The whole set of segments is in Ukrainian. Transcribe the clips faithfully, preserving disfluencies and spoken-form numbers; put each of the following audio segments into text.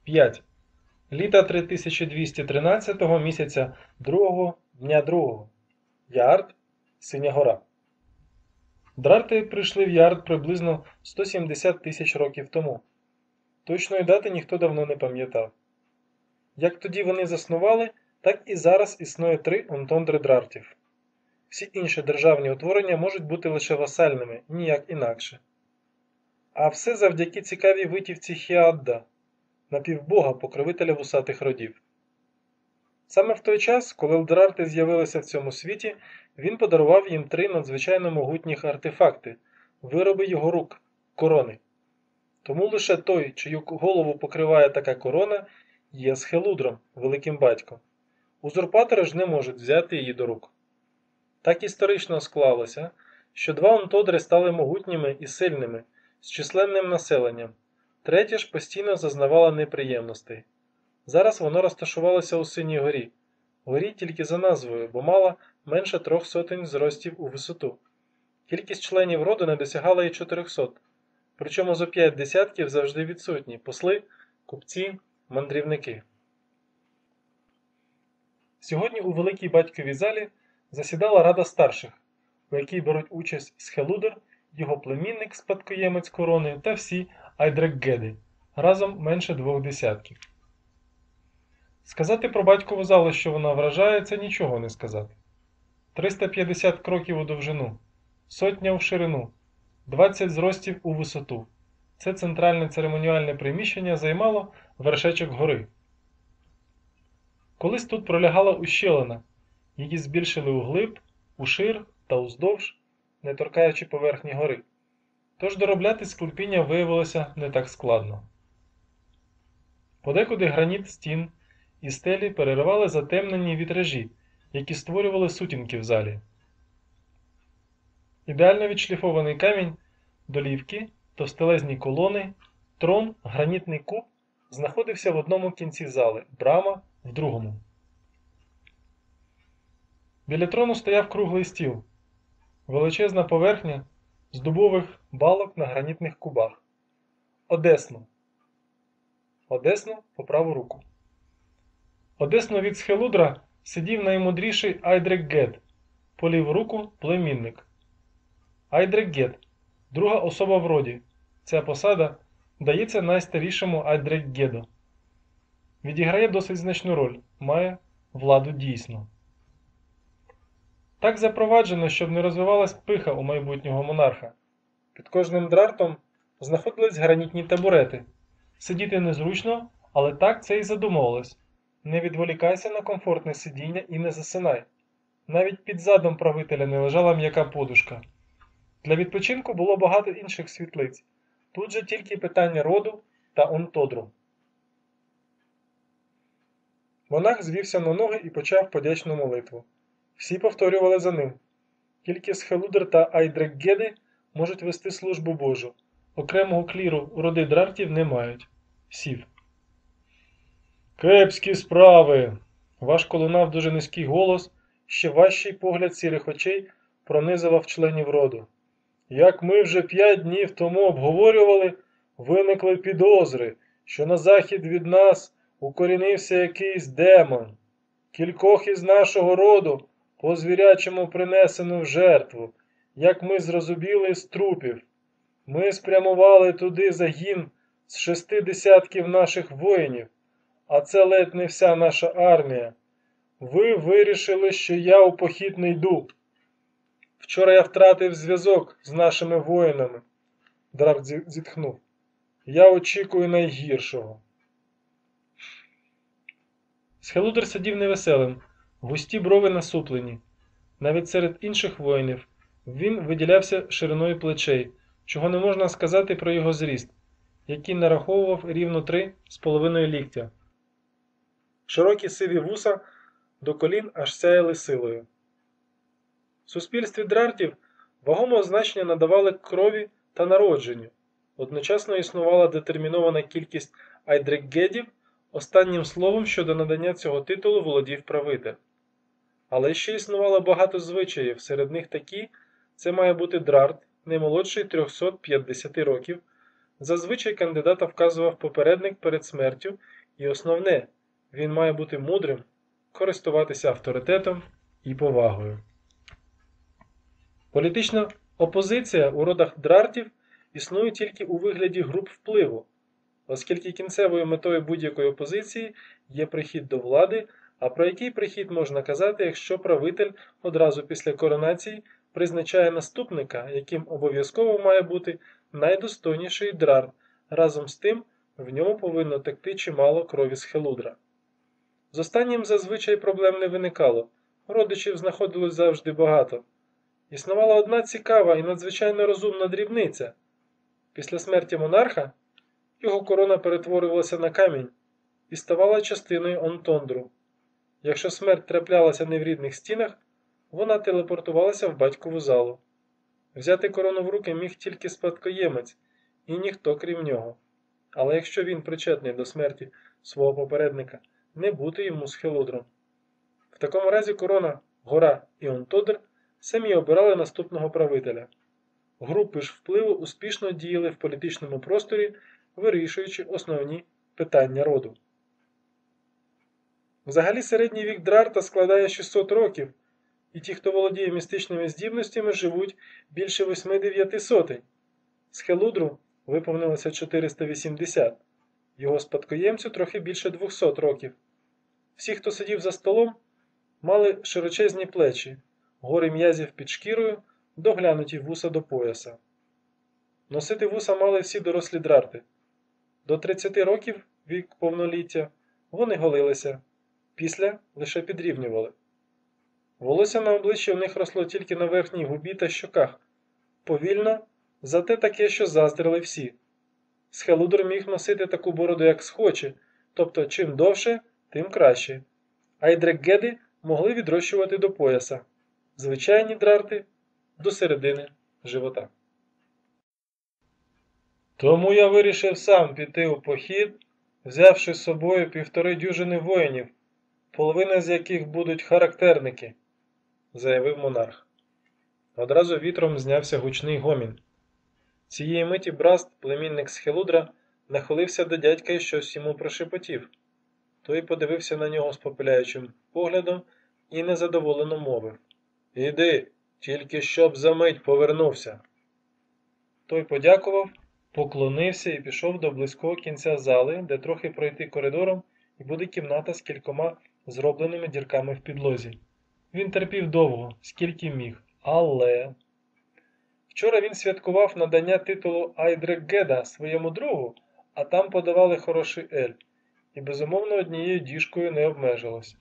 п'ять. Літа три тисячі двісті тринадцятого місяця другого дня другого. Ярд, Синя гора. Драрти прийшли в Ярд приблизно сто сімдесят тисяч років тому. Точної дати ніхто давно не пам'ятав. Як тоді вони заснували, так і зараз існує три онтондри драртів. Всі інші державні утворення можуть бути лише васальними, ніяк інакше. А все завдяки цікавій витівці Хіадда, напівбога, покровителя вусатих родів. Саме в той час, коли драрти з'явилися в цьому світі, він подарував їм три надзвичайно могутніх артефакти – вироби його рук – корони. Тому лише той, чию голову покриває така корона, є Схелудром, великим батьком. Узурпатори ж не можуть взяти її до рук. Так історично склалося, що два онтодри стали могутніми і сильними, з численним населенням. Третє ж постійно зазнавало неприємностей. Зараз воно розташувалося у Синій горі. Горі тільки за назвою, бо мала менше трьох сотень зростів у висоту. Кількість членів роду не досягала і чотирьохсот. Причому зо п'ять десятків завжди відсутні – посли, купці, мандрівники. Сьогодні у Великій батьковій залі засідала Рада старших, у якій беруть участь Схелудр, його племінник, спадкоємець корони та всі Айдрекгеди, разом менше двох десятків. Сказати про батькову залу, що вона вражає, це нічого не сказати. триста п'ятдесят кроків у довжину, сотня у ширину, двадцять зростів у висоту. Це центральне церемоніальне приміщення займало вершечок гори. Колись тут пролягала ущелина, її збільшили углиб, ушир та уздовж, не торкаючи поверхні гори. Тож доробляти склепіння виявилося не так складно. Подекуди граніт стін і стелі переривали затемнені вітражі, які створювали сутінки в залі. Ідеально відшліфований камінь, долівки, товстелезні колони, трон, гранітний куб знаходився в одному кінці зали, брама – в другому. Біля трону стояв круглий стіл, величезна поверхня з дубових балок на гранітних кубах. Одесно. Одесно по праву руку. Одесно від Схелудра сидів наймудріший Айдрекгед, по ліву руку – племінник. Айдрекгед – друга особа в роді. Ця посада дається найстарішому Айдрекгеду. Відіграє досить значну роль, має владу дійсну. Так запроваджено, щоб не розвивалась пиха у майбутнього монарха. Під кожним драртом знаходились гранітні табурети. Сидіти незручно, але так це і задумувалось. Не відволікайся на комфортне сидіння і не засинай. Навіть під задом правителя не лежала м'яка подушка. Для відпочинку було багато інших світлиць. Тут же тільки питання роду та онтодру. Монах звівся на ноги і почав подячну молитву. Всі повторювали за ним. Тільки Схелудр та Айдрекгеди можуть вести службу Божу. Окремого кліру роди драртів не мають. Сів. «Кепські справи!» Важко лунав дуже низький голос, ще важчий погляд сірих очей пронизував членів роду. Як ми вже п'ять днів тому обговорювали, виникли підозри, що на захід від нас укорінився якийсь демон. Кількох із нашого роду по звірячому принесено в жертву, як ми зрозуміли з трупів. Ми спрямували туди загін з шести десятків наших воїнів, а це ледь не вся наша армія. Ви вирішили, що я у похід не йду. Вчора я втратив зв'язок з нашими воїнами. Драрт зітхнув. Я очікую найгіршого. Схелудр сидів невеселим, густі брови насуплені. Навіть серед інших воїнів він виділявся шириною плечей, чого не можна сказати про його зріст, який нараховував рівно три з половиною ліктя. Широкі сиві вуса до колін аж сяяли силою. В суспільстві драртів вагомого значення надавали крові та народженню. Одночасно існувала детермінована кількість айдрекгедів, останнім словом щодо надання цього титулу володів правитель. Але ще існувало багато звичаїв, серед них такі – це має бути драрт, не молодший трьохсот п'ятдесят років, Зазвичай кандидата вказував попередник перед смертю, і основне – він має бути мудрим, користуватися авторитетом і повагою. Політична опозиція у родах драртів існує тільки у вигляді груп впливу, оскільки кінцевою метою будь-якої опозиції є прихід до влади, а про який прихід можна казати, якщо правитель одразу після коронації призначає наступника, яким обов'язково має бути найдостойніший драрт, разом з тим в ньому повинно текти чимало крові з Хелудра. З останнім зазвичай проблем не виникало, родичів знаходилось завжди багато. Існувала одна цікава і надзвичайно розумна дрібниця. Після смерті монарха його корона перетворювалася на камінь і ставала частиною Онтондру. Якщо смерть траплялася не в рідних стінах, вона телепортувалася в батькову залу. Взяти корону в руки міг тільки спадкоємець, і ніхто крім нього. Але якщо він причетний до смерті свого попередника, не бути йому з Хелудром. В такому разі корона, гора і Онтодр самі обирали наступного правителя. Групи ж впливу успішно діяли в політичному просторі, вирішуючи основні питання роду. Взагалі середній вік драрта складає шістсот років, і ті, хто володіє містичними здібностями, живуть більше восьми-дев'яти сотень. З Хелудру виповнилося чотириста вісімдесят, його спадкоємцю трохи більше двохсот років. Всі, хто сидів за столом, мали широчезні плечі, гори м'язів під шкірою, доглянуті вуса до пояса. Носити вуса мали всі дорослі драрти. До тридцяти років, вік повноліття, вони голилися, після лише підрівнювали. Волосся на обличчі у них росло тільки на верхній губі та щоках, повільно, зате таке, що заздрили всі. Схелудр міг носити таку бороду, як схоче, тобто чим довше, тим краще. А Айдрегеди могли відрощувати до пояса, звичайні драрти – до середини живота. Тому я вирішив сам піти у похід, взявши з собою півтори дюжини воїнів, половина з яких будуть характерники, заявив монарх. Одразу вітром знявся гучний гомін. Цієї миті Браст, племінник Схелудра, нахилився до дядька і щось йому прошепотів. Той подивився на нього з попиляючим поглядом і незадоволено мовив: «Іди, тільки щоб за мить повернувся». Той подякував, поклонився і пішов до близького кінця зали, де трохи пройти коридором і буде кімната з кількома зробленими дірками в підлозі. Він терпів довго, скільки міг, але... Вчора він святкував надання титулу Айдрегеда своєму другу, а там подавали хороший ель, і безумовно однією діжкою не обмежилося.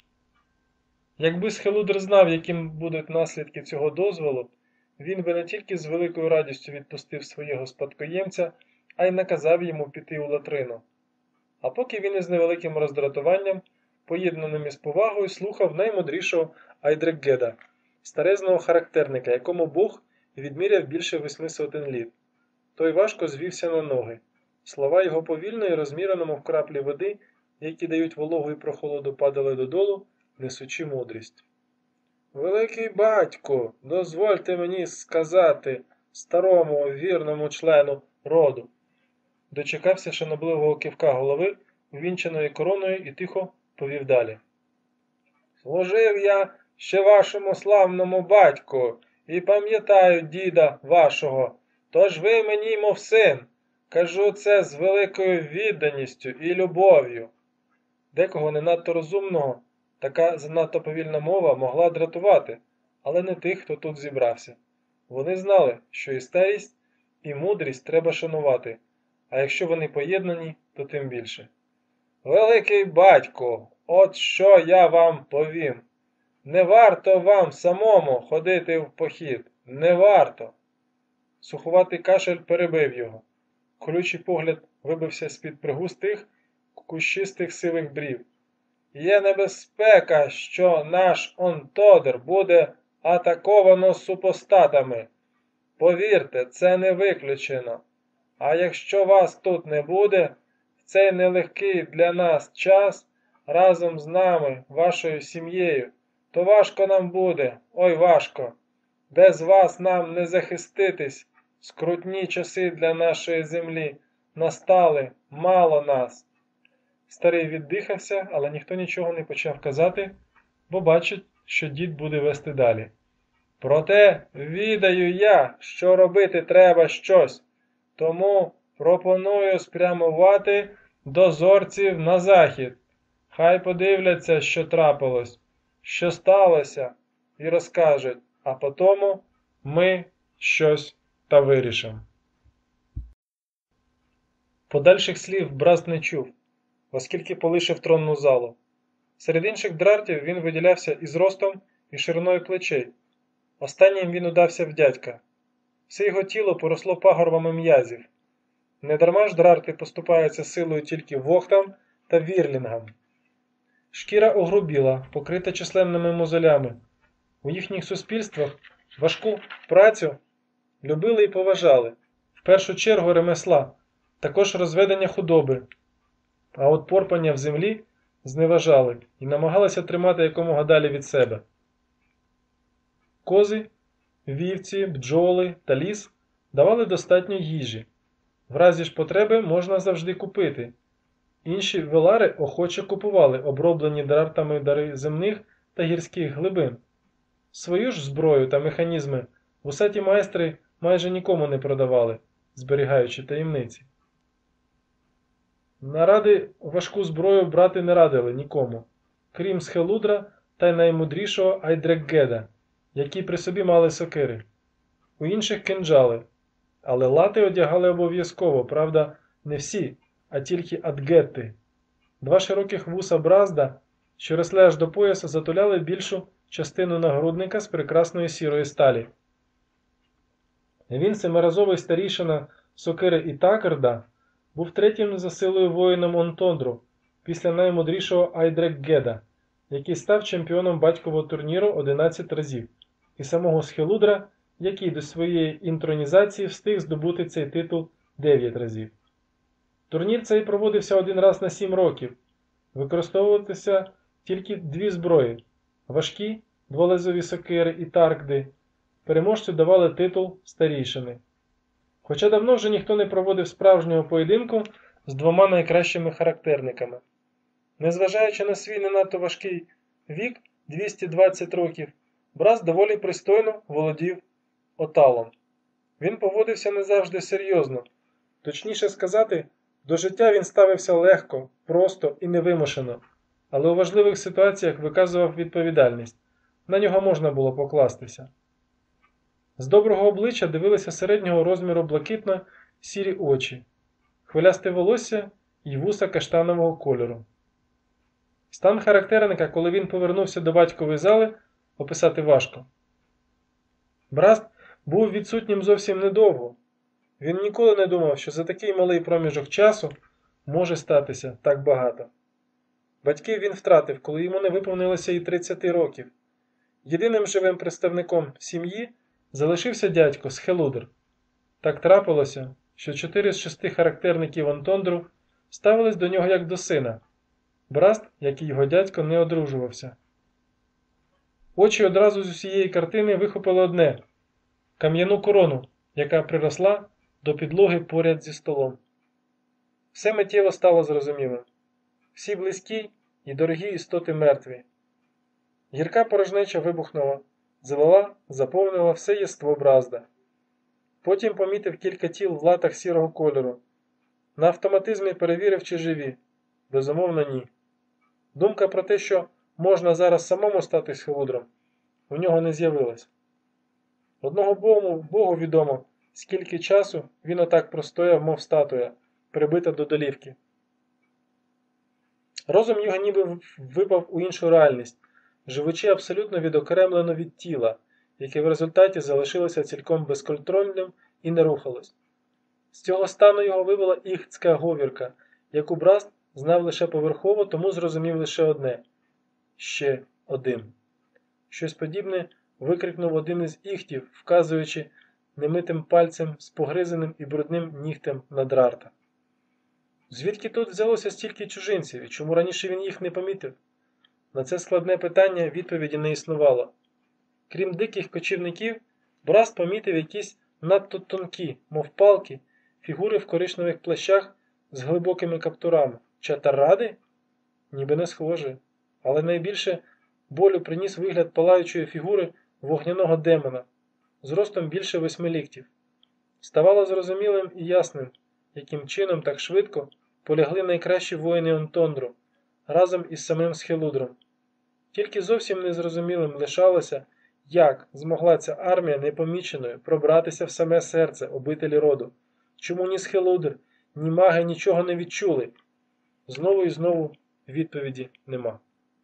Якби Схелудр знав, яким будуть наслідки цього дозволу, він би не тільки з великою радістю відпустив свого спадкоємця, а й наказав йому піти у латрину. А поки він із невеликим роздратуванням, поєднаним із повагою, слухав наймудрішого Айдрегеда, старезного характерника, якому Бог відміряв більше восьми сотень літ. Той важко звівся на ноги. Слова його повільно і розмірено, мов краплі води, які дають вологу і прохолоду, падали додолу, несучи мудрість. «Великий батько, дозвольте мені сказати старому вірному члену роду». Дочекався шанобливого кивка голови, увінчаної короною, і тихо повів далі. «Служив я ще вашому славному батьку і пам'ятаю діда вашого, тож ви мені, мов син, кажу це з великою відданістю і любов'ю». Декого не надто розумного така занадто повільна мова могла дратувати, але не тих, хто тут зібрався. Вони знали, що і старість, і мудрість треба шанувати, а якщо вони поєднані, то тим більше. «Великий батько, от що я вам повім. Не варто вам самому ходити в похід, не варто». Суховатий кашель перебив його. Колючий погляд вибився з-під пригустих, кущистих сивих брів. «Є небезпека, що наш Онтодр буде атаковано супостатами. Повірте, це не виключено. А якщо вас тут не буде, в цей нелегкий для нас час, разом з нами, вашою сім'єю, то важко нам буде, ой важко. Без вас нам не захиститись, скрутні часи для нашої землі Настали, мало нас. Старий віддихався, але ніхто нічого не почав казати, бо бачить, що дід буде вести далі. Проте відаю я, що робити треба щось, тому пропоную спрямувати дозорців на захід. Хай подивляться, що трапилось, що сталося, і розкажуть, а потому ми щось та вирішимо. Подальших слів Бразд не чув, оскільки полишив тронну залу. Серед інших драртів він виділявся і зростом, і шириною плечей. Останнім він удався в дядька. Все його тіло поросло пагорбами м'язів. Недарма ж драрти поступаються силою тільки вохтам та вірлінгам. Шкіра огрубіла, покрита численними мозолями. У їхніх суспільствах важку працю любили і поважали, в першу чергу ремесла, також розведення худоби, а от порпання в землі зневажали і намагалися тримати якомога далі від себе. Кози, вівці, бджоли та ліс давали достатньо їжі. В разі ж потреби можна завжди купити. Інші велари охоче купували оброблені драртами дари земних та гірських глибин. Свою ж зброю та механізми вусаті майстри майже нікому не продавали, зберігаючи таємниці. Наради важку зброю брати не радили нікому, крім Схелудра та й наймудрішого Айдрекгеда, які при собі мали сокири. У інших кинджали, але лати одягали обов'язково, правда, не всі, а тільки адгетти. Два широких вуса Бразда, що росли аж до пояса, затуляли більшу частину нагрудника з прекрасної сірої сталі. Він, семиразовий старішина сокири Ітакерда, був третім за силою воїном Онтондру, після наймудрішого Айдрекгеда, який став чемпіоном батькового турніру одинадцять разів, і самого Схелудра, який до своєї інтронізації встиг здобути цей титул дев'ять разів. Турнір цей проводився один раз на сім років. Використовувалися тільки дві зброї – важкі дволезові сокири і таркди. Переможцю давали титул старійшини. Хоча давно вже ніхто не проводив справжнього поєдинку з двома найкращими характерниками. Незважаючи на свій не надто важкий вік – двісті двадцять років, Бразд доволі пристойно володів оталом. Він поводився не завжди серйозно. Точніше сказати, до життя він ставився легко, просто і невимушено, але у важливих ситуаціях виказував відповідальність. На нього можна було покластися. З доброго обличчя дивилися середнього розміру блакитно-сірі очі, хвилясте волосся й вуса каштанового кольору. Стан характерника, коли він повернувся до батькової зали, описати важко. Бразд був відсутнім зовсім недовго. Він ніколи не думав, що за такий малий проміжок часу може статися так багато. Батьків він втратив, коли йому не виповнилося і тридцяти років. Єдиним живим представником сім'ї залишився дядько Схелудр. Так трапилося, що чотири з шести характерників Онтондру ставились до нього як до сина. Бразд, як і його дядько, не одружувався. Очі одразу з усієї картини вихопили одне – кам'яну корону, яка приросла до підлоги поряд зі столом. Все миттєво стало зрозумілим. Всі близькі і дорогі істоти мертві. Гірка порожнеча вибухнула, залила, заповнила все єство Бразда. Потім помітив кілька тіл в латах сірого кольору. На автоматизмі перевірив, чи живі. Безумовно, ні. Думка про те, що можна зараз самому стати Схелудром, у нього не з'явилась. Одного Богу, Богу відомо, скільки часу він отак простояв, мов статуя, прибита до долівки. Розум його ніби випав у іншу реальність, живучи абсолютно відокремлено від тіла, яке в результаті залишилося цілком безконтрольним і не рухалось. З цього стану його вивела іхтська говірка, яку Бразд знав лише поверхово, тому зрозумів лише одне – ще один. Щось подібне викрикнув один із іхтів, вказуючи немитим пальцем з погризеним і брудним нігтем на драрта. Звідки тут взялося стільки чужинців, і чому раніше він їх не помітив? На це складне питання відповіді не існувало. Крім диких кочівників, Бразд помітив якісь надто тонкі, мов палки, фігури в коричневих плащах з глибокими каптурами. Чатаради? Ніби не схоже. Але найбільше болю приніс вигляд палаючої фігури вогняного демона, зростом більше восьми ліктів. Ставало зрозумілим і ясним, яким чином так швидко полягли найкращі воїни Онтондру, разом із самим Схелудром. Тільки зовсім незрозумілим лишалося, як змогла ця армія непоміченою пробратися в саме серце обителі роду. Чому ні Схелудр, ні маги нічого не відчули? Знову і знову відповіді нема.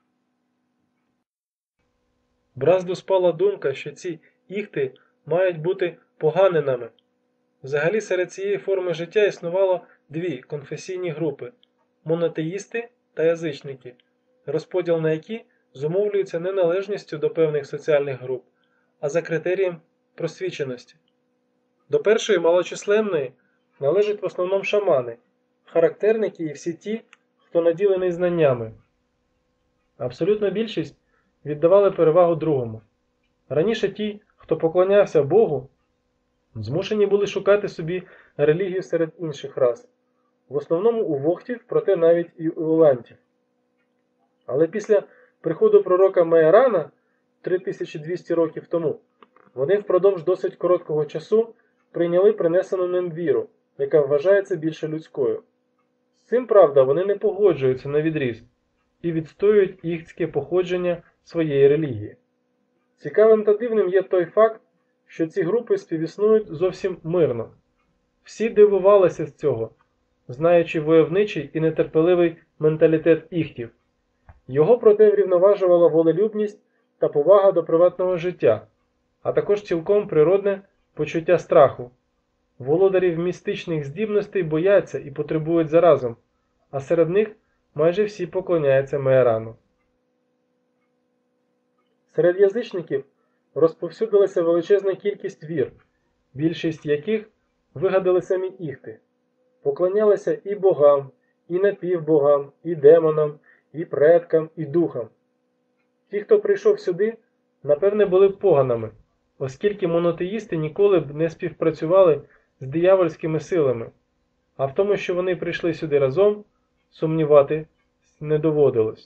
Бразду спала думка, що ці іхти мають бути поганинами. Взагалі серед цієї форми життя існувало дві конфесійні групи – монотеїсти та язичники, розподіл на які зумовлюється не належністю до певних соціальних груп, а за критерієм просвіченості. До першої малочисленної належать в основному шамани, характерники і всі ті, хто наділений знаннями. Абсолютна більшість віддавали перевагу другому. Раніше ті, хто поклонявся Богу, змушені були шукати собі релігію серед інших рас, в основному у вохтів, проте навіть і у улантів. Але після приходу пророка Меерана три тисячі двісті років тому, вони впродовж досить короткого часу прийняли принесену ним віру, яка вважається більше людською. З цим, правда, вони не погоджуються на відріз і відстоюють іхтське походження своєї релігії. Цікавим та дивним є той факт, що ці групи співіснують зовсім мирно. Всі дивувалися з цього, знаючи войовничий і нетерпеливий менталітет іхтів. Його, проте, врівноважувала волелюбність та повага до приватного життя, а також цілком природне почуття страху. Володарів містичних здібностей бояться і потребують заразом, а серед них майже всі поклоняються Меерану. Серед язичників розповсюдилася величезна кількість вір, більшість яких вигадали самі іхти. Поклонялися і богам, і напівбогам, і демонам, і предкам, і духам. Ті, хто прийшов сюди, напевне були б поганами, оскільки монотеїсти ніколи б не співпрацювали з диявольськими силами, а в тому, що вони прийшли сюди разом, сумнівати не доводилось.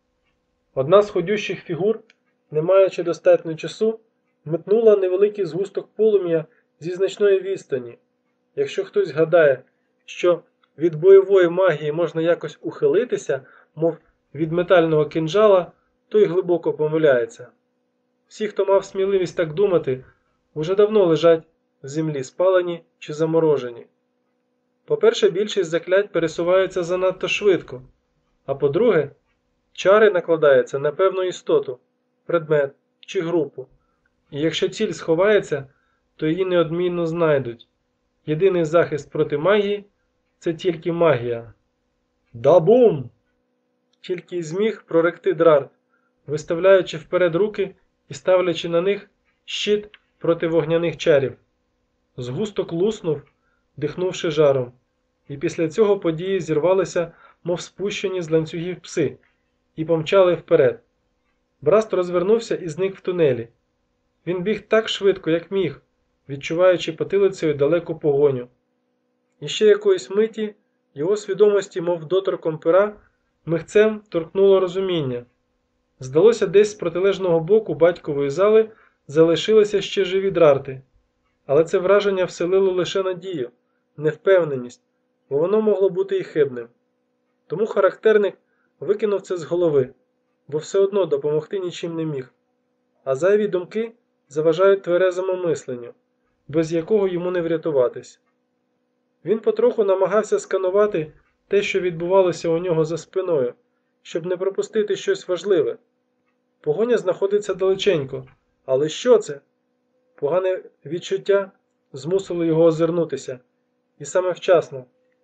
Одна з ходющих фігур, не маючи достатньо часу, метнула невеликий згусток полум'я зі значної відстані. Якщо хтось гадає, що від бойової магії можна якось ухилитися, мов від метального кинджала, той глибоко помиляється. Всі, хто мав сміливість так думати, уже давно лежать в землі спалені чи заморожені. По-перше, більшість заклять пересуваються занадто швидко, а по-друге, чари накладаються на певну істоту, предмет чи групу, і якщо ціль сховається, то її неодмінно знайдуть. Єдиний захист проти магії – це тільки магія. «Да-бум!» Тільки й зміг проректи Драрт, виставляючи вперед руки і ставлячи на них щит проти вогняних чарів. Згусток луснув, дихнувши жаром, і після цього події зірвалися, мов спущені з ланцюгів пси, і помчали вперед. Браст розвернувся і зник в тунелі. Він біг так швидко, як міг, відчуваючи потилицею далеку погоню. І ще якоїсь миті його свідомості, мов доторком пера, михцем торкнуло розуміння. Здалося, десь з протилежного боку батькової зали залишилися ще живі драрти. Але це враження вселило лише надію, невпевненість, бо воно могло бути і хибним. Тому характерник викинув це з голови, бо все одно допомогти нічим не міг. А зайві думки заважають тверезому мисленню, без якого йому не врятуватись. Він потроху намагався сканувати те, що відбувалося у нього за спиною, щоб не пропустити щось важливе. Погоня знаходиться далеченько, але що це? Погане відчуття змусило його озирнутися, і саме вчасно.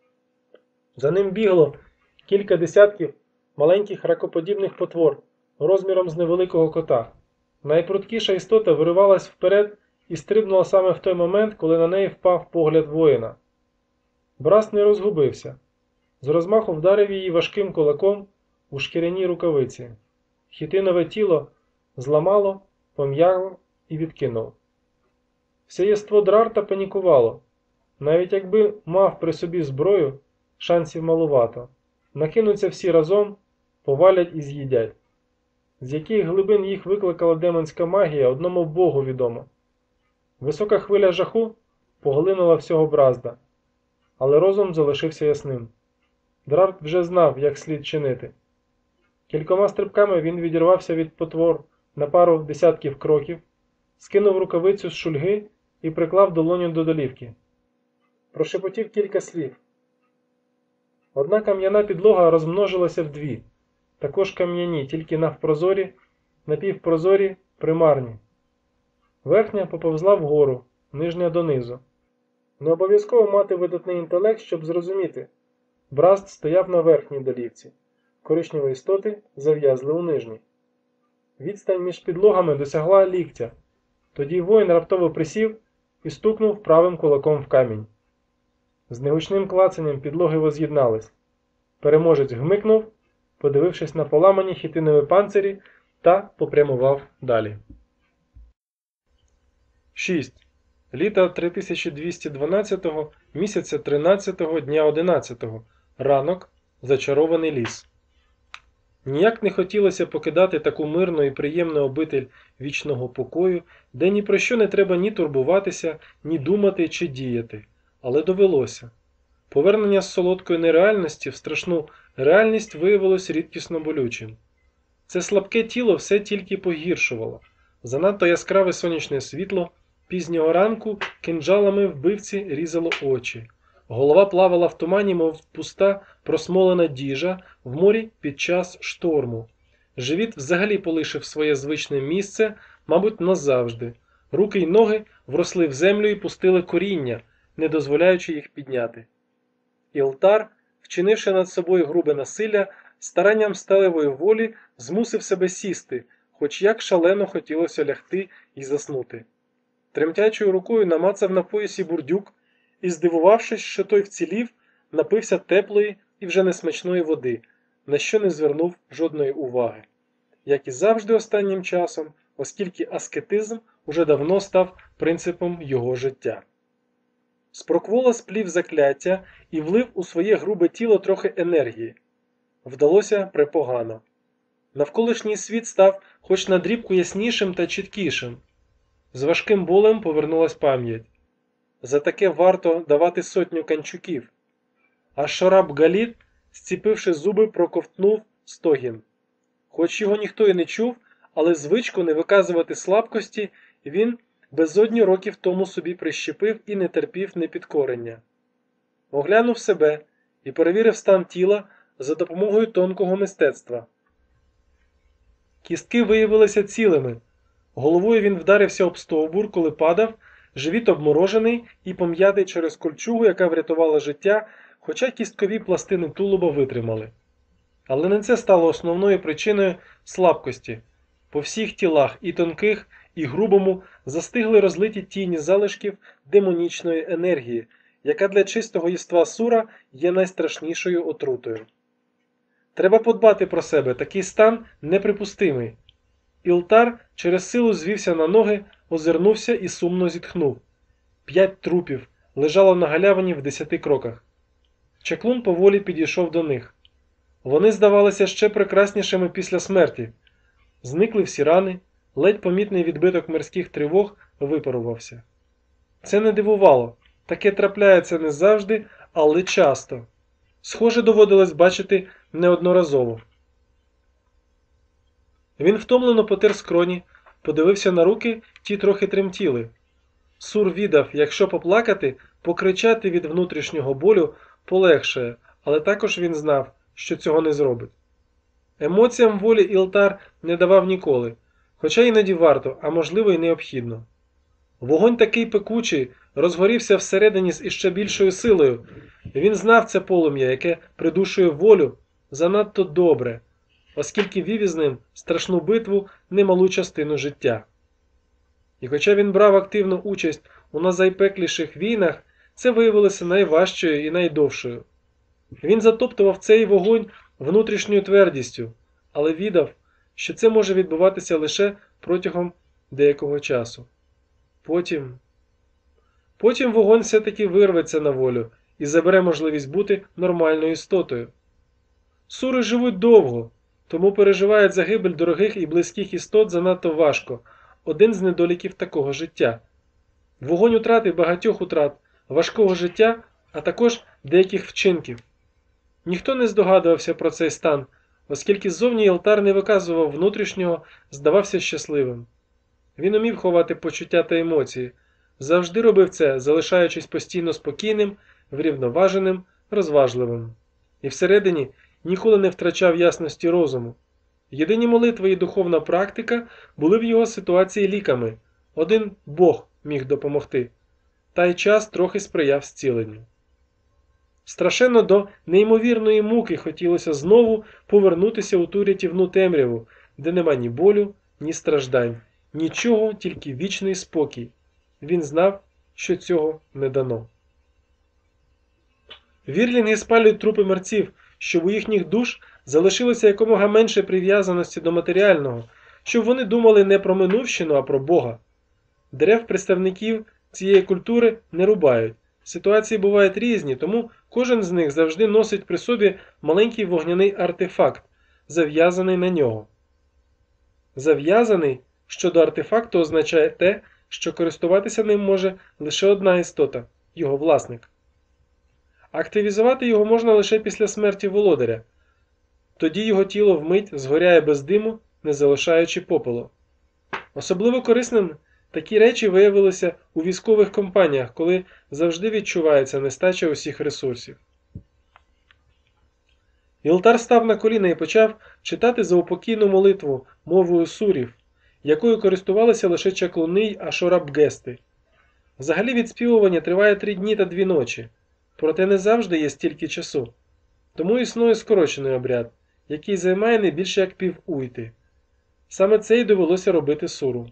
За ним бігло кілька десятків маленьких ракоподібних потвор, розміром з невеликого кота. Найпрудкіша істота виривалась вперед і стрибнула саме в той момент, коли на неї впав погляд воїна. Браст не розгубився. З розмаху вдарив її важким кулаком у шкіряній рукавиці. Хітинове тіло зламало, пом'яло і відкинуло. Все єство Драрта панікувало. Навіть якби мав при собі зброю, шансів малувато. Накинуться всі разом, повалять і з'їдять. З яких глибин їх викликала демонська магія, одному Богу відомо. Висока хвиля жаху поглинула всього Бразда, але розум залишився ясним. Драрт вже знав, як слід чинити. Кількома стрибками він відірвався від потвор на пару десятків кроків, скинув рукавицю з шульги і приклав долоню до долівки. Прошепотів кілька слів. Одна кам'яна підлога розмножилася вдві, також кам'яні, тільки навпрозорі, напівпрозорі, примарні. Верхня поповзла вгору, нижня донизу. Не обов'язково мати видатний інтелект, щоб зрозуміти. Бразд стояв на верхній долівці. Коричневі істоти зав'язли у нижній. Відстань між підлогами досягла ліктя. Тоді воїн раптово присів і стукнув правим кулаком в камінь. З негучним клацанням підлоги воз'єднались. Переможець гмикнув, подивившись на поламані хітинові панцирі, та попрямував далі. шість. Літа три тисячі двісті дванадцятого, місяця тринадцятого, дня одинадцятого. Ранок. Зачарований ліс. Ніяк не хотілося покидати таку мирну і приємну обитель вічного покою, де ні про що не треба ні турбуватися, ні думати чи діяти. Але довелося. Повернення з солодкої нереальності в страшну реальність виявилось рідкісно болючим. Це слабке тіло все тільки погіршувало. Занадто яскраве сонячне світло пізнього ранку кинджалами вбивці різало очі. Голова плавала в тумані, мов пуста просмолена діжа в морі під час шторму. Живіт взагалі полишив своє звичне місце, мабуть, назавжди. Руки й ноги вросли в землю і пустили коріння, не дозволяючи їх підняти. Ілтар, вчинивши над собою грубе насилля, старанням сталевої волі змусив себе сісти, хоч як шалено хотілося лягти і заснути. Тремтячою рукою намацав на поясі бурдюк і, здивувавшись, що той вцілів, напився теплої і вже несмачної води, на що не звернув жодної уваги. Як і завжди останнім часом, оскільки аскетизм уже давно став принципом його життя. Спроквола сплів закляття і влив у своє грубе тіло трохи енергії. Вдалося препогано. Навколишній світ став хоч на дрібку яснішим та чіткішим. З важким болем повернулась пам'ять. За таке варто давати сотню канчуків. А Шораб Галід, зціпивши зуби, проковтнув стогін. Хоч його ніхто і не чув, але звичку не виказувати слабкості він безодні років тому собі прищепив і не терпів непідкорення. Оглянув себе і перевірив стан тіла за допомогою тонкого мистецтва. Кістки виявилися цілими. Головою він вдарився об стовбур, коли падав, живіт обморожений і пом'ятий через кольчугу, яка врятувала життя, хоча кісткові пластини тулуба витримали. Але не це стало основною причиною слабкості. По всіх тілах, і тонких, і грубому, застигли розлиті тіні залишків демонічної енергії, яка для чистого єства сура є найстрашнішою отрутою. Треба подбати про себе, такий стан неприпустимий. Ілтар через силу звівся на ноги, озирнувся і сумно зітхнув. П'ять трупів лежало на галявині в десяти кроках. Чаклун поволі підійшов до них. Вони здавалися ще прекраснішими після смерті. Зникли всі рани, ледь помітний відбиток морських тривог випарувався. Це не дивувало, таке трапляється не завжди, але часто. Схоже, доводилось бачити неодноразово. Він втомлено потер скроні, подивився на руки, ті трохи тремтіли. Сур віддав, якщо поплакати, покричати від внутрішнього болю полегшає, але також він знав, що цього не зробить. Емоціям волі Ілтар не давав ніколи, хоча іноді варто, а можливо й необхідно. Вогонь такий пекучий розгорівся всередині з іще більшою силою. Він знав це полум'я, яке придушує волю, занадто добре, оскільки вів із ним страшну битву немалу частину життя. І хоча він брав активну участь у найзапекліших війнах, це виявилося найважчою і найдовшою. Він затоптував цей вогонь внутрішньою твердістю, але віддав, що це може відбуватися лише протягом деякого часу. Потім... Потім вогонь все-таки вирветься на волю і забере можливість бути нормальною істотою. Сури живуть довго, тому переживають загибель дорогих і близьких істот занадто важко. Один з недоліків такого життя. Вогонь утратив багатьох утрат, важкого життя, а також деяких вчинків. Ніхто не здогадувався про цей стан, оскільки ззовні Ілтар не виказував внутрішнього, здавався щасливим. Він умів ховати почуття та емоції, завжди робив це, залишаючись постійно спокійним, врівноваженим, розважливим. І всередині ніколи не втрачав ясності розуму. Єдині молитви і духовна практика були в його ситуації ліками. Один Бог міг допомогти, та й час трохи сприяв зціленню. Страшенно до неймовірної муки хотілося знову повернутися у ту рятівну темряву, де нема ні болю, ні страждань, нічого, тільки вічний спокій. Він знав, що цього не дано. Вірлінги спалюють трупи мерців, щоб у їхніх душ залишилося якомога менше прив'язаності до матеріального, щоб вони думали не про минувщину, а про Бога. Дерев представників цієї культури не рубають. Ситуації бувають різні, тому кожен з них завжди носить при собі маленький вогняний артефакт, зав'язаний на нього. Зав'язаний щодо артефакту означає те, що користуватися ним може лише одна істота – його власник. Активізувати його можна лише після смерті володаря. Тоді його тіло вмить згоряє без диму, не залишаючи попелу. Особливо корисним такі речі виявилися у військових компаніях, коли завжди відчувається нестача усіх ресурсів. Ілтар став на коліна і почав читати заупокійну молитву мовою сурів, якою користувалися лише чаклуни й ашорабгести. Взагалі відспівування триває три дні та дві ночі, проте не завжди є стільки часу. Тому існує скорочений обряд, який займає не більше як пів уйти. Саме це й довелося робити суру.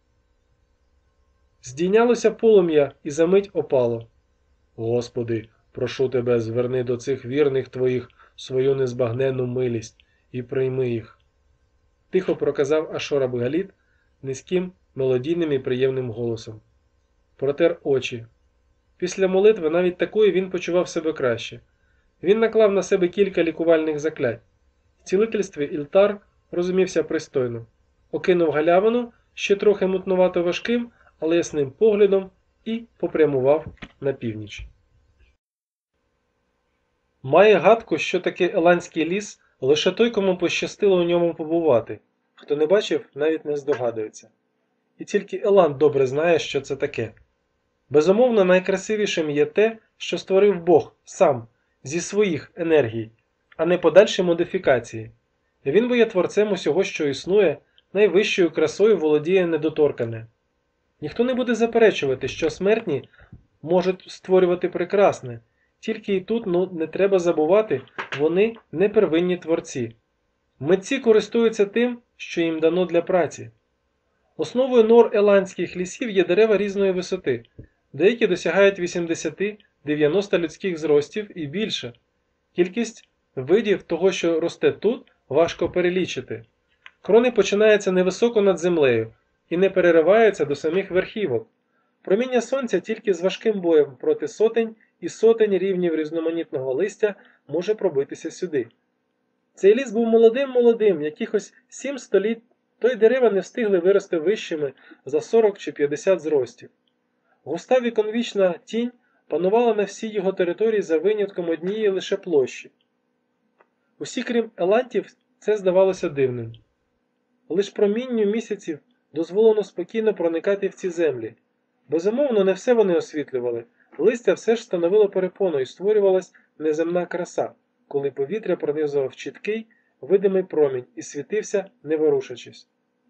Здійнялося полум'я і замить опало. Господи, прошу тебе, зверни до цих вірних твоїх свою незбагненну милість і прийми їх. Тихо проказав Ашораб-Галіт низьким, мелодійним і приємним голосом. Протер очі. Після молитви навіть такої він почував себе краще. Він наклав на себе кілька лікувальних заклять. В цілительстві Ілтар розумівся пристойно. Окинув галявину, ще трохи мутнувато важким, але ясним поглядом і попрямував на північ. Має гадку, що таке Еландський ліс, лише той, кому пощастило у ньому побувати. Хто не бачив, навіть не здогадується. І тільки Еланд добре знає, що це таке. Безумовно, найкрасивішим є те, що створив Бог сам, зі своїх енергій, а не подальші модифікації. Він бо є творцем усього, що існує, найвищою красою володіє недоторкане. Ніхто не буде заперечувати, що смертні можуть створювати прекрасне, тільки і тут ну, не треба забувати, вони не первинні творці. Митці користуються тим, що їм дано для праці. Основою нор еландських лісів є дерева різної висоти, деякі досягають вісімдесят-дев'яносто людських зростів і більше. Кількість видів того, що росте тут, важко перелічити. Крони починаються невисоко над землею і не перериваються до самих верхівок. Проміння сонця тільки з важким боєм проти сотень і сотень рівнів різноманітного листя може пробитися сюди. Цей ліс був молодим-молодим, якихось сім століть, то й дерева не встигли вирости вищими за сорок чи п'ятдесят зростів. Густа віконвічна тінь панувала на всій його території за винятком однієї лише площі. Усі, крім елантів, це здавалося дивним. Лиш промінню місяців дозволено спокійно проникати в ці землі. Безумовно, не все вони освітлювали. Листя все ж становило перепону і створювалась неземна краса, коли повітря пронизував чіткий, видимий промінь і світився, не ворушачись.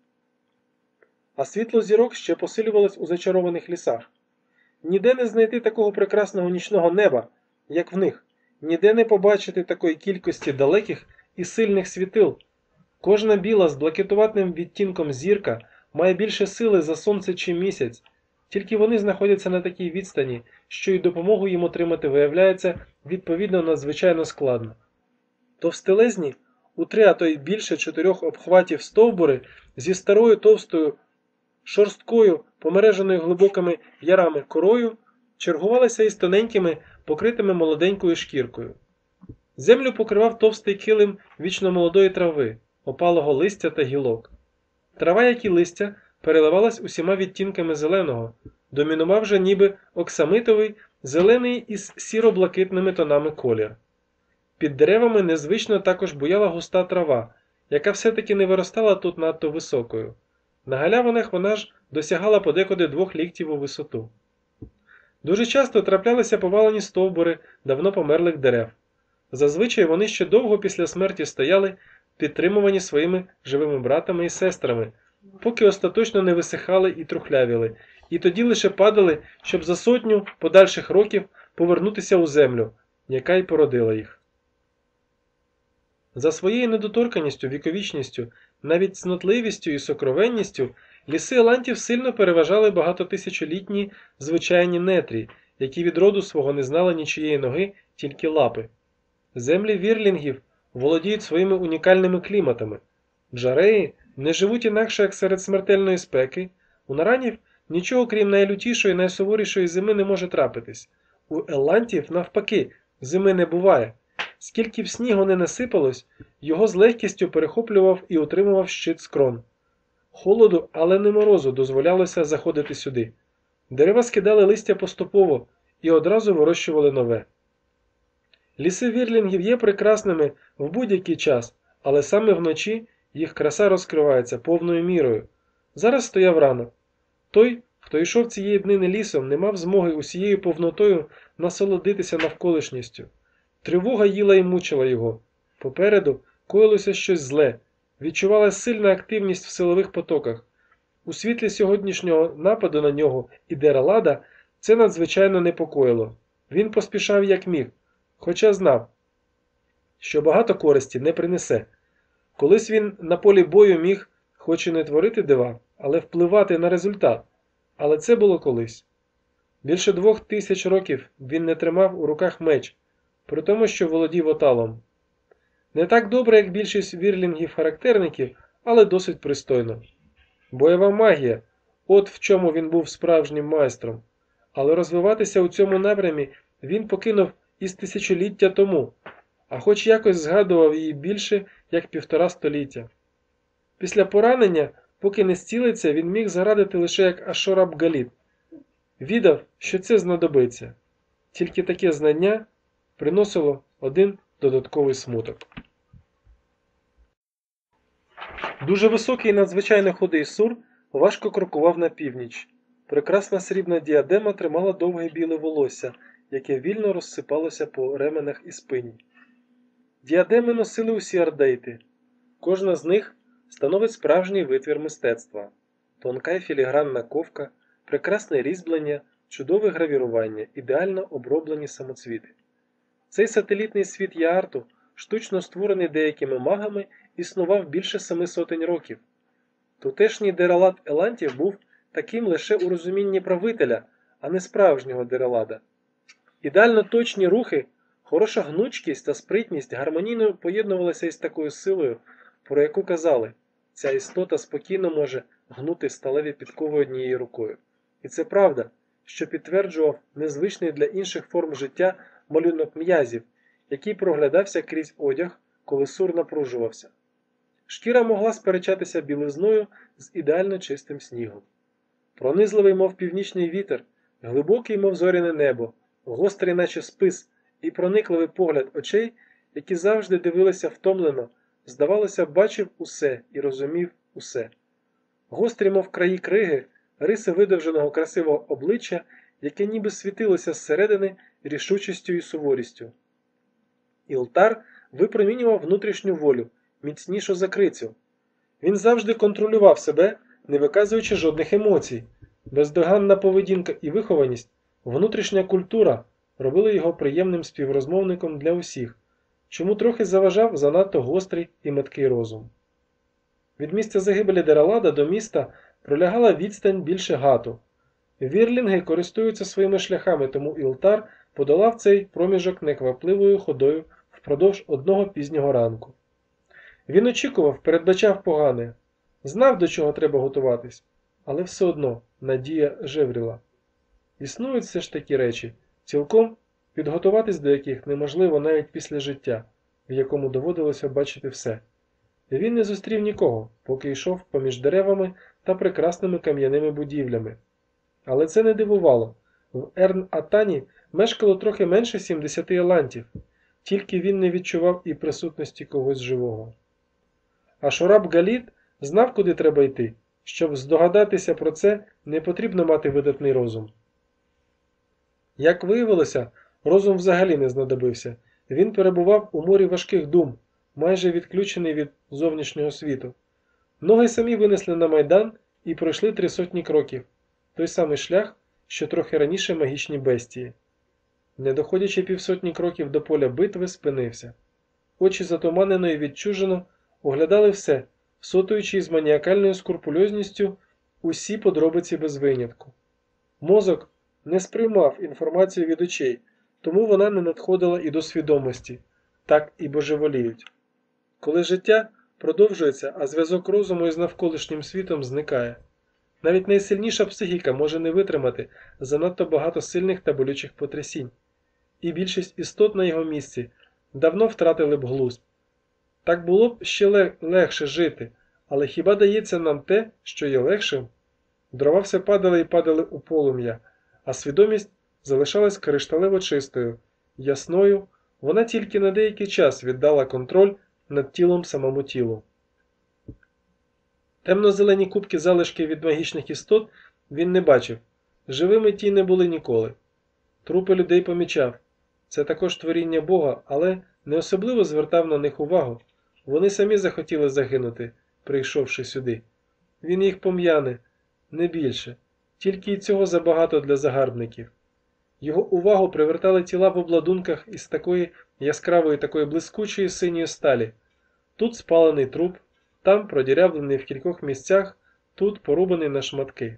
А світло зірок ще посилювалось у зачарованих лісах. Ніде не знайти такого прекрасного нічного неба, як в них, ніде не побачити такої кількості далеких і сильних світил. Кожна біла з блакитуватним відтінком зірка має більше сили за сонце чи місяць, тільки вони знаходяться на такій відстані, що й допомогу їм отримати виявляється відповідно надзвичайно складно. Товстелезні, у три, а то й більше чотирьох обхватів стовбури зі старою товстою, шорсткою, помереженою глибокими ярами корою, чергувалися із тоненькими, покритими молоденькою шкіркою. Землю покривав товстий килим вічно молодої трави, опалого листя та гілок. Трава, як і листя, переливалась усіма відтінками зеленого, домінував же ніби оксамитовий, зелений із сіро-блакитними тонами колір. Під деревами незвично також буяла густа трава, яка все-таки не виростала тут надто високою. На галявинах вона ж досягала подекуди двох ліктів у висоту. Дуже часто траплялися повалені стовбури давно померлих дерев. Зазвичай вони ще довго після смерті стояли, підтримувані своїми живими братами і сестрами, поки остаточно не висихали і трухлявіли, і тоді лише падали, щоб за сотню подальших років повернутися у землю, яка й породила їх. За своєю недоторканістю, віковічністю, навіть цнотливістю і сокровенністю, ліси елантів сильно переважали багатотисячолітні звичайні нетрі, які від роду свого не знали нічиєї ноги, тільки лапи. Землі вірлінгів володіють своїми унікальними кліматами. Джареї не живуть інакше, як серед смертельної спеки. У наранів нічого, крім найлютішої, найсуворішої зими не може трапитись. У елантів, навпаки, зими не буває. Скільки б снігу не насипалось, його з легкістю перехоплював і утримував щит з крон. Холоду, але не морозу дозволялося заходити сюди. Дерева скидали листя поступово і одразу вирощували нове. Ліси вірлінгів є прекрасними в будь-який час, але саме вночі їх краса розкривається повною мірою. Зараз стояв ранок. Той, хто йшов цієї днини лісом, не мав змоги усією повнотою насолодитися навколишністю. Тривога їла і мучила його. Попереду коїлося щось зле, відчувалася сильна активність в силових потоках. У світлі сьогоднішнього нападу на нього і Дералада це надзвичайно непокоїло. Він поспішав як міг, хоча знав, що багато користі не принесе. Колись він на полі бою міг, хоч і не творити дива, але впливати на результат. Але це було колись. Більше двох тисяч років він не тримав у руках меч, при тому, що володів оталом. Не так добре, як більшість вірлінгів-характерників, але досить пристойно. Бойова магія – от в чому він був справжнім майстром. Але розвиватися у цьому напрямі він покинув із тисячоліття тому, а хоч якось згадував її більше, як півтора століття. Після поранення, поки не зцілиться, він міг зарадити лише як Ашураб-Галід. Віддав, що це знадобиться. Тільки таке знання приносило один додатковий смуток. Дуже високий і надзвичайно худий Сур важко крокував на північ. Прекрасна срібна діадема тримала довге біле волосся, яке вільно розсипалося по ременах і спині. Діадеми носили усі ардейти. Кожна з них становить справжній витвір мистецтва. Тонка і філігранна ковка, прекрасне різьблення, чудове гравірування, ідеально оброблені самоцвіти. Цей сателітний світ Яарту, штучно створений деякими магами, існував більше семи сотень років. Тутешній Дералад елантів був таким лише у розумінні правителя, а не справжнього Дералада. Ідеально точні рухи, хороша гнучкість та спритність гармонійно поєднувалися із такою силою, про яку казали, ця істота спокійно може гнути сталеві підкови однією рукою. І це правда, що підтверджував незвичний для інших форм життя малюнок м'язів, який проглядався крізь одяг, коли Сур напружувався. Шкіра могла сперечатися білизною з ідеально чистим снігом. Пронизливий, мов північний вітер, глибокий, мов зоряне небо, гострий, наче спис, і проникливий погляд очей, які завжди дивилися втомлено, здавалося, бачив усе і розумів усе. Гострі, мов краї криги, риси видовженого красивого обличчя, яке ніби світилося зсередини рішучістю і суворістю. Ілтар випромінював внутрішню волю, міцнішу за крицю. Він завжди контролював себе, не виказуючи жодних емоцій. Бездоганна поведінка і вихованість, внутрішня культура робили його приємним співрозмовником для усіх, чому трохи заважав занадто гострий і меткий розум. Від місця загибелі Дералада до міста пролягала відстань більше гату. Вірлінги користуються своїми шляхами, тому Ілтар подолав цей проміжок неквапливою ходою впродовж одного пізнього ранку. Він очікував, передбачав погане, знав, до чого треба готуватись, але все одно надія жевріла. Існують все ж такі речі, цілком підготуватись до яких неможливо навіть після життя, в якому доводилося бачити все. Він не зустрів нікого, поки йшов поміж деревами та прекрасними кам'яними будівлями. Але це не дивувало. В Ерн-Атані мешкало трохи менше сімдесяти елантів, тільки він не відчував і присутності когось живого. А Шораб Галід знав, куди треба йти. Щоб здогадатися про це, не потрібно мати видатний розум. Як виявилося, розум взагалі не знадобився. Він перебував у морі важких дум, майже відключений від зовнішнього світу. Ноги самі винесли на майдан і пройшли три сотні кроків. Той самий шлях, що трохи раніше магічні бестії. Не доходячи півсотні кроків до поля битви, спинився. Очі затуманено і відчужено оглядали все, всотуючи з маніакальною скрупульозністю усі подробиці без винятку. Мозок не сприймав інформацію від очей, тому вона не надходила і до свідомості, так і божеволіють. Коли життя продовжується, а зв'язок розуму із навколишнім світом зникає. Навіть найсильніша психіка може не витримати занадто багато сильних та болючих потрясінь. І більшість істот на його місці давно втратили б глузд. Так було б ще легше жити, але хіба дається нам те, що є легшим? Дрова все падали і падали у полум'я, а свідомість залишалась кришталево чистою, ясною, вона тільки на деякий час віддала контроль над тілом самому тілу. Темно-зелені кубки залишки від магічних істот він не бачив, живими ті не були ніколи. Трупи людей помічав, це також творіння Бога, але не особливо звертав на них увагу. Вони самі захотіли загинути, прийшовши сюди. Він їх пом'яне, не більше, тільки й цього забагато для загарбників. Його увагу привертали тіла в обладунках із такої яскравої, такої блискучої синьої сталі. Тут спалений труп, там продірявлений в кількох місцях, тут порубаний на шматки.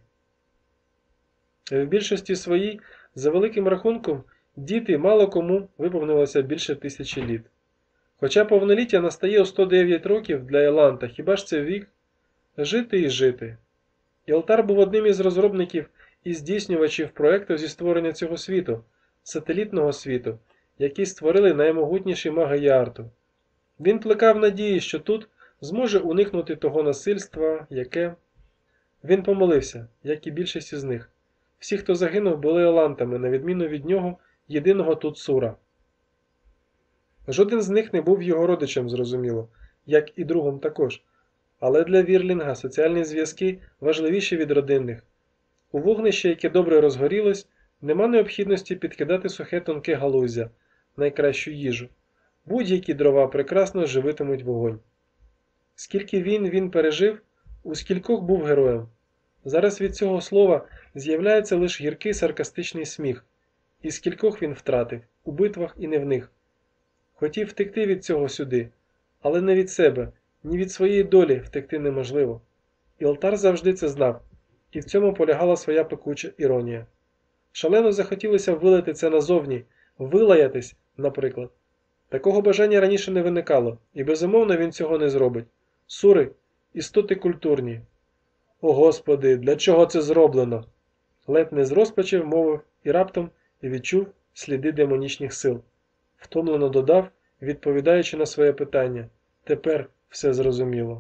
В більшості своїй, за великим рахунком, діти мало кому виповнилося більше тисячі літ. Хоча повноліття настає у сто дев'ять років для Еланта, хіба ж це вік? Жити і жити. Ілтар був одним із розробників і здійснювачів проєкту зі створення цього світу, сателітного світу, який створили наймогутніші маги Яарту. Він плекав надії, що тут зможе уникнути того насильства, яке... Він помолився, як і більшість із них. Всі, хто загинув, були елантами, на відміну від нього, єдиного тут Сура. Жоден з них не був його родичем, зрозуміло, як і другом також. Але для Вірлінга соціальні зв'язки важливіші від родинних. У вогнище, яке добре розгорілось, нема необхідності підкидати сухе тонке галуздя, найкращу їжу. Будь-які дрова прекрасно живитимуть вогонь. Скільки він він пережив, у скількох був героєм. Зараз від цього слова з'являється лише гіркий саркастичний сміх. І скількох він втратив, у битвах і не в них. Хотів втекти від цього сюди, але не від себе, ні від своєї долі втекти неможливо. Ілтар завжди це знав, і в цьому полягала своя пекуча іронія. Шалено захотілося вилити це назовні, вилаятись, наприклад. Такого бажання раніше не виникало, і безумовно він цього не зробить. Сури – істоти культурні. О Господи, для чого це зроблено? Ледь не з розпачів мовив і раптом відчув сліди демонічних сил. Втомлено додав, відповідаючи на своє питання. Тепер все зрозуміло.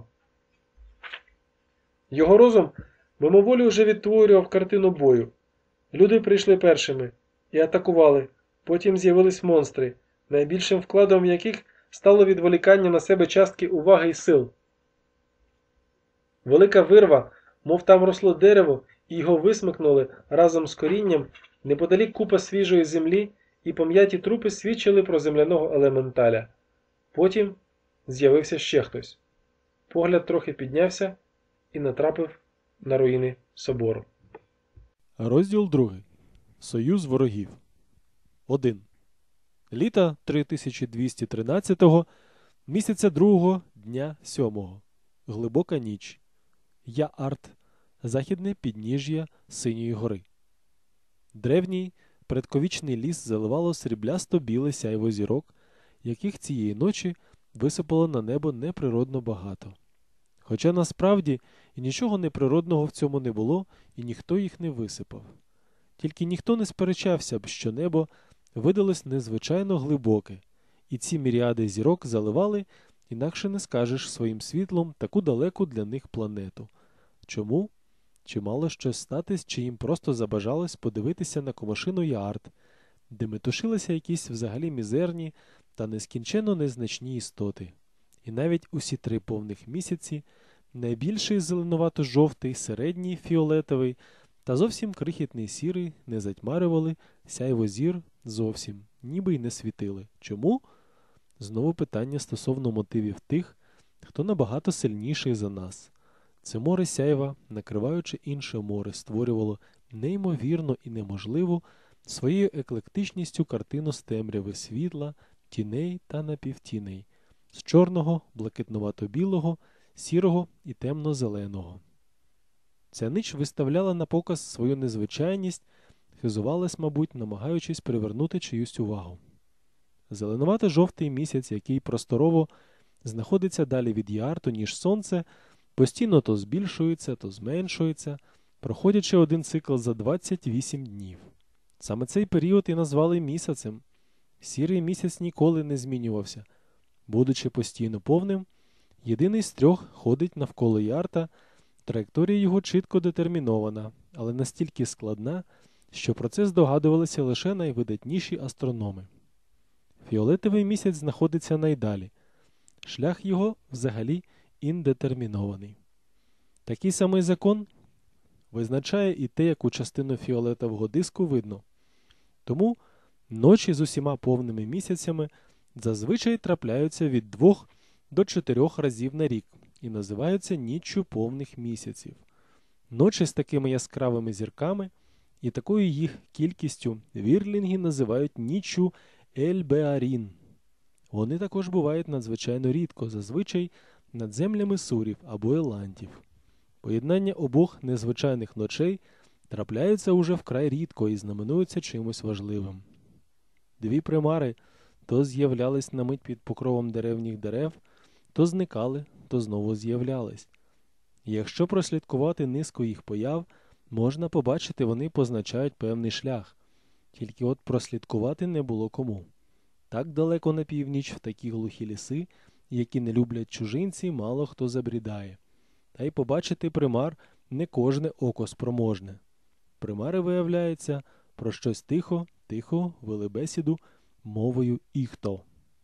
Його розум мимоволі вже відтворював картину бою. Люди прийшли першими і атакували, потім з'явились монстри, найбільшим вкладом яких стало відволікання на себе частки уваги і сил. Велика вирва, мов там росло дерево, і його висмикнули разом з корінням, неподалік купа свіжої землі, і пом'яті трупи свідчили про земляного елементаля. Потім з'явився ще хтось. Погляд трохи піднявся і натрапив на руїни собору. Розділ другий. Союз ворогів. один. Літа три тисячі двісті тринадцятого, місяця другого, дня сьомого. Глибока ніч. Яарт. Західне підніжжя Синьої гори. Древній, предковічний ліс заливало сріблясто-біле сяйво зірок, яких цієї ночі висипало на небо неприродно багато. Хоча насправді і нічого неприродного в цьому не було, і ніхто їх не висипав. Тільки ніхто не сперечався б, що небо видалось незвичайно глибоке, і ці міріади зірок заливали, інакше не скажеш, своїм світлом таку далеку для них планету. Чому? Чи мало щось статись, чи їм просто забажалось подивитися на комашину Ярд, де метушилися якісь взагалі мізерні та нескінченно незначні істоти. І навіть усі три повних місяці, найбільший зеленувато-жовтий, середній фіолетовий та зовсім крихітний сірий не затьмарювали сяйво зір зовсім, ніби й не світили. Чому? Знову питання стосовно мотивів тих, хто набагато сильніший за нас. Це море сяйва, накриваючи інше море, створювало неймовірно і неможливу своєю еклектичністю картину з темряви світла, тіней та напівтіней, з чорного, блакитнувато-білого, сірого і темно-зеленого. Ця ніч виставляла на показ свою незвичайність, хизувалась, мабуть, намагаючись привернути чиюсь увагу. Зеленувато-жовтий місяць, який просторово знаходиться далі від Ярту, ніж сонце, постійно то збільшується, то зменшується, проходячи один цикл за двадцять вісім днів. Саме цей період і назвали місяцем. Сірий місяць ніколи не змінювався. Будучи постійно повним, єдиний з трьох ходить навколо Ярта, траєкторія його чітко детермінована, але настільки складна, що про це здогадувалися лише найвидатніші астрономи. Фіолетовий місяць знаходиться найдалі. Шлях його взагалі індетермінований. Такий самий закон визначає і те, яку частину фіолетового диску видно. Тому ночі з усіма повними місяцями зазвичай трапляються від двох до чотирьох разів на рік і називаються ніччю повних місяців. Ночі з такими яскравими зірками і такою їх кількістю вірлінги називають ніччю Ельбеарін. Вони також бувають надзвичайно рідко, зазвичай над землями Сурів або Еландів. Поєднання обох незвичайних ночей трапляються уже вкрай рідко і знаменуються чимось важливим. Дві примари то з'являлись на мить під покровом деревніх дерев, то зникали, то знову з'являлись. І якщо прослідкувати низку їх появ, можна побачити, вони позначають певний шлях. Тільки от прослідкувати не було кому. Так далеко на північ, в такі глухі ліси, які не люблять чужинці, мало хто забрідає. Та й побачити примар не кожне око спроможне. Примари, виявляється, про щось тихо, тихо вели бесіду мовою іхто.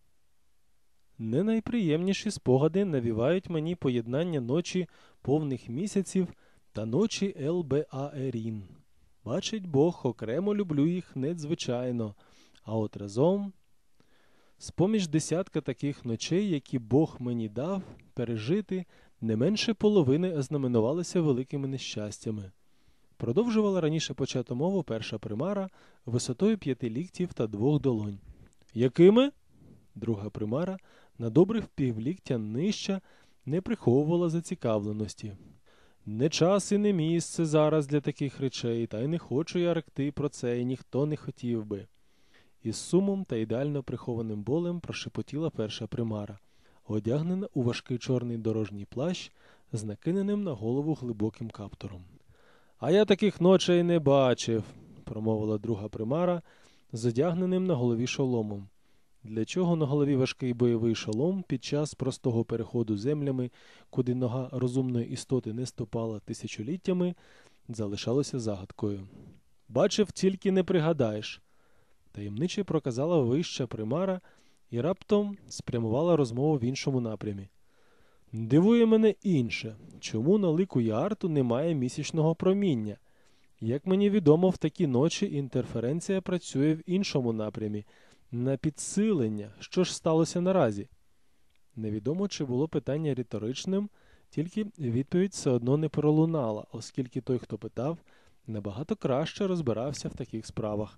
Не найприємніші спогади навівають мені поєднання ночі повних місяців та ночі Елбеаерін. Бачить Бог, окремо люблю їх надзвичайно, а от разом з-поміж десятка таких ночей, які Бог мені дав пережити, не менше половини ознаменувалися великими нещастями. Продовжувала раніше почату мову перша примара висотою п'яти ліктів та двох долонь. Якими? Друга примара на добрих півліктя нижча не приховувала зацікавленості. Не час і не місце зараз для таких речей, та й не хочу я ректи про це, і ніхто не хотів би. Із сумом та ідеально прихованим болем прошепотіла перша примара, одягнена у важкий чорний дорожній плащ з накиненим на голову глибоким каптуром. «А я таких ночей не бачив», – промовила друга примара з одягненим на голові шоломом. Для чого на голові важкий бойовий шолом під час простого переходу землями, куди нога розумної істоти не ступала тисячоліттями, залишалося загадкою. «Бачив, тільки не пригадаєш», – таємниче проказала вища примара і раптом спрямувала розмову в іншому напрямі. «Дивує мене інше, чому на лику Ярту немає місячного проміння? Як мені відомо, в такі ночі інтерференція працює в іншому напрямі, на підсилення. Що ж сталося наразі?» Невідомо, чи було питання риторичним, тільки відповідь все одно не пролунала, оскільки той, хто питав, набагато краще розбирався в таких справах.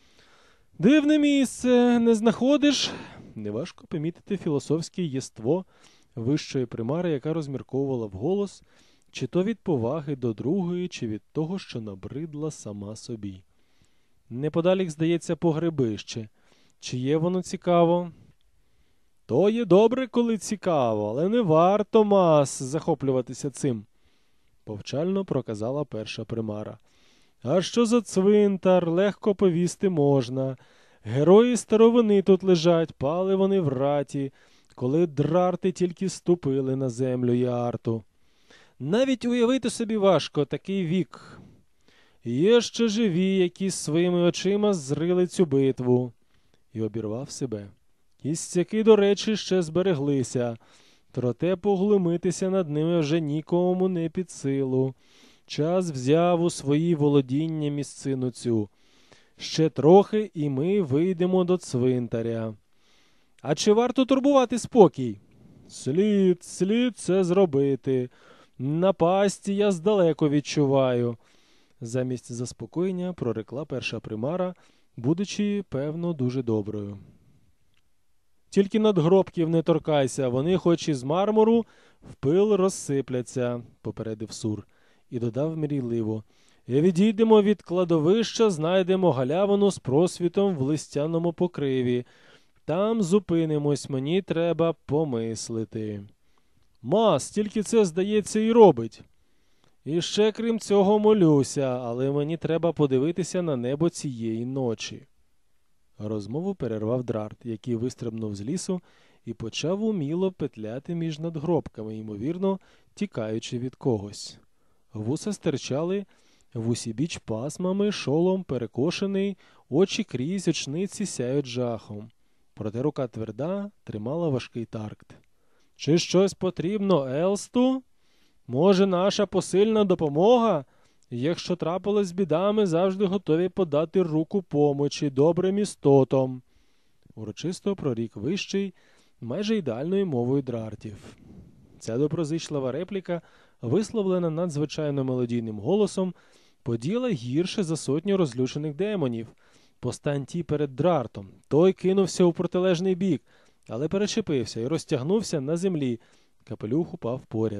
«Дивне місце, не знаходиш?» Неважко помітити філософське єство вищої примари, яка розмірковувала вголос, чи то від поваги до другої, чи від того, що набридла сама собі. «Неподалік, здається, погребище. Чи є воно цікаво?» «То є добре, коли цікаво, але не варто, мас, захоплюватися цим», – повчально проказала перша примара. А що за цвинтар, легко повісти можна. Герої старовини тут лежать, пали вони в раті, коли драрти тільки ступили на землю Ярту. Навіть уявити собі важко такий вік. Є ще живі, які своїми очима зрили цю битву. І обірвав себе. Кістяки, до речі, ще збереглися, проте поглумитися над ними вже нікому не під силу. Час взяв у свої володіння місцину цю. Ще трохи, і ми вийдемо до цвинтаря. А чи варто турбувати спокій? Слід, слід це зробити. Напасті я здалеку відчуваю. Замість заспокоєння прорекла перша примара, будучи, певно, дуже доброю. Тільки надгробків не торкайся, вони хоч із мармуру в пил розсипляться, попередив Сур, і додав мрійливо. Відійдемо від кладовища, знайдемо галявину з просвітом в листяному покриві. Там зупинимось, мені треба помислити. Мас, тільки це, здається, і робить. І ще, крім цього, молюся, але мені треба подивитися на небо цієї ночі. Розмову перервав Драрт, який вистрибнув з лісу і почав уміло петляти між надгробками, ймовірно, тікаючи від когось. Вуса стирчали в усібіч пасмами, шолом перекошений, очі крізь очниці сяють жахом. Проте рука тверда тримала важкий таркт. Чи щось потрібно Елсту? Може, наша посильна допомога? Якщо трапилось з бідами, завжди готові подати руку помочі добрим істотам. Урочисто прорік вищий, майже ідеальною мовою драртів. Ця доброзичлива репліка, висловлена надзвичайно мелодійним голосом, поділа гірше за сотню розлючених демонів. Постань ті перед Драртом. Той кинувся у протилежний бік, але перечепився і розтягнувся на землі. Капелюх упав поряд.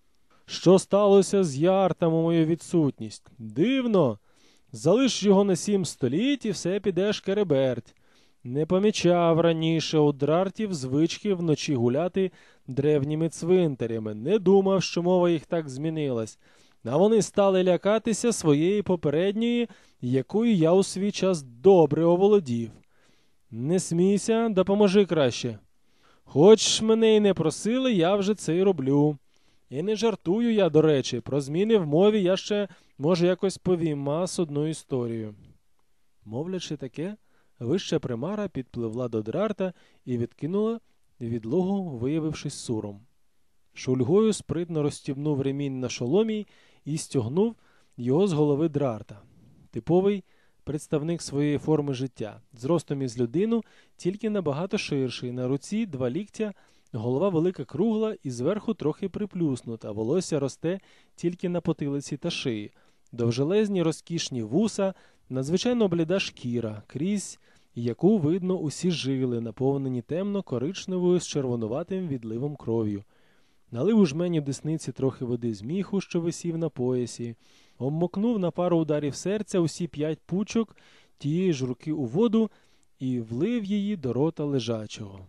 Що сталося з Яртом у мою відсутність? Дивно. Залиш його на сім століть і все піде шкереберть. Не помічав раніше у Драртів звички вночі гуляти древніми цвинтарями. Не думав, що мова їх так змінилась. А вони стали лякатися своєї попередньої, якою я у свій час добре оволодів. Не смійся, допоможи краще. Хоч мене й не просили, я вже це й роблю. І не жартую я, до речі, про зміни в мові я ще, може, якось повім Мас одну історію. Мовлячи таке, вища примара підпливла до Драрта і відкинула відлогу, виявившись Суром. Шульгою спритно розстібнув ремінь на шоломі і стягнув його з голови Драрта. Типовий представник своєї форми життя, зростом із людину, тільки набагато ширший, на руці два ліктя, голова велика кругла і зверху трохи приплюснута, волосся росте тільки на потилиці та шиї, довжелезні розкішні вуса, надзвичайно бліда шкіра, крізь яку видно усі жили, наповнені темно-коричневою з червонуватим відливом кров'ю. Налив у жмені десниці трохи води з міху, що висів на поясі, обмокнув на пару ударів серця усі п'ять пучок тієї ж руки у воду і влив її до рота лежачого.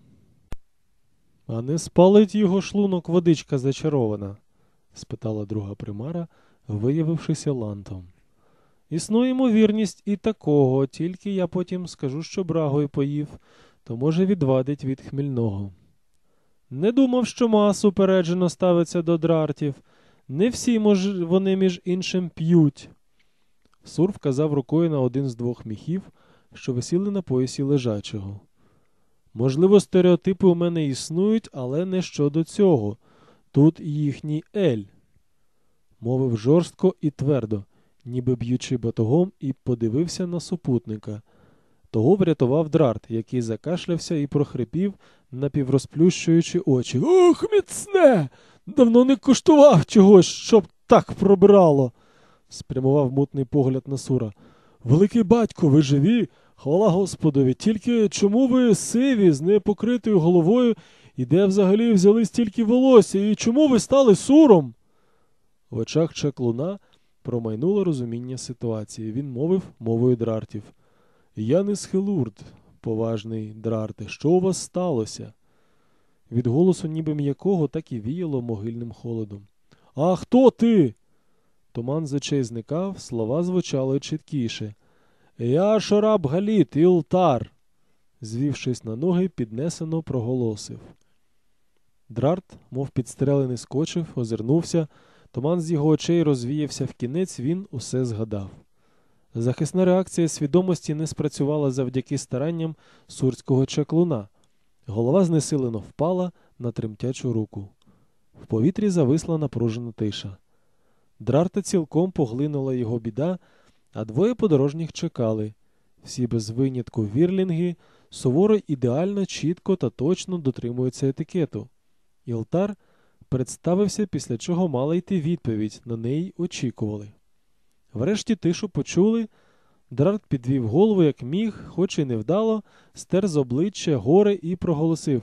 — А не спалить його шлунок водичка зачарована? — спитала друга примара, виявившися лантом. — Існує ймовірність і такого, тільки я потім скажу, що брагою поїв, то, може, відвадить від хмільного. Не думав, що Мас упереджено ставиться до Драртів. Не всі, може, вони між іншим п'ють. Сур вказав рукою на один з двох міхів, що висіли на поясі лежачого. Можливо, стереотипи у мене існують, але не щодо цього. Тут їхній Ель. Мовив жорстко і твердо, ніби б'ючи батогом, і подивився на супутника. Того врятував Драрт, який закашлявся і прохрипів, напіврозплющуючи очі. «Ох, міцне! Давно не куштував чогось, щоб так пробирало!» Спрямував мутний погляд на Сура. «Великий батько, ви живі? Хвала Господові! Тільки чому ви сиві, з непокритою головою, і де взагалі взяли стільки волосся, і чому ви стали Суром?» В очах чаклуна промайнуло розуміння ситуації. Він мовив мовою Драртів. «Я не Схелурд, поважний Драрте. Що у вас сталося?» Від голосу ніби м'якого так і віяло могильним холодом. «А хто ти?» Туман з очей зникав, слова звучали чіткіше. «Я Шораб Галіт, Ілтар!» Звівшись на ноги, піднесено проголосив. Драрт, мов підстрелений, скочив, озирнувся. Туман з його очей розвіявся в кінець, він усе згадав. Захисна реакція свідомості не спрацювала завдяки старанням сурського чаклуна. Голова знесилено впала на тремтячу руку. В повітрі зависла напружена тиша. Драрта цілком поглинула його біда, а двоє подорожніх чекали. Всі без винятку вірлінги суворо, ідеально, чітко та точно дотримуються етикету. Ілтар представився, після чого мала йти відповідь, на неї очікували. Врешті тишу почули. Драрт підвів голову, як міг, хоч і невдало, стер з обличчя горе і проголосив.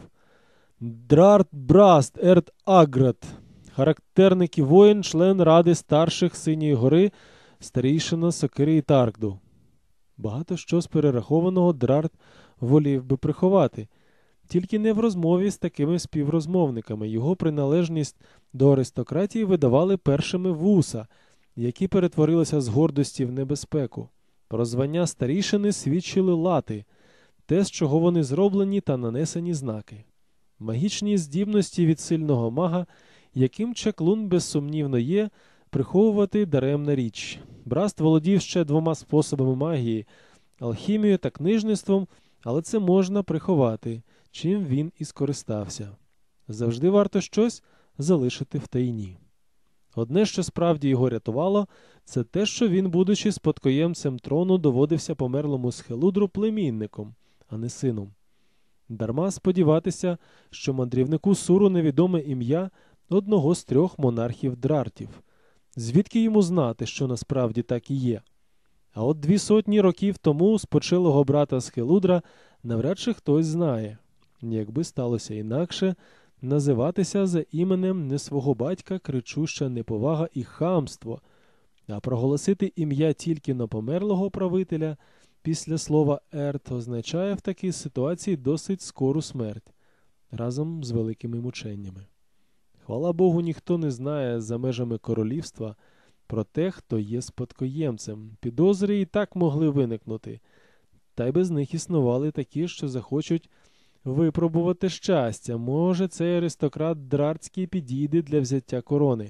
«Драрт Браст Ерт Аграт, характерник і воїн, член Ради старших Синьої гори, старійшина Сокири і Таркду». Багато що з перерахованого Драрт волів би приховати. Тільки не в розмові з такими співрозмовниками. Його приналежність до аристократії видавали першими вуса, які перетворилися з гордості в небезпеку. Про звання старішини свідчили лати, те, з чого вони зроблені та нанесені знаки. Магічні здібності від сильного мага, яким чаклун безсумнівно є, приховувати даремна річ. Браст володів ще двома способами магії – алхімією та книжництвом, але це можна приховати, чим він і скористався. Завжди варто щось залишити в тайні. Одне, що справді його рятувало, це те, що він, будучи спадкоємцем трону, доводився померлому Схелудру племінником, а не сином. Дарма сподіватися, що мандрівнику Суру невідоме ім'я одного з трьох монархів Драртів. Звідки йому знати, що насправді так і є? А от дві сотні років тому спочилого брата Схелудра навряд чи хтось знає. Якби сталося інакше, називатися за іменем не свого батька кричуща неповага і хамство, а проголосити ім'я тільки на померлого правителя після слова «ерт» означає в такій ситуації досить скору смерть, разом з великими мученнями. Хвала Богу, ніхто не знає за межами королівства про те, хто є спадкоємцем. Підозри і так могли виникнути, та й без них існували такі, що захочуть випробувати щастя. Може, цей аристократ Драртський підійде для взяття корони.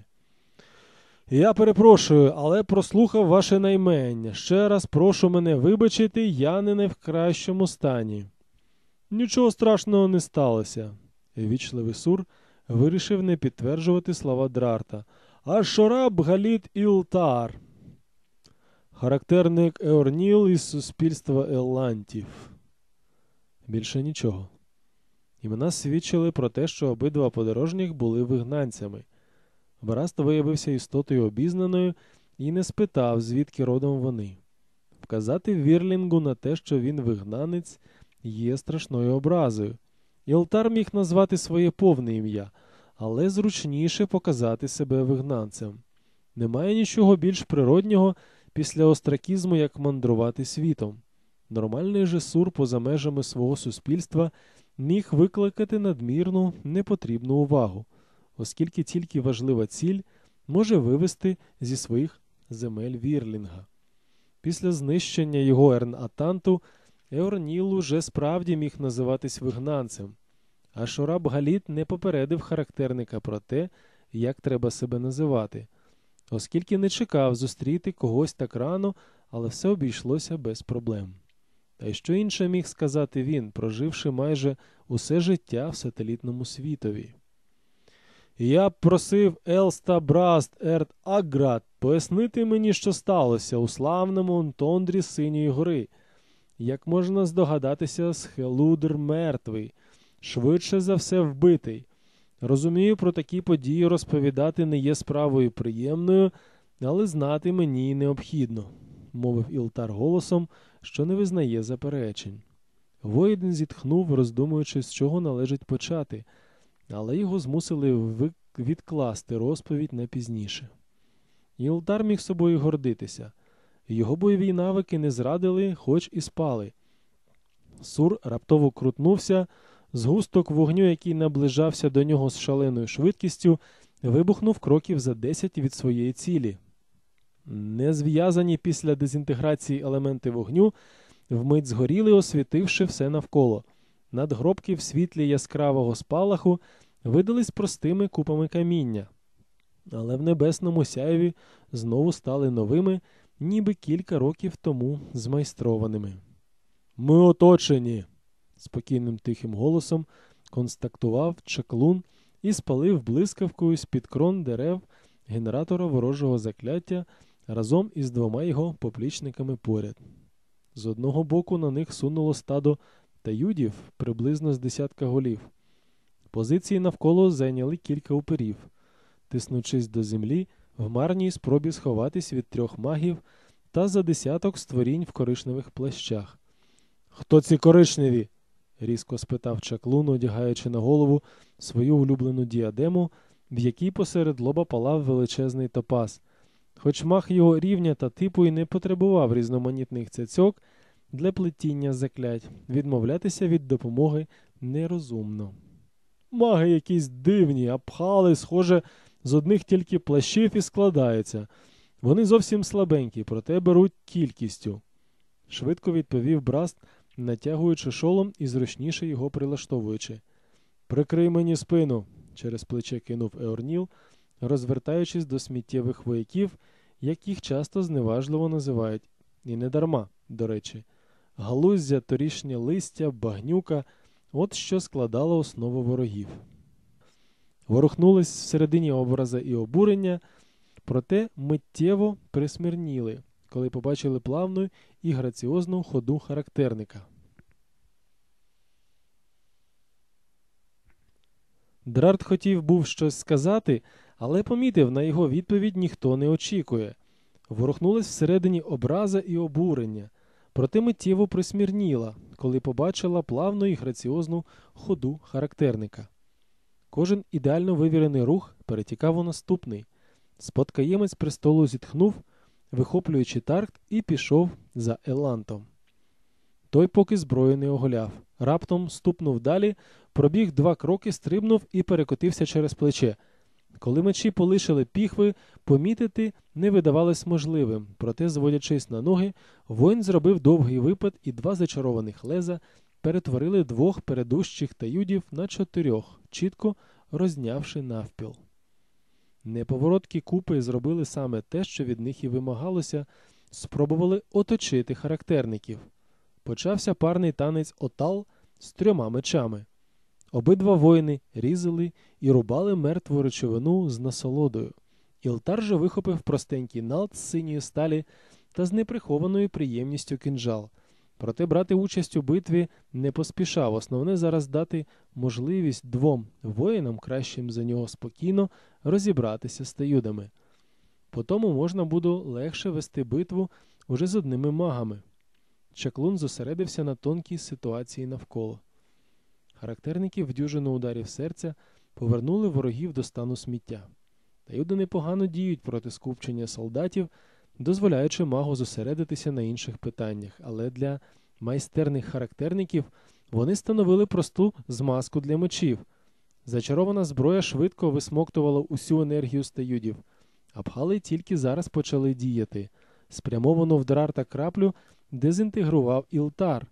Я перепрошую, але прослухав ваше наймення. Ще раз прошу мене вибачити, я не в кращому стані. Нічого страшного не сталося. Ввічливий Сур вирішив не підтверджувати слова Драрта. А Шораб Галіт Ілтар, характерник Еорніл із суспільства Еллантів. Більше нічого. Імена свідчили про те, що обидва подорожніх були вигнанцями. Браст виявився істотою обізнаною і не спитав, звідки родом вони. Вказати Вірлінгу на те, що він вигнанець, є страшною образою. Ілтар міг назвати своє повне ім'я, але зручніше показати себе вигнанцем. Немає нічого більш природнього після остракізму, як мандрувати світом. Нормальний же Сур поза межами свого суспільства міг викликати надмірну, непотрібну увагу, оскільки тільки важлива ціль може вивести зі своїх земель Вірлінга. Після знищення його Ерн-Атанту Еорніл уже справді міг називатись вигнанцем, а Шораб Галіт не попередив характерника про те, як треба себе називати, оскільки не чекав зустріти когось так рано, але все обійшлося без проблем. Та й що інше міг сказати він, проживши майже усе життя в сателітному світові? Я б просив Елста Браст Ерт Аграт пояснити мені, що сталося у славному тондрі Синьої гори. Як можна здогадатися, Схелудр мертвий, швидше за все вбитий. Розумію, про такі події розповідати не є справою приємною, але знати мені необхідно, мовив Ілтар голосом, що не визнає заперечень. Воїн зітхнув, роздумуючи, з чого належить почати, але його змусили відкласти розповідь на пізніше. Ілтар міг собою гордитися. Його бойові навики не зрадили, хоч і спали. Сур раптово крутнувся, згусток вогню, який наближався до нього з шаленою швидкістю, вибухнув кроків за десять від своєї цілі. Не зв'язані після дезінтеграції елементи вогню вмить згоріли, освітивши все навколо. Надгробки в світлі яскравого спалаху видались простими купами каміння, але в небесному сяєві знову стали новими, ніби кілька років тому змайстрованими. «Ми оточені!» – спокійним тихим голосом констатував Чаклун і спалив блискавкою з-під крон дерев генератора ворожого закляття разом із двома його поплічниками поряд. З одного боку на них сунуло стадо таюдів приблизно з десятка голів. Позиції навколо зайняли кілька упирів, тиснучись до землі в марній спробі сховатись від трьох магів та за десяток створінь в коричневих плащах. «Хто ці коричневі?» – різко спитав Чаклун, одягаючи на голову свою улюблену діадему, в якій посеред лоба палав величезний топаз. Хоч маг його рівня та типу і не потребував різноманітних цяцьок для плетіння заклять, відмовлятися від допомоги нерозумно. «Маги якісь дивні, апхали, схоже, з одних тільки плащів і складаються. Вони зовсім слабенькі, проте беруть кількістю», – швидко відповів Браст, натягуючи шолом і зручніше його прилаштовуючи. «Прикрий мені спину», – через плече кинув Еорніл, розвертаючись до сміттєвих вояків, як їх часто зневажливо називають. І не дарма, до речі. Галуздя, торішнє листя, багнюка – от що складало основу ворогів. Ворухнулись всередині образа і обурення, проте миттєво присмирніли, коли побачили плавну і граціозну ходу характерника. Драрт хотів був щось сказати, але помітив, на його відповідь ніхто не очікує. Ворухнулась всередині образа і обурення, проте миттєво присмірніла, коли побачила плавну і граціозну ходу характерника. Кожен ідеально вивірений рух перетікав у наступний. Спадкоємець престолу зітхнув, вихоплюючи таркт, і пішов за Елантом. Той поки зброю не оголяв. Раптом ступнув далі, пробіг два кроки, стрибнув і перекотився через плече. Коли мечі полишили піхви, помітити не видавалось можливим, проте, зводячись на ноги, воїн зробив довгий випад, і два зачарованих леза перетворили двох передущих таюдів на чотирьох, чітко рознявши навпіл. Неповороткі купи зробили саме те, що від них і вимагалося, спробували оточити характерників. Почався парний танець отал з трьома мечами. Обидва воїни різали і рубали мертву речовину з насолодою. Ілтар же вихопив простенький налт з синьої сталі та з неприхованою приємністю кинджал. Проте брати участь у битві не поспішав. Основне зараз дати можливість двом воїнам, кращим за нього, спокійно розібратися з таюдами. Потому можна буде легше вести битву уже з одними магами. Чаклун зосередився на тонкій ситуації навколо. Характерники в дюжину ударів серця повернули ворогів до стану сміття. Таюди непогано діють проти скупчення солдатів, дозволяючи магу зосередитися на інших питаннях, але для майстерних характерників вони становили просту змазку для мечів. Зачарована зброя швидко висмоктувала усю енергію з таюдів. Апхали тільки зараз почали діяти. Спрямовану в Драрта краплю дезінтегрував Ілтар.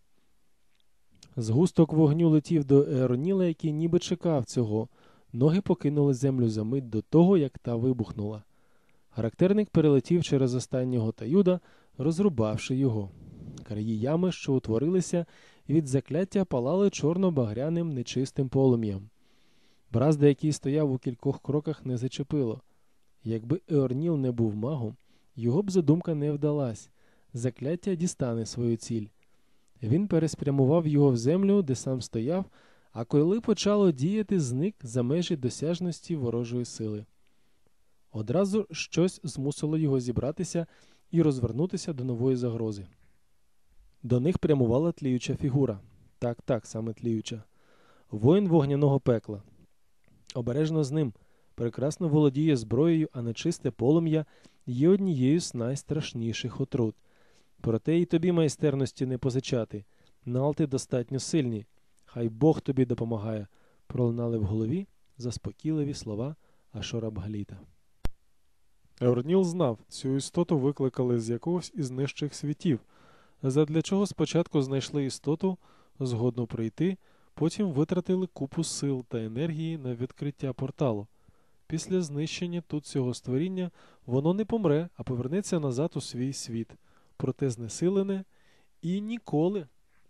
Згусток вогню летів до Еорніла, який ніби чекав цього. Ноги покинули землю за мить до того, як та вибухнула. Характерник перелетів через останнього таюда, розрубавши його. Краї ями, що утворилися, від закляття палали чорно-багряним нечистим полум'ям. Бразда, який стояв у кількох кроках, не зачепило. Якби Еорніл не був магом, його б задумка не вдалась. Закляття дістане свою ціль. Він переспрямував його в землю, де сам стояв, а коли почало діяти, зник за межі досяжності ворожої сили. Одразу щось змусило його зібратися і розвернутися до нової загрози. До них прямувала тліюча фігура. Так, так, саме тліюча. Воїн вогняного пекла. Обережно з ним. Прекрасно володіє зброєю, а нечисте полум'я є однією з найстрашніших отрут. Проте і тобі майстерності не позичати. Налти достатньо сильні. Хай Бог тобі допомагає, пролунали в голові заспокійливі слова Ашурабгаліта. Еорніл знав, цю істоту викликали з якогось із нижчих світів, задля чого спочатку знайшли істоту, згодно прийти, потім витратили купу сил та енергії на відкриття порталу. Після знищення тут цього створіння воно не помре, а повернеться назад у свій світ, проте знесилене і ніколи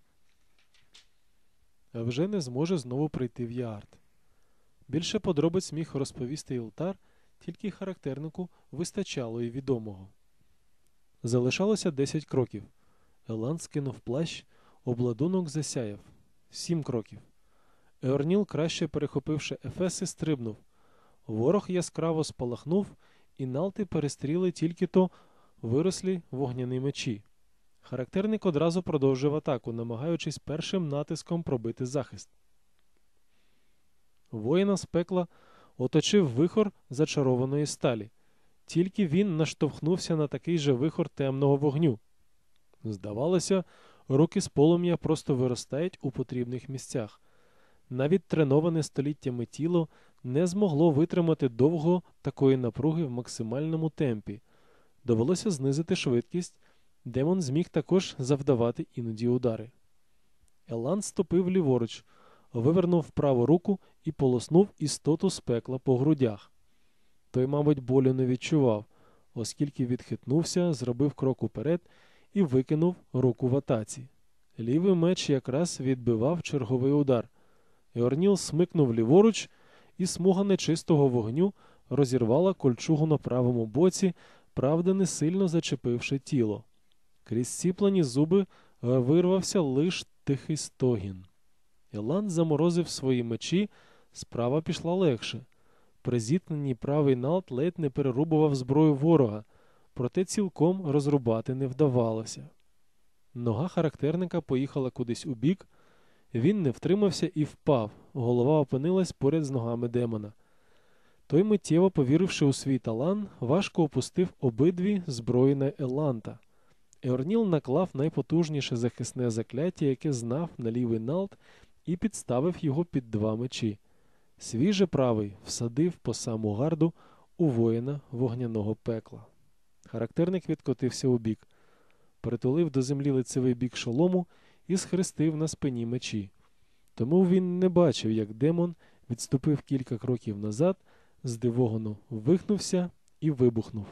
вже не зможе знову прийти в Яард. Більше подробиць міг розповісти Ілтар, тільки характернику вистачало і відомого. Залишалося десять кроків. Еланд скинув плащ, обладунок засяяв. Сім кроків. Еорніл, краще перехопивши ефеси, стрибнув. Ворог яскраво спалахнув, і налти перестріли тільки-то вирослі вогняні мечі. Характерник одразу продовжив атаку, намагаючись першим натиском пробити захист. Воїна з пекла оточив вихор зачарованої сталі. Тільки він наштовхнувся на такий же вихор темного вогню. Здавалося, руки з полум'я просто виростають у потрібних місцях. Навіть треноване століттями тіло не змогло витримати довго такої напруги в максимальному темпі. Довелося знизити швидкість, демон зміг також завдавати іноді удари. Еланд ступив ліворуч, вивернув праву руку і полоснув істоту з пекла по грудях. Той, мабуть, болю не відчував, оскільки відхитнувся, зробив крок уперед і викинув руку в атаці. Лівий меч якраз відбивав черговий удар. Еорніл смикнув ліворуч, і смуга нечистого вогню розірвала кольчугу на правому боці, правда, не сильно зачепивши тіло. Крізь сіплені зуби вирвався лиш тихий стогін. Еланд заморозив свої мечі, справа пішла легше. При зіткненні правий налт ледь не перерубував зброю ворога, проте цілком розрубати не вдавалося. Нога характерника поїхала кудись у бік, він не втримався і впав, голова опинилась поряд з ногами демона. Той, миттєво повіривши у свій талант, важко опустив обидві зброї на Еланта. Еорніл наклав найпотужніше захисне закляття, яке знав, на лівий налт, і підставив його під два мечі. Свій же правий всадив по саму гарду у воїна вогняного пекла. Характерник відкотився у бік, притулив до землі лицевий бік шолому і схрестив на спині мечі. Тому він не бачив, як демон відступив кілька кроків назад, здивовано вихнувся і вибухнув.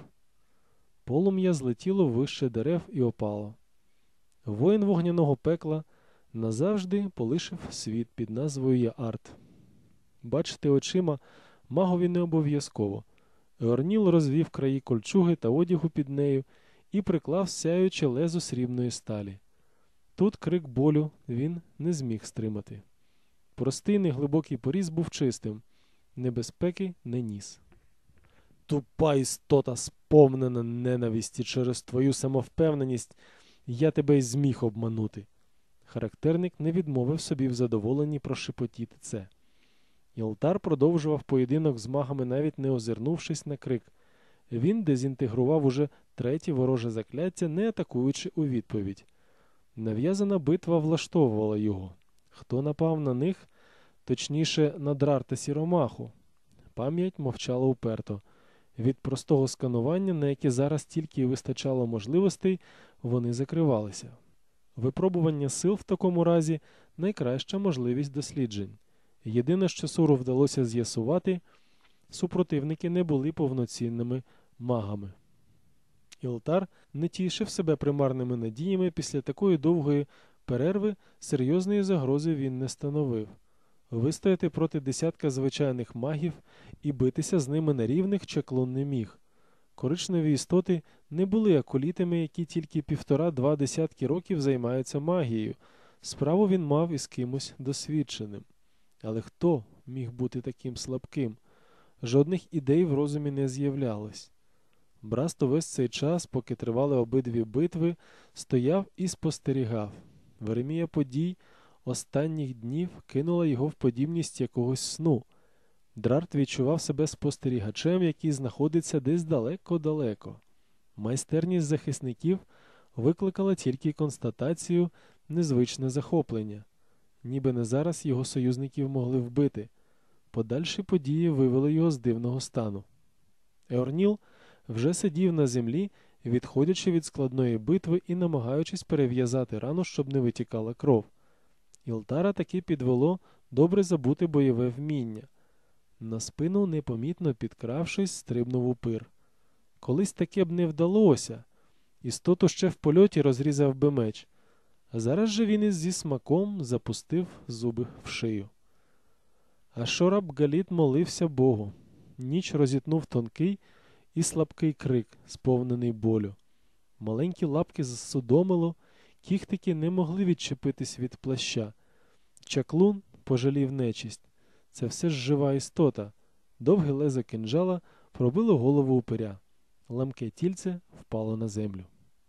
Полум'я злетіло вище дерев і опало. Воїн вогняного пекла назавжди полишив світ під назвою Яард. Бачити очима магові не обов'язково. Еорніл розвів краї кольчуги та одягу під нею і приклав сяюче лезо срібної сталі. Тут крик болю він не зміг стримати. Простий неглибокий поріз був чистим, небезпеки не ніс. Тупа істота, сповнена ненависті через твою самовпевненість, я тебе й зміг обманути. Характерник не відмовив собі в задоволенні прошепотіти це. Ілтар продовжував поєдинок з магами, навіть не озирнувшись на крик. Він дезінтегрував уже третє вороже закляття, не атакуючи у відповідь. Нав'язана битва влаштовувала його. Хто напав на них, точніше на Драр та Сіромаху? Пам'ять мовчала уперто. Від простого сканування, на яке зараз тільки й вистачало можливостей, вони закривалися. Випробування сил в такому разі – найкраща можливість досліджень. Єдине, що Суру вдалося з'ясувати – супротивники не були повноцінними магами. Ілтар не тішив себе примарними надіями, після такої довгої перерви серйозної загрози він не становив. Вистояти проти десятка звичайних магів і битися з ними на рівних чаклун не міг. Коричневі істоти не були акулітами, які тільки півтора-два десятки років займаються магією. Справу він мав із кимось досвідченим. Але хто міг бути таким слабким? Жодних ідей в розумі не з'являлось. Браст увесь цей час, поки тривали обидві битви, стояв і спостерігав. Веремія подій останніх днів кинула його в подібність якогось сну. Драрт відчував себе спостерігачем, який знаходиться десь далеко-далеко. Майстерність захисників викликала тільки констатацію, незвичне захоплення. Ніби не зараз його союзників могли вбити. Подальші події вивели його з дивного стану. Еорніл вже сидів на землі, відходячи від складної битви і намагаючись перев'язати рану, щоб не витікала кров. Ілтара таки підвело добре забуте бойове вміння. На спину, непомітно підкравшись, стрибнув упир. Колись таке б не вдалося. Істоту ще в польоті розрізав би меч. А зараз же він із зі смаком запустив зуби в шию. А Шораб Галіт молився Богу. Ніч розітнув тонкий і слабкий крик, сповнений болю. Маленькі лапки засудомило, кіхтики не могли відчепитись від плаща. Чаклун пожалів нечисть. Це все ж жива істота. Довге лезо кинджала пробило голову упиря. Ламке тільце впало на землю.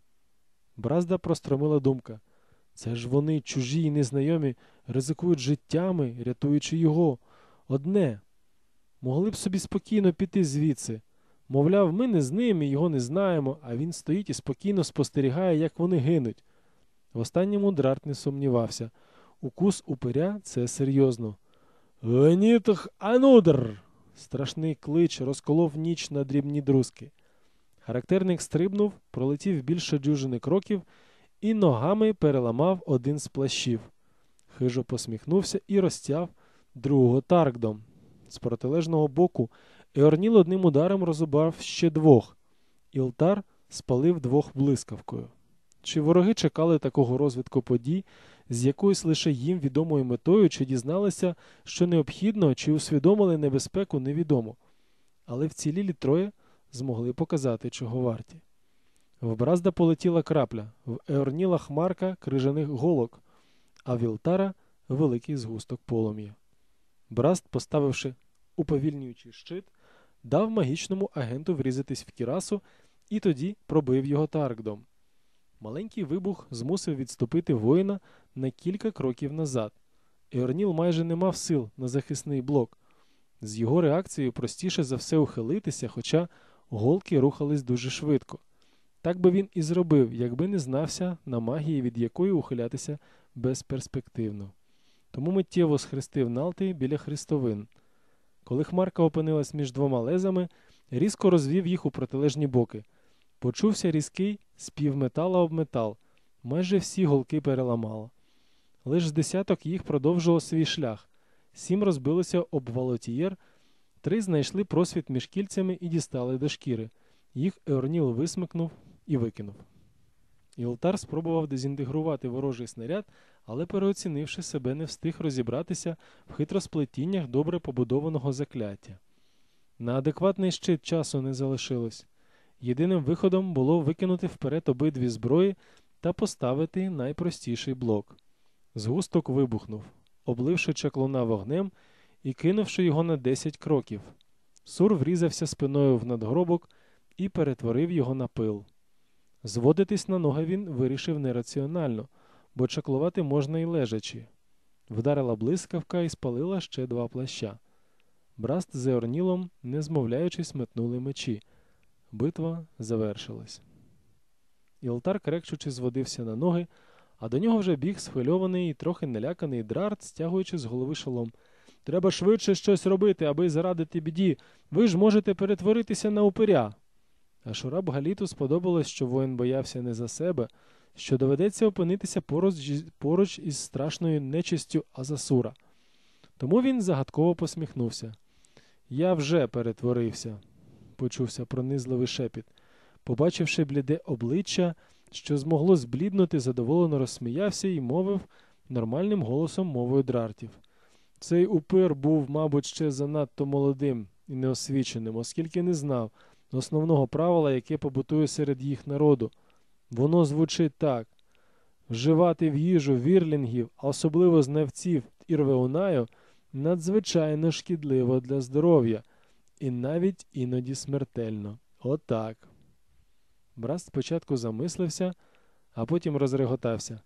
Бразда простромила думка. Це ж вони, чужі й незнайомі, ризикують життями, рятуючи його. Одне. Могли б собі спокійно піти звідси. Мовляв, ми не з ним і його не знаємо, а він стоїть і спокійно спостерігає, як вони гинуть. В останньому Драрт не сумнівався. Укус упиря – це серйозно. «Венітх анудр!» Страшний клич розколов ніч на дрібні друзки. Характерник стрибнув, пролетів більше дюжини кроків і ногами переламав один з плащів. Хижо посміхнувся і розтяв другого таргдом. З протилежного боку Еорніл одним ударом розубав ще двох. Ілтар спалив двох блискавкою. Чи вороги чекали такого розвитку подій, з якоюсь лише їм відомою метою, чи дізналися, що необхідно, чи усвідомили небезпеку, невідомо. Але вцілілі троє змогли показати, чого варті. В Бразда полетіла крапля, в Еорніла хмарка крижаних голок, а в Ілтара великий згусток полум'я. Бразд, поставивши уповільнюючий щит, дав магічному агенту врізатись в кірасу і тоді пробив його таргдом. Маленький вибух змусив відступити воїна на кілька кроків назад. Еорніл майже не мав сил на захисний блок. З його реакцією простіше за все ухилитися, хоча голки рухались дуже швидко. Так би він і зробив, якби не знався на магії, від якої ухилятися безперспективно. Тому миттєво схрестив налти біля хрестовин. Коли хмарка опинилась між двома лезами, різко розвів їх у протилежні боки. Почувся різкий спів метала об метал. Майже всі голки переламало. Лиш з десяток їх продовжував свій шлях. Сім розбилося об валотієр, три знайшли просвіт між кільцями і дістали до шкіри. Їх Еорніл висмикнув і викинув. Ілтар спробував дезінтегрувати ворожий снаряд, але, переоцінивши себе, не встиг розібратися в хитросплетіннях добре побудованого закляття. На адекватний щит часу не залишилось. Єдиним виходом було викинути вперед обидві зброї та поставити найпростіший блок. Згусток вибухнув, обливши чаклуна вогнем і кинувши його на десять кроків. Сур врізався спиною в надгробок і перетворив його на пил. Зводитись на ноги він вирішив нераціонально, бо чаклувати можна й лежачи. Вдарила блискавка і спалила ще два плаща. Бразд з Еорнілом, не змовляючись, метнули мечі. Битва завершилась. Ілтар, крекчучи, зводився на ноги, а до нього вже біг схвильований і трохи наляканий Драрт, стягуючи з голови шолом. «Треба швидше щось робити, аби зарадити біді. Ви ж можете перетворитися на упиря». А Шораб Галіту сподобалось, що воїн боявся не за себе, що доведеться опинитися поруч, поруч із страшною нечистю Азасура. Тому він загадково посміхнувся. «Я вже перетворився», – почувся пронизливий шепіт. Побачивши бліде обличчя, що змогло збліднути, задоволено розсміявся і мовив нормальним голосом мовою Драртів. Цей упир був, мабуть, ще занадто молодим і неосвіченим, оскільки не знав основного правила, яке побутує серед їх народу. Воно звучить так. Вживати в їжу вірлінгів, а особливо знавців Ірвеунаю, надзвичайно шкідливо для здоров'я і навіть іноді смертельно. Отак. Браст спочатку замислився, а потім розреготався.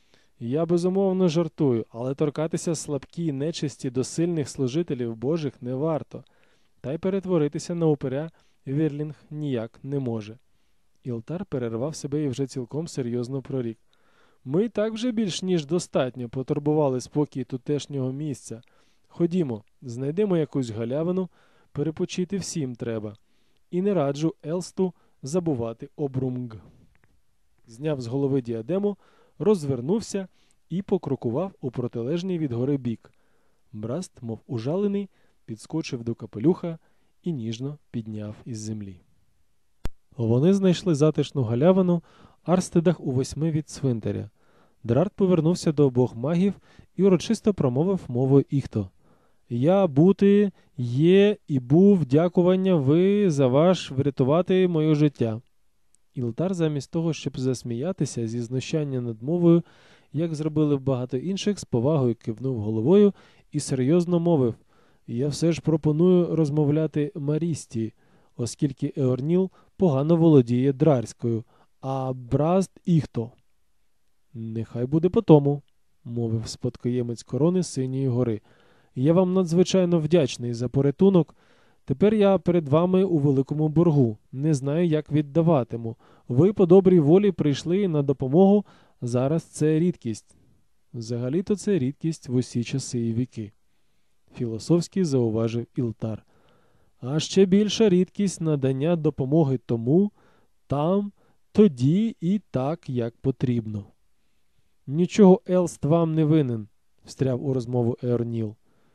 Я безумовно жартую, але торкатися слабкій нечисті до сильних служителів Божих не варто, та й перетворитися на упиря Вірлінг ніяк не може. Ілтар перервав себе і вже цілком серйозно прорік. Ми й так вже більш ніж достатньо потурбували спокій тутешнього місця. Ходімо, знайдемо якусь галявину, перепочити всім треба. і не раджу Елсту забувати обрумг. Зняв з голови діадему, розвернувся і покрокував у протилежний від гори бік. Браст, мов ужалений, підскочив до капелюха і ніжно підняв із землі. Вони знайшли затишну галявину арстедах у восьми від цвинтаря. Драрт повернувся до обох магів і урочисто промовив мовою Іхто. «Я бути, є і був дякування ви за ваш врятувати моє життя». Ілтар замість того, щоб засміятися зі знущання над мовою, як зробили багато інших, з повагою кивнув головою і серйозно мовив: «Я все ж пропоную розмовляти марісті, оскільки Еорніл погано володіє драрською, а Браст Іхто». «Нехай буде по тому», – мовив спадкоємець корони Синьої гори. «Я вам надзвичайно вдячний за порятунок. Тепер я перед вами у великому боргу. Не знаю, як віддаватиму. Ви по добрій волі прийшли на допомогу. Зараз це рідкість». «Взагалі-то це рідкість в усі часи і віки», – філософськи зауважив Ілтар. «А ще більша рідкість надання допомоги тому, там, тоді і так, як потрібно». «Нічого Елст вам не винен», – встряв у розмову Еорніл.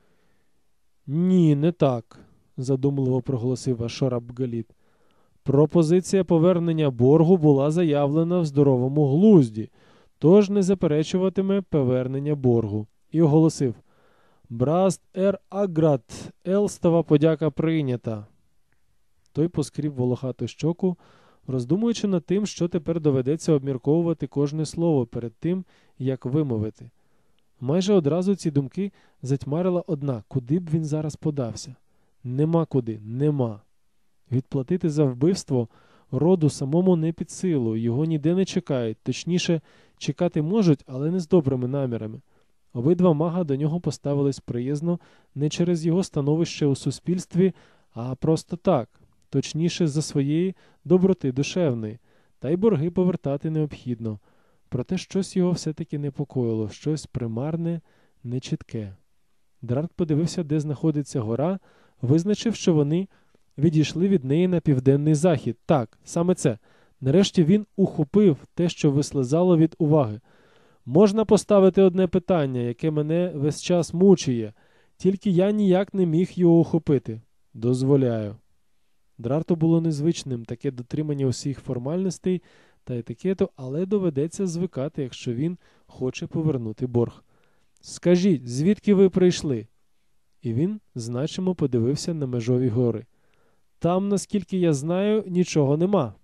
«Ні, не так», – задумливо проголосив Ашораб-Галід. «Пропозиція повернення боргу була заявлена в здоровому глузді, тож не заперечуватиме повернення боргу». І оголосив: «Браст ер Аграт, Елстова подяка прийнята». Той поскрів волохату щоку, роздумуючи над тим, що тепер доведеться обмірковувати кожне слово перед тим, як вимовити. Майже одразу ці думки затьмарила одна: куди б він зараз подався? Нема куди, нема. Відплатити за вбивство роду самому не під силу, його ніде не чекають, точніше, чекати можуть, але не з добрими намірами. Обидва мага до нього поставились приязно не через його становище у суспільстві, а просто так, точніше за своєї доброти душевної, та й борги повертати необхідно. Проте щось його все-таки непокоїло, щось примарне, нечітке. Драрт подивився, де знаходиться гора, визначив, що вони відійшли від неї на південний захід. Так, саме це. Нарешті він ухопив те, що вислизало від уваги. «Можна поставити одне питання, яке мене весь час мучує, тільки я ніяк не міг його ухопити». «Дозволяю». Драрту було незвичним таке дотримання усіх формальностей та етикету, але доведеться звикати, якщо він хоче повернути борг. «Скажіть, звідки ви прийшли?» І він значимо подивився на межові гори. «Там, наскільки я знаю, нічого нема».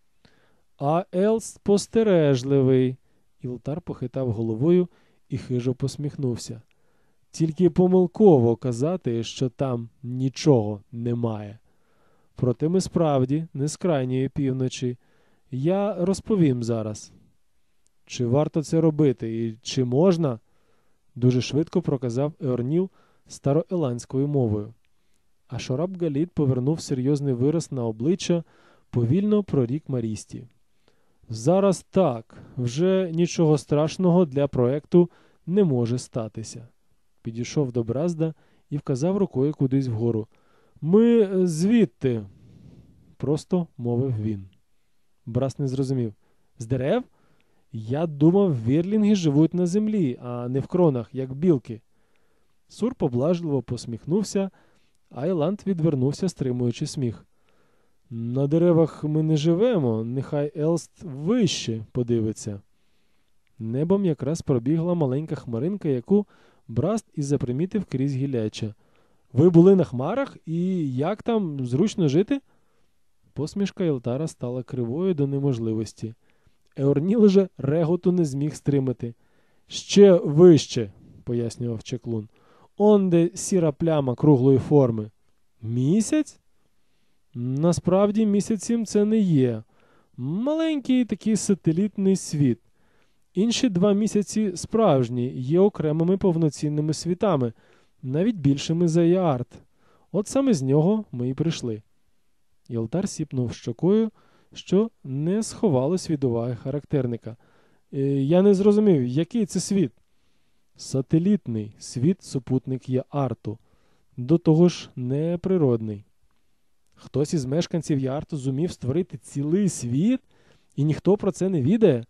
«А Елст спостережливий», – Ілтар похитав головою і хижо посміхнувся. «Тільки помилково казати, що там нічого немає. Проте ми справді не з крайньої півночі. Я розповім зараз». «Чи варто це робити і чи можна?» – дуже швидко проказав Еорніл староеландською мовою. А Шораб-Галід повернув серйозний вираз на обличчя, повільно прорік Марісті. «Зараз так, вже нічого страшного для проекту не може статися». Підійшов до Бразда і вказав рукою кудись вгору. «Ми звідти», – просто мовив він. Бразд не зрозумів. «З дерев? Я думав, вірлінги живуть на землі, а не в кронах, як білки». Сур поблажливо посміхнувся, а Іланд відвернувся, стримуючи сміх. «На деревах ми не живемо, нехай Елст вище подивиться». Небом якраз пробігла маленька хмаринка, яку Бразд і запримітив крізь гілляча. «Ви були на хмарах? І як там, зручно жити?» Посмішка Ілтара стала кривою до неможливості. Еорніл же реготу не зміг стримати. «Ще вище», – пояснював чаклун. «Он де сіра пляма круглої форми». «Місяць?» «Насправді місяцем це не є. Маленький такий сателітний світ. Інші два місяці справжні, є окремими повноцінними світами, навіть більшими за Яарт. От саме з нього ми і прийшли». Ілтар сіпнув щокою, що не сховалось від уваги характерника. «Я не зрозумів, який це світ?» «Сателітний світ-супутник Яарту. До того ж неприродний». Хтось із мешканців Ярту зумів створити цілий світ, і ніхто про це не відає?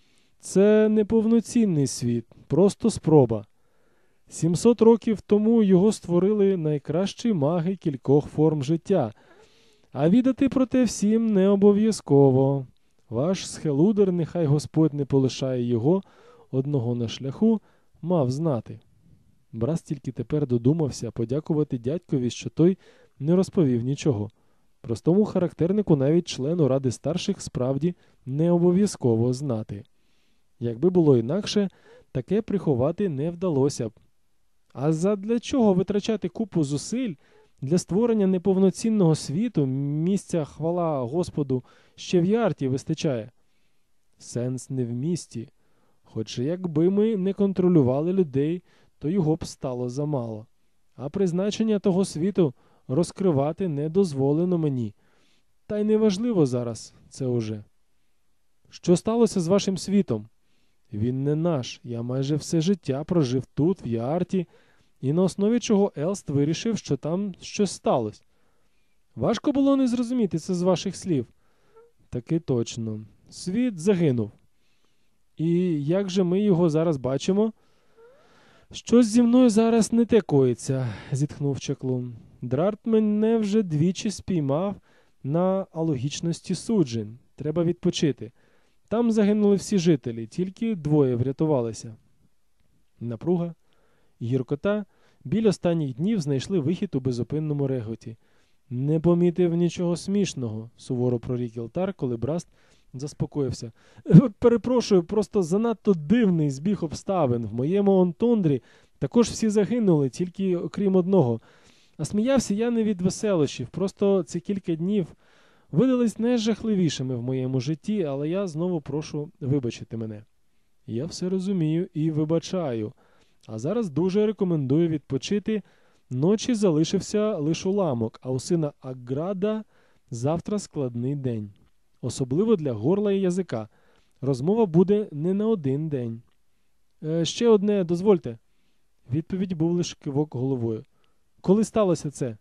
Це не повноцінний світ, просто спроба. сімсот років тому його створили найкращі маги кількох форм життя, а відати про те всім не обов'язково. Ваш схелудер, нехай Господь не полишає його одного на шляху, мав знати. Брас тільки тепер додумався подякувати дядькові, що той не розповів нічого. Простому характернику, навіть члену Ради старших, справді не обов'язково знати. Якби було інакше, таке приховати не вдалося б. А задля чого витрачати купу зусиль для створення неповноцінного світу? Місця, хвала Господу, ще в Ярті вистачає. Сенс не в місті. Хоч якби ми не контролювали людей, то його б стало замало. А призначення того світу розкривати не дозволено мені. Та й неважливо зараз це уже. Що сталося з вашим світом? Він не наш. Я майже все життя прожив тут, в Ярті, і на основі чого Елст вирішив, що там щось сталося. Важко було не зрозуміти це з ваших слів. Таки точно. Світ загинув. І як же ми його зараз бачимо? Щось зі мною зараз не те коїться, зітхнув Чаклун. Драрт мене вже двічі спіймав на алогічності суджень. Треба відпочити. Там загинули всі жителі, тільки двоє врятувалися. Напруга, гіркота біль останніх днів знайшли вихід у безупинному реготі. Не помітив нічого смішного, суворо прорік Ілтар, коли Браст заспокоївся. Перепрошую, просто занадто дивний збіг обставин. В моєму Онтондрі також всі загинули, тільки окрім одного. А сміявся я не від веселощів, просто ці кілька днів видались найжахливішими в моєму житті, але я знову прошу вибачити мене. Я все розумію і вибачаю. А зараз дуже рекомендую відпочити. Ночі залишився лише уламок, а у сина Аграда завтра складний день. Особливо для горла і язика. Розмова буде не на один день. Е, ще одне, дозвольте. Відповідь був лише кивок головою. Коли сталося це?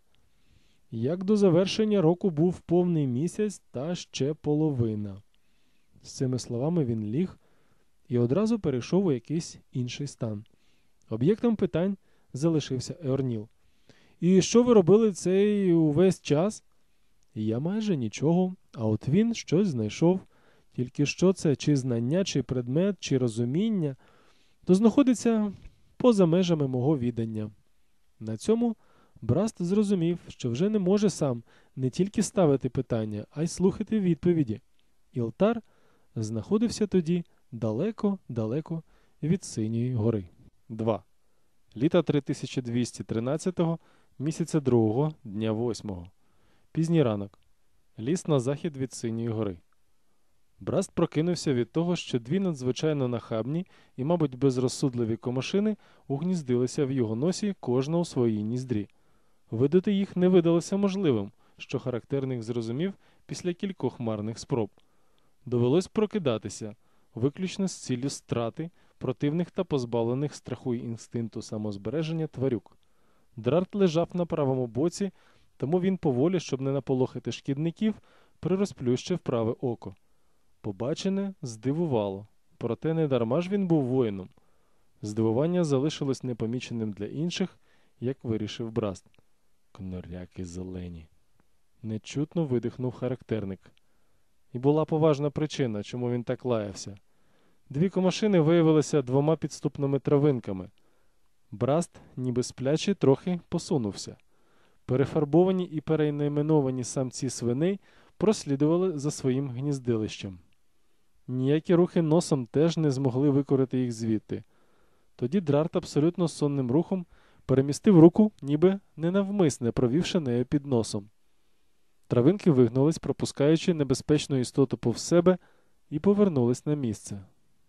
Як до завершення року був повний місяць та ще половина. З цими словами він ліг і одразу перейшов у якийсь інший стан. Об'єктом питань залишився Еорніл. І що ви робили цей увесь час? Я майже нічого, а от він щось знайшов. Тільки що це, чи знання, чи предмет, чи розуміння, то знаходиться поза межами мого відання. На цьому Браст зрозумів, що вже не може сам не тільки ставити питання, а й слухати відповіді. Ілтар знаходився тоді далеко-далеко від Синьої гори. два. Літа три тисячі двісті тринадцятого, місяця другого, дня восьмого. Пізній ранок. Ліс на захід від Синьої гори. Браст прокинувся від того, що дві надзвичайно нахабні і, мабуть, безрозсудливі комашини угніздилися в його носі, кожна у своїй ніздрі. Видати їх не видалося можливим, що характерник зрозумів після кількох марних спроб. Довелось прокидатися, виключно з ціллю страти противних та позбавлених страху й інстинкту самозбереження тварюк. Драрт лежав на правому боці, тому він поволі, щоб не наполохати шкідників, прирозплющив праве око. Побачене здивувало, проте не дарма ж він був воїном. Здивування залишилось непоміченим для інших, як вирішив Браст. Коноряки зелені. Нечутно видихнув характерник. І була поважна причина, чому він так лаявся. Дві комашини виявилися двома підступними травинками. Браст, ніби сплячий, трохи посунувся. Перефарбовані і перейменовані самці свиней прослідували за своїм гніздилищем. Ніякі рухи носом теж не змогли викорити їх звідти. Тоді Драрт абсолютно сонним рухом перемістив руку, ніби ненавмисне, провівши нею під носом. Травинки вигнулись, пропускаючи небезпечну істоту повз себе, і повернулись на місце.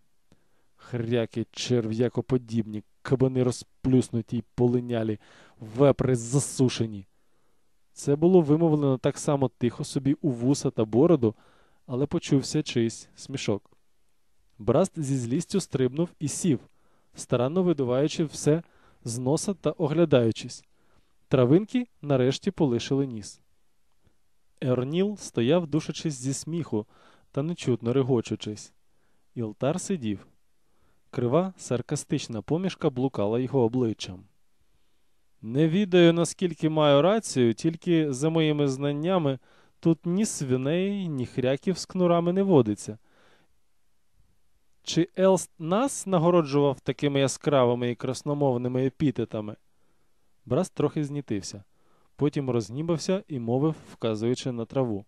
Хряки черв'якоподібні, кабани розплюснуті й полинялі, вепри засушені. Це було вимовлено так само тихо собі у вуса та бороду, але почувся чийсь смішок. Браст зі злістю стрибнув і сів, старанно видуваючи все з носа та оглядаючись. Травинки нарешті полишили ніс. Ерніл стояв, душачись зі сміху та нечутно регочучись. Ілтар сидів. Крива, саркастична помішка блукала його обличчям. «Не відаю, наскільки маю рацію, тільки за моїми знаннями тут ні свиней, ні хряків з кнурами не водиться. Чи Елст нас нагороджував такими яскравими і красномовними епітетами?» Браст трохи знітився. Потім рознібався і мовив, вказуючи на траву.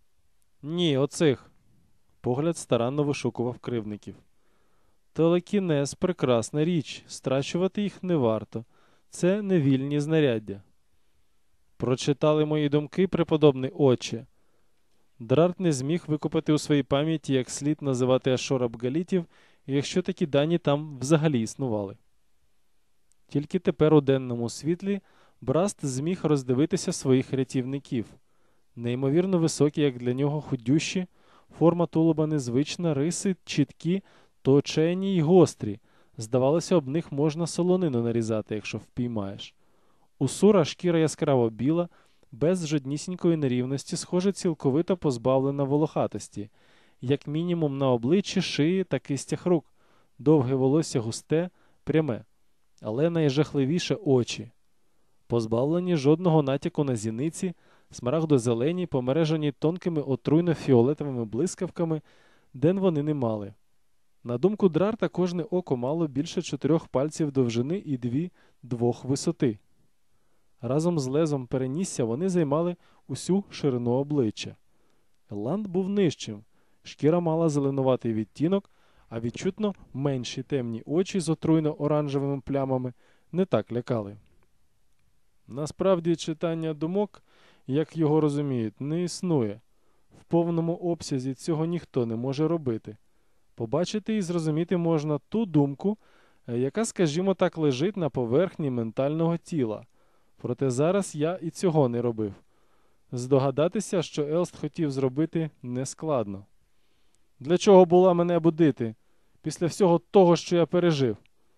«Ні, оцих!» Погляд старанно вишукував кривників. «Телекінез – прекрасна річ, страчувати їх не варто. Це невільні знаряддя». «Прочитали мої думки, преподобний отче?» Драрт не зміг викопати у своїй пам'яті як слід називати ашораб-галітів, якщо такі дані там взагалі існували. Тільки тепер у денному світлі Браст зміг роздивитися своїх рятівників. Неймовірно високі, як для нього худющі, форма тулуба незвична, риси чіткі, точені й гострі. Здавалося, об них можна солонину нарізати, якщо впіймаєш. У Сура шкіра яскраво біла, без жоднісінької нерівності, схоже, цілковито позбавлена волохатості. Як мінімум на обличчі, шиї та кистях рук. Довге волосся густе, пряме. Але найжахливіше очі. Позбавлені жодного натяку на зіниці, смарагдо-зелені, помережені тонкими отруйно-фіолетовими блискавками, ден вони не мали. На думку Драрта, кожне око мало більше чотирьох пальців довжини і дві двох висоти. Разом з лезом перенісся вони займали усю ширину обличчя. Елланд був нижчим, шкіра мала зеленуватий відтінок, а відчутно менші темні очі з отруйно-оранжевими плямами не так лякали. Насправді, читання думок, як його розуміють, не існує. В повному обсязі цього ніхто не може робити. Побачити і зрозуміти можна ту думку, яка, скажімо так, лежить на поверхні ментального тіла. Проте зараз я і цього не робив. Здогадатися, що Елст хотів зробити, нескладно. Для чого було мене будити? Після всього того, що я пережив?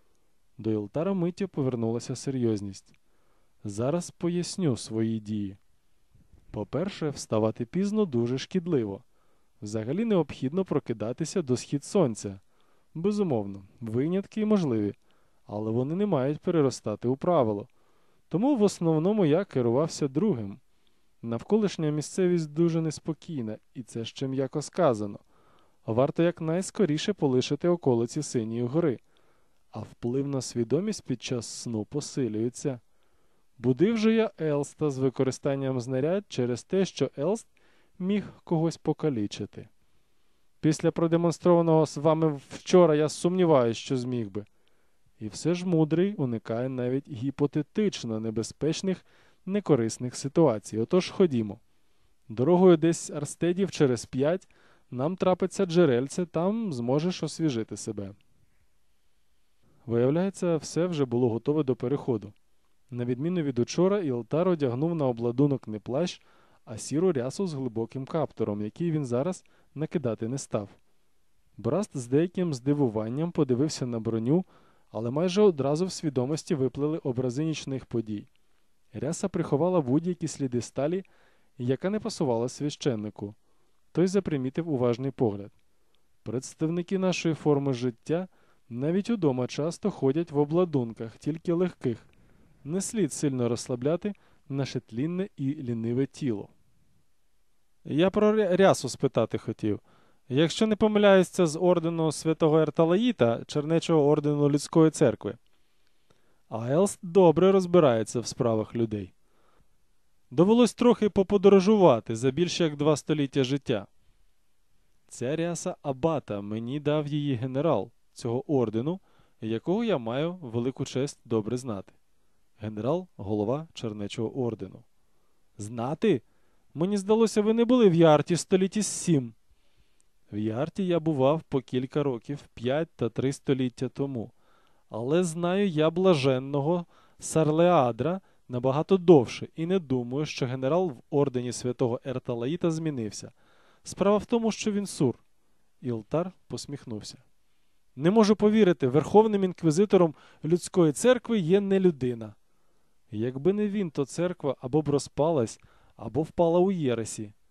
До Ілтара миттю повернулася серйозність. Зараз поясню свої дії. По-перше, вставати пізно дуже шкідливо. Взагалі необхідно прокидатися до схід сонця. Безумовно, винятки можливі, але вони не мають переростати у правило. Тому в основному я керувався другим. Навколишня місцевість дуже неспокійна, і це ще м'яко сказано. Варто якнайскоріше полишити околиці Синьої гори, а вплив на свідомість під час сну посилюється. Будив же я Елста з використанням знарядь через те, що Елст міг когось покалічити. Після продемонстрованого з вами вчора я сумніваюся, що зміг би. І все ж мудрий уникає навіть гіпотетично небезпечних, некорисних ситуацій. Отож ходімо. Дорогою десь арстедів через п'ять нам трапиться джерельце, там зможеш освіжити себе. Виявляється, все вже було готове до переходу. На відміну від учора, Ілтар одягнув на обладунок не плащ, а сіру рясу з глибоким каптуром, який він зараз накидати не став. Браст з деяким здивуванням подивився на броню, але майже одразу в свідомості виплили образи нічних подій. Ряса приховала будь-які сліди сталі, яка не пасувала священнику. Той запримітив уважний погляд. Представники нашої форми життя навіть удома часто ходять в обладунках, тільки легких. Не слід сильно розслабляти наше тлінне і ліниве тіло. Я про рясу спитати хотів. Якщо не помиляюсь, це з ордену святого Ерталаїта, чернечого ордену людської церкви. А Елст добре розбирається в справах людей. Довелось трохи поподорожувати за більше як два століття життя. Ця ряса абата, мені дав її генерал цього ордену, якого я маю велику честь добре знати. Генерал – голова чернечого ордену. Знати? Мені здалося, ви не були в Ярті столітті сім. В Ярті я бував по кілька років, п'ять та три століття тому. Але знаю я блаженного Сарлеадра набагато довше і не думаю, що генерал в ордені святого Ерталаїта змінився. Справа в тому, що він сур. Ілтар посміхнувся. Не можу повірити, верховним інквізитором людської церкви є не людина. Якби не він, то церква або б розпалась, або впала у єресі.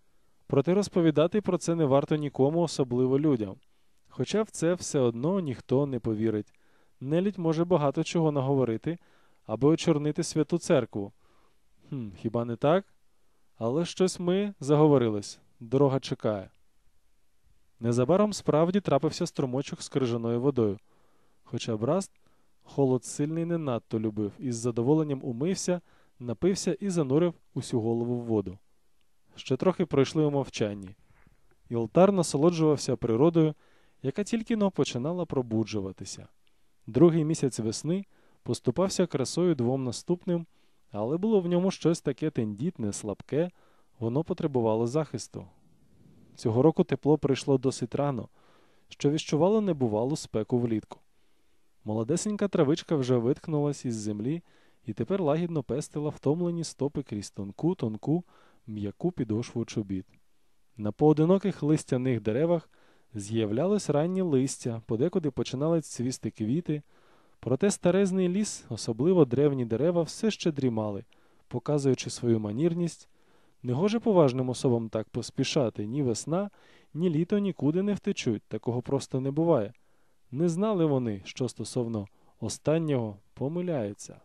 Проте розповідати про це не варто нікому, особливо людям. Хоча в це все одно ніхто не повірить. Нелюдь може багато чого наговорити, аби очорнити святу церкву. Хм, хіба не так? Але щось ми заговорились. Дорога чекає. Незабаром справді трапився струмочок з крижаною водою. Хоча Браст холод сильний не надто любив, і з задоволенням умився, напився і занурив усю голову в воду. Ще трохи пройшли у мовчанні. Ілтар насолоджувався природою, яка тільки-но починала пробуджуватися. Другий місяць весни поступався красою двом наступним, але було в ньому щось таке тендітне, слабке, воно потребувало захисту. Цього року тепло прийшло досить рано, що віщувало небувалу спеку влітку. Молодесенька травичка вже виткнулась із землі і тепер лагідно пестила втомлені стопи крізь тонку-тонку, м'яку підошву чобіт. На поодиноких листяних деревах з'являлось раннє листя, подекуди починали цвісти квіти, проте старезний ліс, особливо древні дерева, все ще дрімали, показуючи свою манірність. Негоже поважним особам так поспішати, ні весна, ні літо нікуди не втечуть, такого просто не буває. Не знали вони, що стосовно останнього помиляються.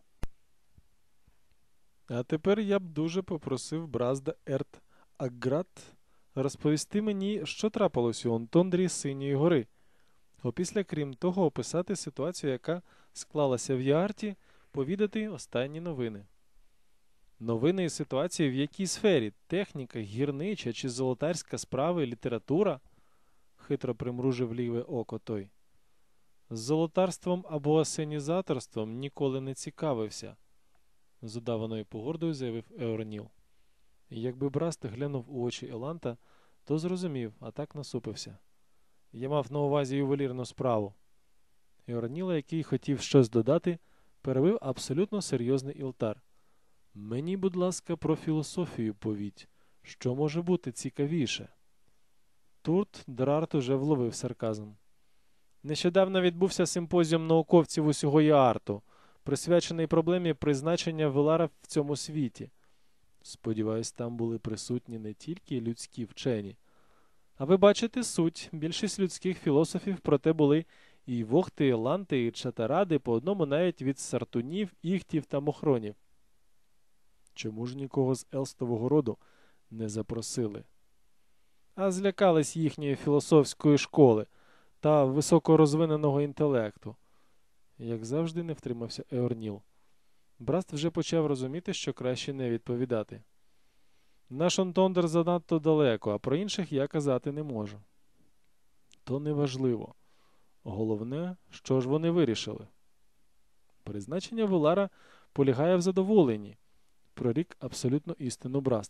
А тепер я б дуже попросив Бразда Ерт Акграт розповісти мені, що трапилось у Онтондрі Синьої гори. Опісля, крім того, описати ситуацію, яка склалася в Яарті, повідати останні новини. Новини і ситуації в якій сфері? Техніка, гірнича чи золотарська справа, література? Хитро примружив ліве око той. З золотарством або асенізаторством ніколи не цікавився, з удаваною погордою заявив Еорніл. І якби Браст глянув у очі Еланта, то зрозумів, а так насупився. Я мав на увазі ювелірну справу. Еорніла, який хотів щось додати, перебив абсолютно серйозний Ілтар. Мені, будь ласка, про філософію повідь. Що може бути цікавіше? Тут Драрт уже вловив сарказм. Нещодавно відбувся симпозіум науковців усього Яарту, присвячений проблемі призначення Велара в цьому світі. Сподіваюсь, там були присутні не тільки людські вчені. А ви бачите суть. Більшість людських філософів проте були і вохти, і ланти, і чатаради, по одному навіть від сартунів, іхтів та мохронів. Чому ж нікого з Елстового роду не запросили? А злякались їхньої філософської школи та високорозвиненого інтелекту. Як завжди, не втримався Еорніл. Браст вже почав розуміти, що краще не відповідати. Наш Онтондер занадто далеко, а про інших я казати не можу. То неважливо. Головне, що ж вони вирішили. Призначення Велара полягає в задоволенні. Прорік абсолютно істину Браст.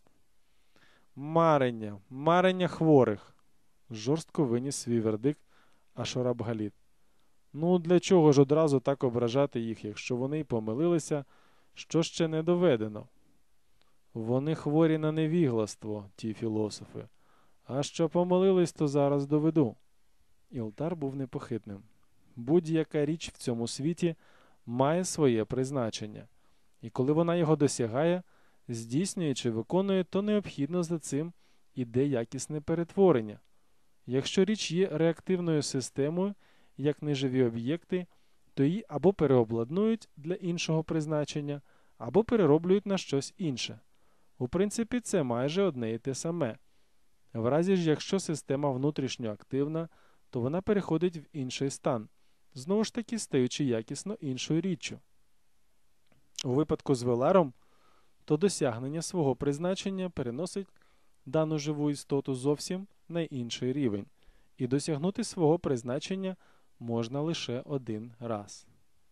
Марення, марення хворих. Жорстко виніс свій вердикт Ашораб Галід. Ну, для чого ж одразу так ображати їх, якщо вони й помилилися, що ще не доведено? Вони хворі на невігластво, ті філософи. А що помилились, то зараз доведу. Ілтар був непохитним. Будь-яка річ в цьому світі має своє призначення. І коли вона його досягає, здійснює чи виконує, то необхідно за цим іде якісне перетворення. Якщо річ є реактивною системою, як неживі об'єкти, то її або переобладнують для іншого призначення, або перероблюють на щось інше. У принципі, це майже одне і те саме. В разі ж, якщо система внутрішньо активна, то вона переходить в інший стан, знову ж таки стаючи якісно іншою річчю. У випадку з Веларом, то досягнення свого призначення переносить дану живу істоту зовсім на інший рівень, і досягнути свого призначення можна лише один раз.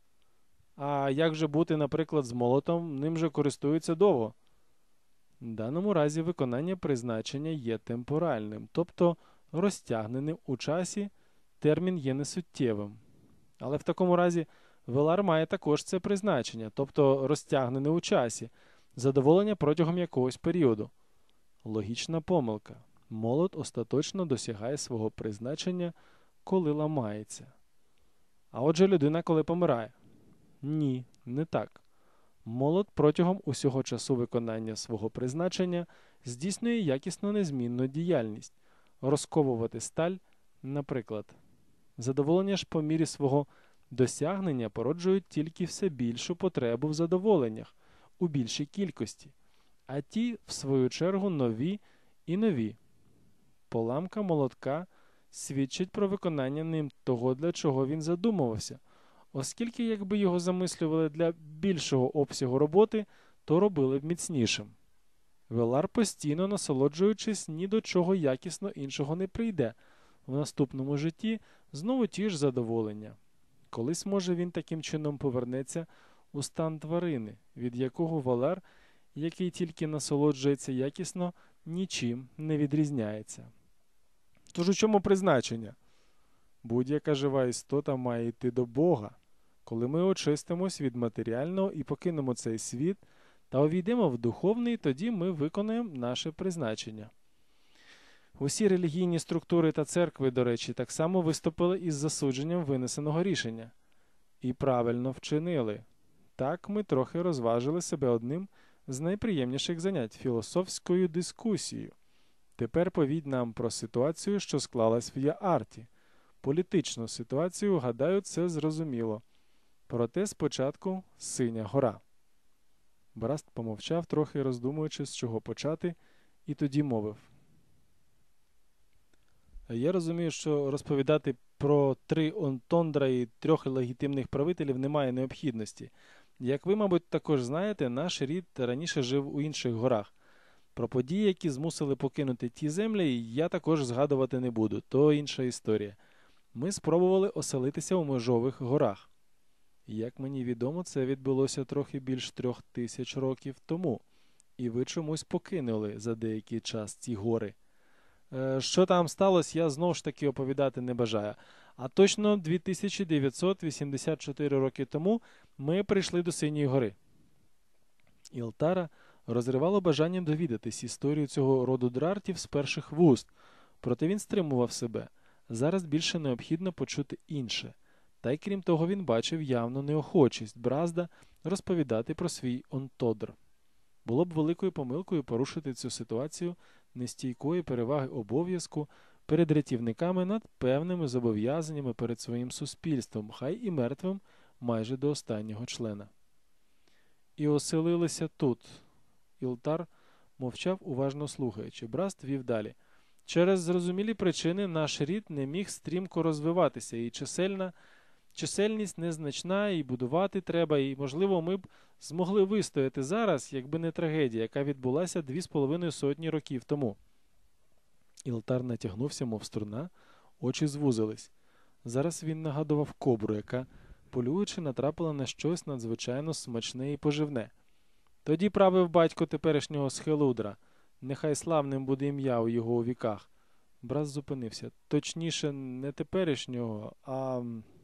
А як же бути, наприклад, з молотом, ним же користуються довго? В даному разі виконання призначення є темпоральним, тобто розтягненим у часі, термін є несуттєвим. Але в такому разі Велар має також це призначення, тобто розтягнене у часі, задоволення протягом якогось періоду. Логічна помилка. Молот остаточно досягає свого призначення, коли ламається. А отже людина, коли помирає? Ні, не так. Молот протягом усього часу виконання свого призначення здійснює якісно незмінну діяльність – розковувати сталь, наприклад. Задоволення ж по мірі свого досягнення породжують тільки все більшу потребу в задоволеннях, у більшій кількості, а ті, в свою чергу, нові і нові. Поламка молотка свідчить про виконання ним того, для чого він задумувався, оскільки якби його замислювали для більшого обсягу роботи, то робили б міцнішим. Велар, постійно насолоджуючись, ні до чого якісно іншого не прийде. В наступному житті знову ті ж задоволення. Колись, може, він таким чином повернеться у стан тварини, від якого Велар, який тільки насолоджується якісно, нічим не відрізняється. Тож у чому призначення? Будь-яка жива істота має йти до Бога. Коли ми очистимось від матеріального і покинемо цей світ та увійдемо в духовний, тоді ми виконаємо наше призначення. Усі релігійні структури та церкви, до речі, так само виступили із засудженням винесеного рішення. І правильно вчинили. Так ми трохи розважили себе одним з найприємніших занять – філософською дискусією. Тепер повідь нам про ситуацію, що склалась в Яарті. Політичну ситуацію, гадаю, це зрозуміло. Проте спочатку Синя гора. Браст помовчав, трохи роздумуючи, з чого почати, і тоді мовив. Я розумію, що розповідати про три Онтондра і трьох легітимних правителів немає необхідності. Як ви, мабуть, також знаєте, наш рід раніше жив у інших горах. Про події, які змусили покинути ті землі, я також згадувати не буду, то інша історія. Ми спробували оселитися у Межових горах. Як мені відомо, це відбулося трохи більш трьох тисяч років тому, і ви чомусь покинули за деякий час ці гори. Е, що там сталося, я знову ж таки оповідати не бажаю. А точно дві тисячі дев'ятсот вісімдесят чотири роки тому ми прийшли до Синьої гори. Ілтара розривало бажанням довідатись історію цього роду драртів з перших вуст, проте він стримував себе. Зараз більше необхідно почути інше. Та й крім того, він бачив явну неохочість Бразда розповідати про свій Онтодр. Було б великою помилкою порушити цю ситуацію нестійкої переваги обов'язку перед рятівниками над певними зобов'язаннями перед своїм суспільством, хай і мертвим майже до останнього члена. І оселилися тут. Ілтар мовчав, уважно слухаючи. Браст вів далі. Через зрозумілі причини наш рід не міг стрімко розвиватися, і чисельна, чисельність незначна, і будувати треба, і, можливо, ми б змогли вистояти зараз, якби не трагедія, яка відбулася дві з половиною сотні років тому. Ілтар натягнувся, мов струна, очі звузились. Зараз він нагадував кобру, яка, полюючи, натрапила на щось надзвичайно смачне і поживне. Тоді правив батько теперішнього Схелудра. Нехай славним буде ім'я у його у віках. Брат зупинився. Точніше, не теперішнього, а...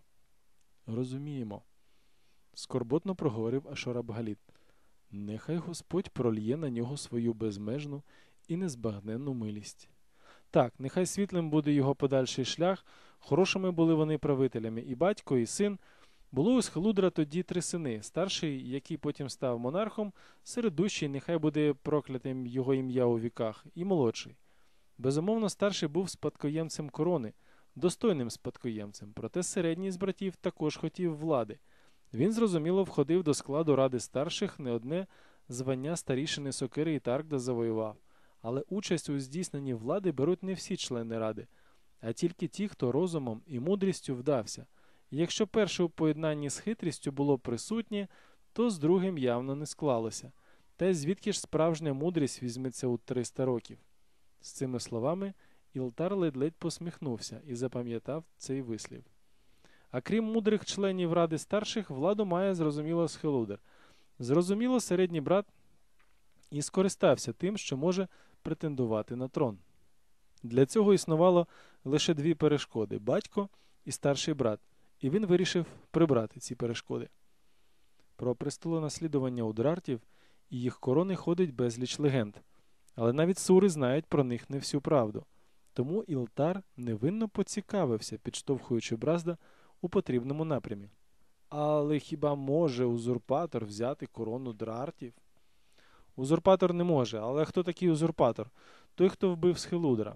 Розуміємо. Скорботно проговорив Ашураб-Галід. Нехай Господь прольє на нього свою безмежну і незбагненну милість. Так, нехай світлим буде його подальший шлях, хорошими були вони правителями, і батько, і син. Було у Схелудра тоді три сини. Старший, який потім став монархом, середущий, нехай буде проклятим його ім'я у віках, і молодший. Безумовно, старший був спадкоємцем корони, достойним спадкоємцем, проте середній з братів також хотів влади. Він, зрозуміло, входив до складу ради старших, не одне звання старішини Сокири і Таркда завоював. Але участь у здійсненні влади беруть не всі члени ради, а тільки ті, хто розумом і мудрістю вдався. І якщо перше у поєднанні з хитрістю було присутнє, то з другим явно не склалося. Та й звідки ж справжня мудрість візьметься у триста років? З цими словами Ілтар ледь-ледь посміхнувся і запам'ятав цей вислів. А крім мудрих членів ради старших, владу має, зрозуміло, Схелудр. Зрозуміло, середній брат і скористався тим, що може претендувати на трон. Для цього існувало лише дві перешкоди – батько і старший брат, і він вирішив прибрати ці перешкоди. Про престолонаслідування у драртів і їх корони ходить безліч легенд, але навіть сури знають про них не всю правду. Тому Ілтар невинно поцікавився, підштовхуючи Бразда у потрібному напрямі. Але хіба може узурпатор взяти корону драртів? Узурпатор не може, але хто такий узурпатор? Той, хто вбив Схелудра.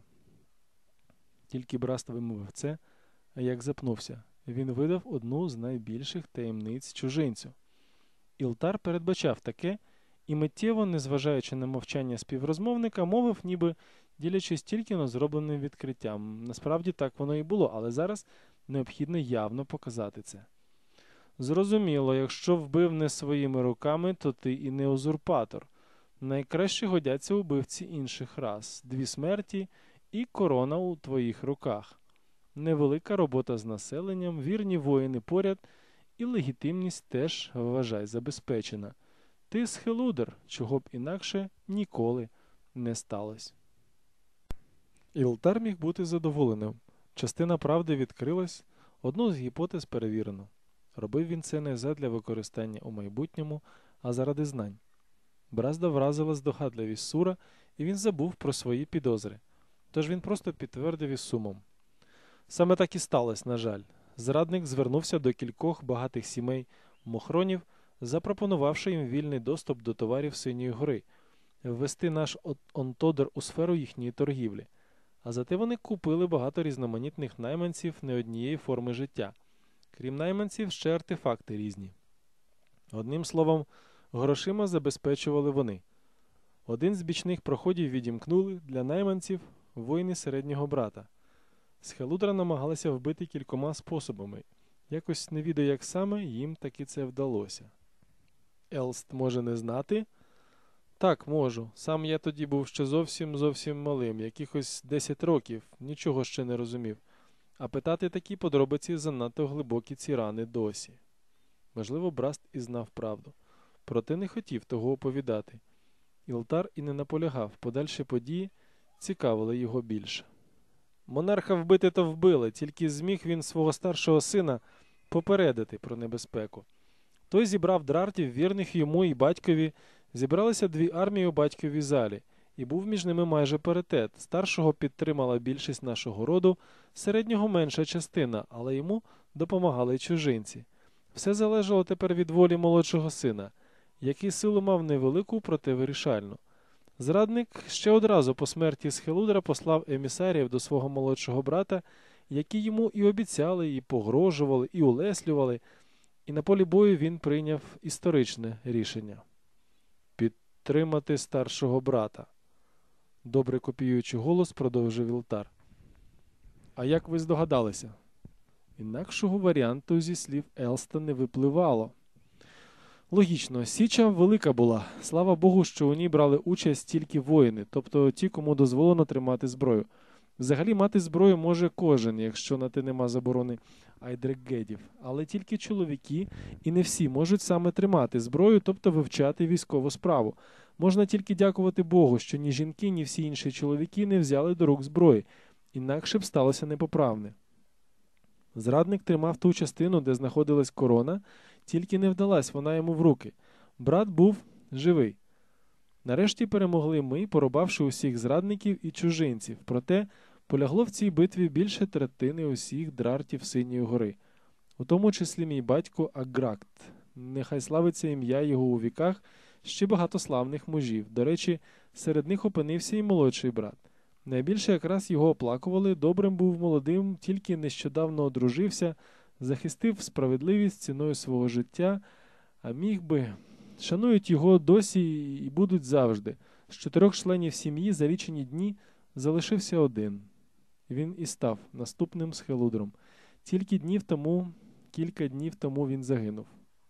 Тільки Браст вимовив це, а як запнувся. Він видав одну з найбільших таємниць чужинцю. Ілтар передбачав таке, і миттєво, незважаючи на мовчання співрозмовника, мовив, ніби ділячись тільки на зробленим відкриттям. Насправді так воно і було, але зараз необхідно явно показати це. Зрозуміло, якщо вбив не своїми руками, то ти і не узурпатор. Найкраще годяться убивці інших рас. Дві смерті і корона у твоїх руках. Невелика робота з населенням, вірні воїни поряд, і легітимність теж, вважай, забезпечена. Ти Схелудр, чого б інакше ніколи не сталося. Ілтар міг бути задоволеним. Частина правди відкрилась, одну з гіпотез перевірено. Робив він це не задля використання у майбутньому, а заради знань. Бразда вразила здогадливість Сура, і він забув про свої підозри. Тож він просто підтвердив із сумом. Саме так і сталося, на жаль. Зрадник звернувся до кількох багатих сімей мохронів, запропонувавши їм вільний доступ до товарів Синьої гори, ввести наш Онтодер у сферу їхньої торгівлі. А зате вони купили багато різноманітних найманців не однієї форми життя. Крім найманців, ще артефакти різні. Одним словом, грошима забезпечували вони. Один з бічних проходів відімкнули для найманців воїни середнього брата. Схелудра намагалися вбити кількома способами. Якось не відаю, як саме їм таки це вдалося. Елст може не знати? Так, можу. Сам я тоді був ще зовсім-зовсім малим, якихось десять років, нічого ще не розумів. А питати такі подробиці занадто глибокі ці рани досі. Можливо, Браст і знав правду. Проте не хотів того оповідати. Ілтар і не наполягав, подальші події цікавили його більше. Монарха вбити то вбили, тільки зміг він свого старшого сина попередити про небезпеку. Той зібрав драртів, вірних йому і батькові. Зібралися дві армії у батьковій залі, і був між ними майже паритет. Старшого підтримала більшість нашого роду, середнього менша частина, але йому допомагали чужинці. Все залежало тепер від волі молодшого сина, який силу мав невелику, проте вирішальну. Зрадник ще одразу по смерті Схелудра послав емісарів до свого молодшого брата, які йому і обіцяли, і погрожували, і улеслювали, і на полі бою він прийняв історичне рішення – підтримати старшого брата. Добре копіюючи голос, продовжив Ілтар. А як ви здогадалися? Інакшого варіанту зі слів Елста не випливало. Логічно, Січа велика була. Слава Богу, що у ній брали участь тільки воїни, тобто ті, кому дозволено тримати зброю. Взагалі мати зброю може кожен, якщо на те нема заборони айдрегедів. Але тільки чоловіки, і не всі, можуть саме тримати зброю, тобто вивчати військову справу. Можна тільки дякувати Богу, що ні жінки, ні всі інші чоловіки не взяли до рук зброї. Інакше б сталося непоправне. Зрадник тримав ту частину, де знаходилась корона, тільки не вдалась вона йому в руки. Брат був живий. Нарешті перемогли ми, порубавши усіх зрадників і чужинців. Проте полягло в цій битві більше третини усіх драртів Синьої гори. У тому числі мій батько Агракт. Нехай славиться ім'я його у віках, ще багато славних мужів. До речі, серед них опинився і молодший брат. Найбільше якраз його оплакували, добрим був молодим, тільки нещодавно одружився, захистив справедливість ціною свого життя, а міг би... Шанують його досі і будуть завжди. З чотирьох членів сім'ї за лічені дні залишився один. Він і став наступним Схелудром. Тільки днів тому, кілька днів тому він загинув.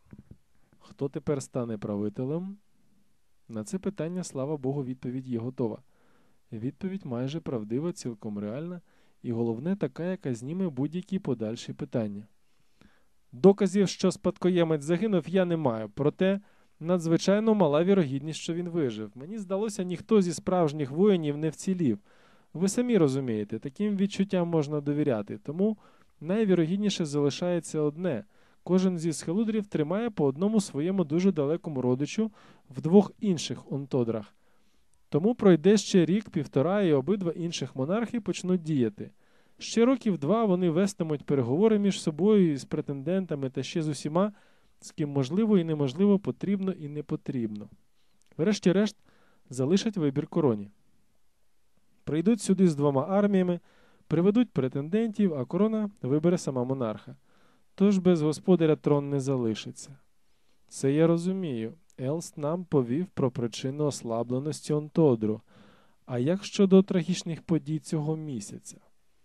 Хто тепер стане правителем? На це питання, слава Богу, відповідь є готова. Відповідь майже правдива, цілком реальна, і головне така, яка зніме будь-які подальші питання. Доказів, що спадкоємець загинув, я не маю, проте надзвичайно мала вірогідність, що він вижив. Мені здалося, ніхто зі справжніх воїнів не вцілів. Ви самі розумієте, таким відчуттям можна довіряти, тому найвірогідніше залишається одне. Кожен зі Схелудрів тримає по одному своєму дуже далекому родичу в двох інших онтодрах. Тому пройде ще рік-півтора, і обидва інших монархи почнуть діяти. Ще років два вони вестимуть переговори між собою з претендентами та ще з усіма, з ким можливо і неможливо, потрібно і не потрібно. Врешті-решт, залишать вибір короні. Прийдуть сюди з двома арміями, приведуть претендентів, а корона вибере сама монарха. Тож без господаря трон не залишиться. Це я розумію. Елст нам повів про причину ослабленості Онтодру. А як щодо трагічних подій цього місяця?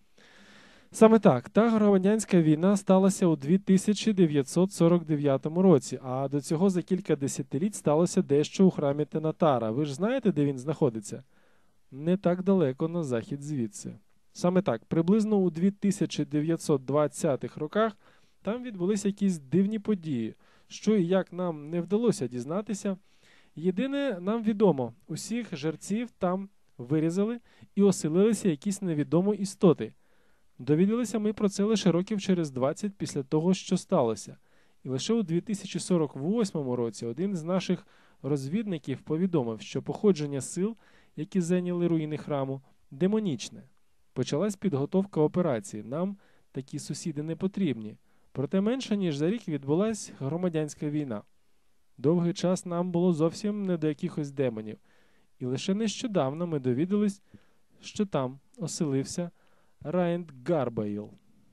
Саме так, та громадянська війна сталася у дві тисячі дев'ятсот сорок дев'ятому році, а до цього за кілька десятиліть сталося дещо у храмі Тенатара. Ви ж знаєте, де він знаходиться? Не так далеко на захід звідси. Саме так, приблизно у дві тисячі дев'ятсот двадцятих роках там відбулися якісь дивні події, що і як нам не вдалося дізнатися. Єдине нам відомо, усіх жерців там вирізали і оселилися якісь невідомі істоти. Довідалися ми про це лише років через двадцять після того, що сталося. І лише у дві тисячі сорок восьмому році один з наших розвідників повідомив, що походження сил, які зайняли руїни храму, демонічне. Почалась підготовка операції. Нам такі сусіди не потрібні. Проте менше, ніж за рік відбулась громадянська війна. Довгий час нам було зовсім не до якихось демонів. І лише нещодавно ми довідались, що там оселився Райнд Гарбайл.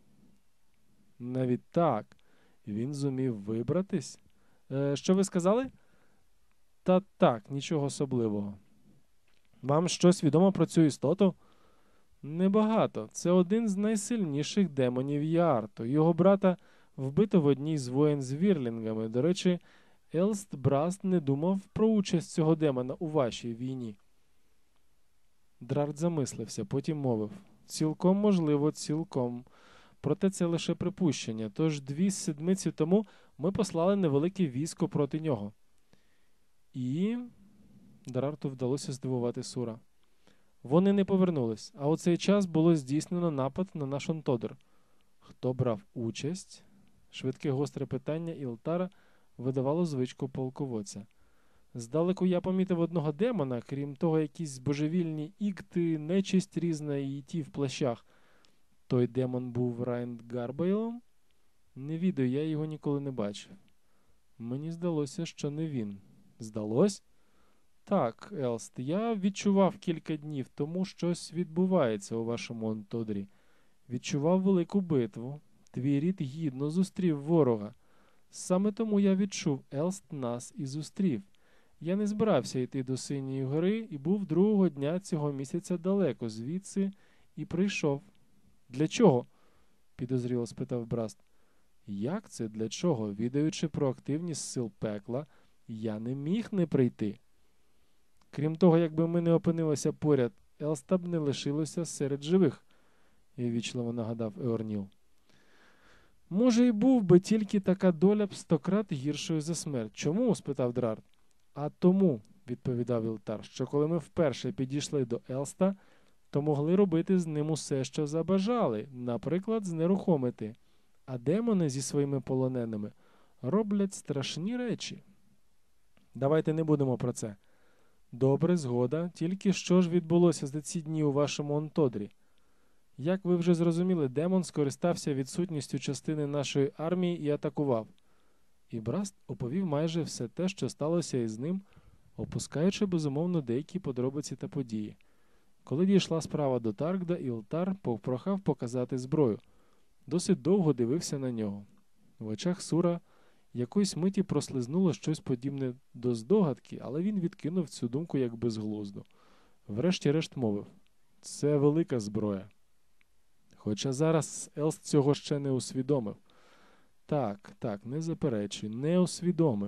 Навіть так. Він зумів вибратись. Е, що ви сказали? Та так, нічого особливого. Вам щось відомо про цю істоту? Небагато. Це один з найсильніших демонів Яарту. Його брата вбито в одній з воєн з вірлінгами. До речі, Елст Браст не думав про участь цього демона у вашій війні. Драрт замислився, потім мовив. Цілком можливо, цілком. Проте це лише припущення. Тож дві седмиці тому ми послали невелике військо проти нього. І... Драрту вдалося здивувати Сура. Вони не повернулись, а у цей час було здійснено напад на наш Онтодр. Хто брав участь? Швидке гостре питання Ілтара видавало звичку полководця. Здалеку я помітив одного демона, крім того, якісь божевільні ікти, нечисть різна і ті в плащах. Той демон був Райнд Гарбайлом? Не відаю, я його ніколи не бачив. Мені здалося, що не він. Здалось? Так, Елст, я відчував кілька днів тому, щось відбувається у вашому Онтодрі. Відчував велику битву. Твій рід гідно зустрів ворога. Саме тому я відчув, Елст нас і зустрів. Я не збирався йти до Синьої гори і був другого дня цього місяця далеко звідси і прийшов. Для чого? Підозріло спитав Браст. Як це для чого? Відаючи про активність сил пекла, я не міг не прийти. Крім того, якби ми не опинилися поряд, Елста б не лишилося серед живих, і ввічливо нагадав Еорніл. Може, і був би, тільки така доля б стократ гіршою за смерть. Чому? Спитав Драрт. А тому, відповідав Ілтар, що коли ми вперше підійшли до Елста, то могли робити з ним усе, що забажали, наприклад, знерухомити. А демони зі своїми полоненими роблять страшні речі. Давайте не будемо про це. Добре, згода. Тільки що ж відбулося за ці дні у вашому Онтодрі? Як ви вже зрозуміли, демон скористався відсутністю частини нашої армії і атакував. І Браст оповів майже все те, що сталося із ним, опускаючи, безумовно, деякі подробиці та події. Коли дійшла справа до Таркда, Ілтар попрохав показати зброю. Досить довго дивився на нього. В очах Сура якоїсь миті прослизнуло щось подібне до здогадки, але він відкинув цю думку як безглузду. Врешті-решт мовив. Це велика зброя. Хоча зараз Елст цього ще не усвідомив. Так, так, не заперечуй, не усвідомив.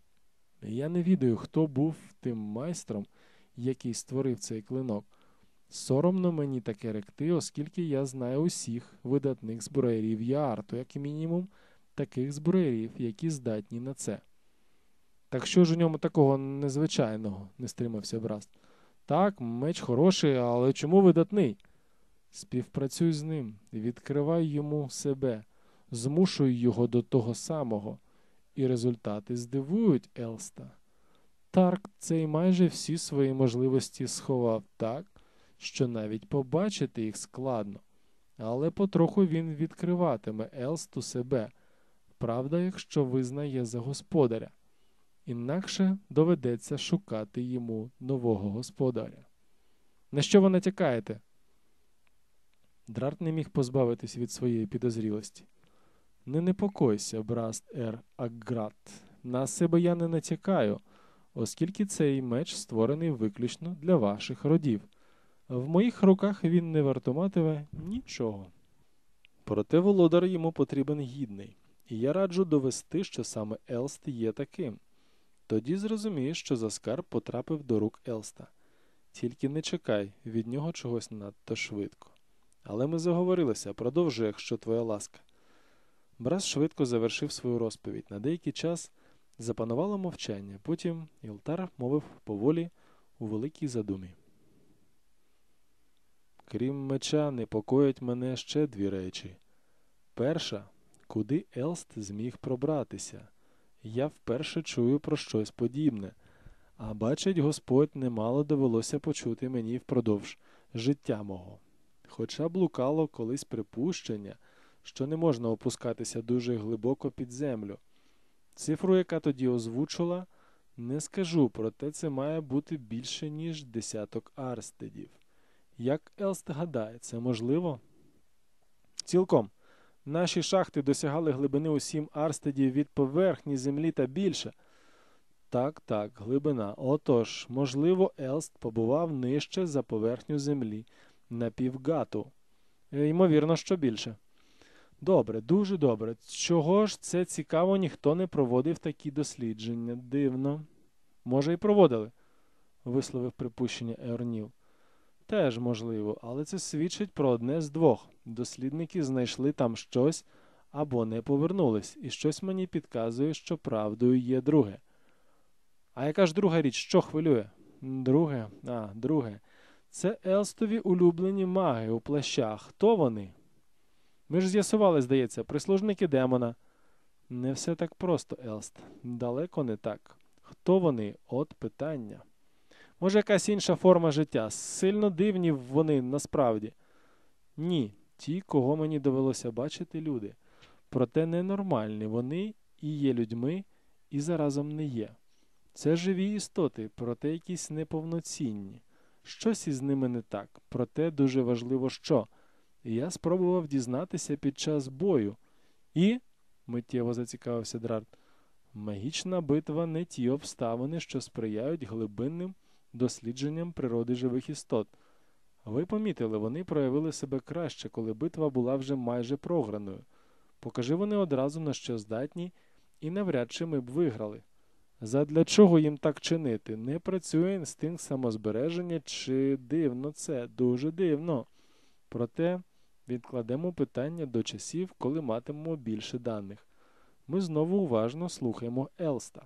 Я не відаю, хто був тим майстром, який створив цей клинок. Соромно мені таке ректи, оскільки я знаю усіх видатних зброярів Яарту, як мінімум, таких зброярів, які здатні на це. Так що ж у ньому такого незвичайного, не стримався Браст. Так, меч хороший, але чому видатний? Співпрацюй з ним, відкривай йому себе, змушуй його до того самого, і результати здивують Елста. Тарк цей майже всі свої можливості сховав так, що навіть побачити їх складно, але потроху він відкриватиме Елсту себе, правда, якщо визнає за господаря. інакше доведеться шукати йому нового господаря. На що ви натякаєте? Драрт не міг позбавитись від своєї підозрілості. Не непокойся, браст Ер Акграт. На себе я не натякаю, оскільки цей меч створений виключно для ваших родів. В моїх руках він не вартуватиме нічого. Проте володар йому потрібен гідний, і я раджу довести, що саме Елст є таким. Тоді зрозумієш, що заскарб потрапив до рук Елста. Тільки не чекай від нього чогось надто швидко. Але ми заговорилися, продовжуй, якщо твоя ласка. Брас швидко завершив свою розповідь. На деякий час запанувало мовчання, потім Ілтар мовив поволі у великій задумі. Крім меча, непокоять мене ще дві речі. Перша, куди Елст зміг пробратися. Я вперше чую про щось подібне. А бачить Господь, немало довелося почути мені впродовж життя мого. Хоча блукало колись припущення, що не можна опускатися дуже глибоко під землю. Цифру, яка тоді озвучила, не скажу, проте це має бути більше, ніж десяток арстедів. Як Елст гадає, це можливо? Цілком. Наші шахти досягали глибини у сім арстедів від поверхні землі та більше. Так, так, глибина. Отож, можливо, Елст побував нижче за поверхню землі, на півгату. Ймовірно, що більше. Добре, дуже добре. Чого ж це цікаво, ніхто не проводив такі дослідження? Дивно. Може, і проводили, висловив припущення Еорніл. Теж можливо, але це свідчить про одне з двох. Дослідники знайшли там щось або не повернулись, і щось мені підказує, що правдою є друге. А яка ж друга річ? Що хвилює? Друге? А, друге. Це Елстові улюблені маги у плащах. Хто вони? Ми ж з'ясували, здається, прислужники демона. Не все так просто, Елст. Далеко не так. Хто вони? От питання. Може, якась інша форма життя? Сильно дивні вони насправді. Ні, ті, кого мені довелося бачити, люди. Проте ненормальні. Вони і є людьми, і заразом не є. Це живі істоти, проте якісь неповноцінні. Щось із ними не так, проте дуже важливо що. І я спробував дізнатися під час бою. І, миттєво зацікавився Драрт, магічна битва не ті обставини, що сприяють глибинним дослідженням природи живих істот. Ви помітили, вони проявили себе краще, коли битва була вже майже програною. Покажи вони одразу, на що здатні, і навряд чи ми б виграли. Задля чого їм так чинити? Не працює інстинкт самозбереження, чи дивно це? Дуже дивно. Проте відкладемо питання до часів, коли матимемо більше даних. Ми знову уважно слухаємо Елста.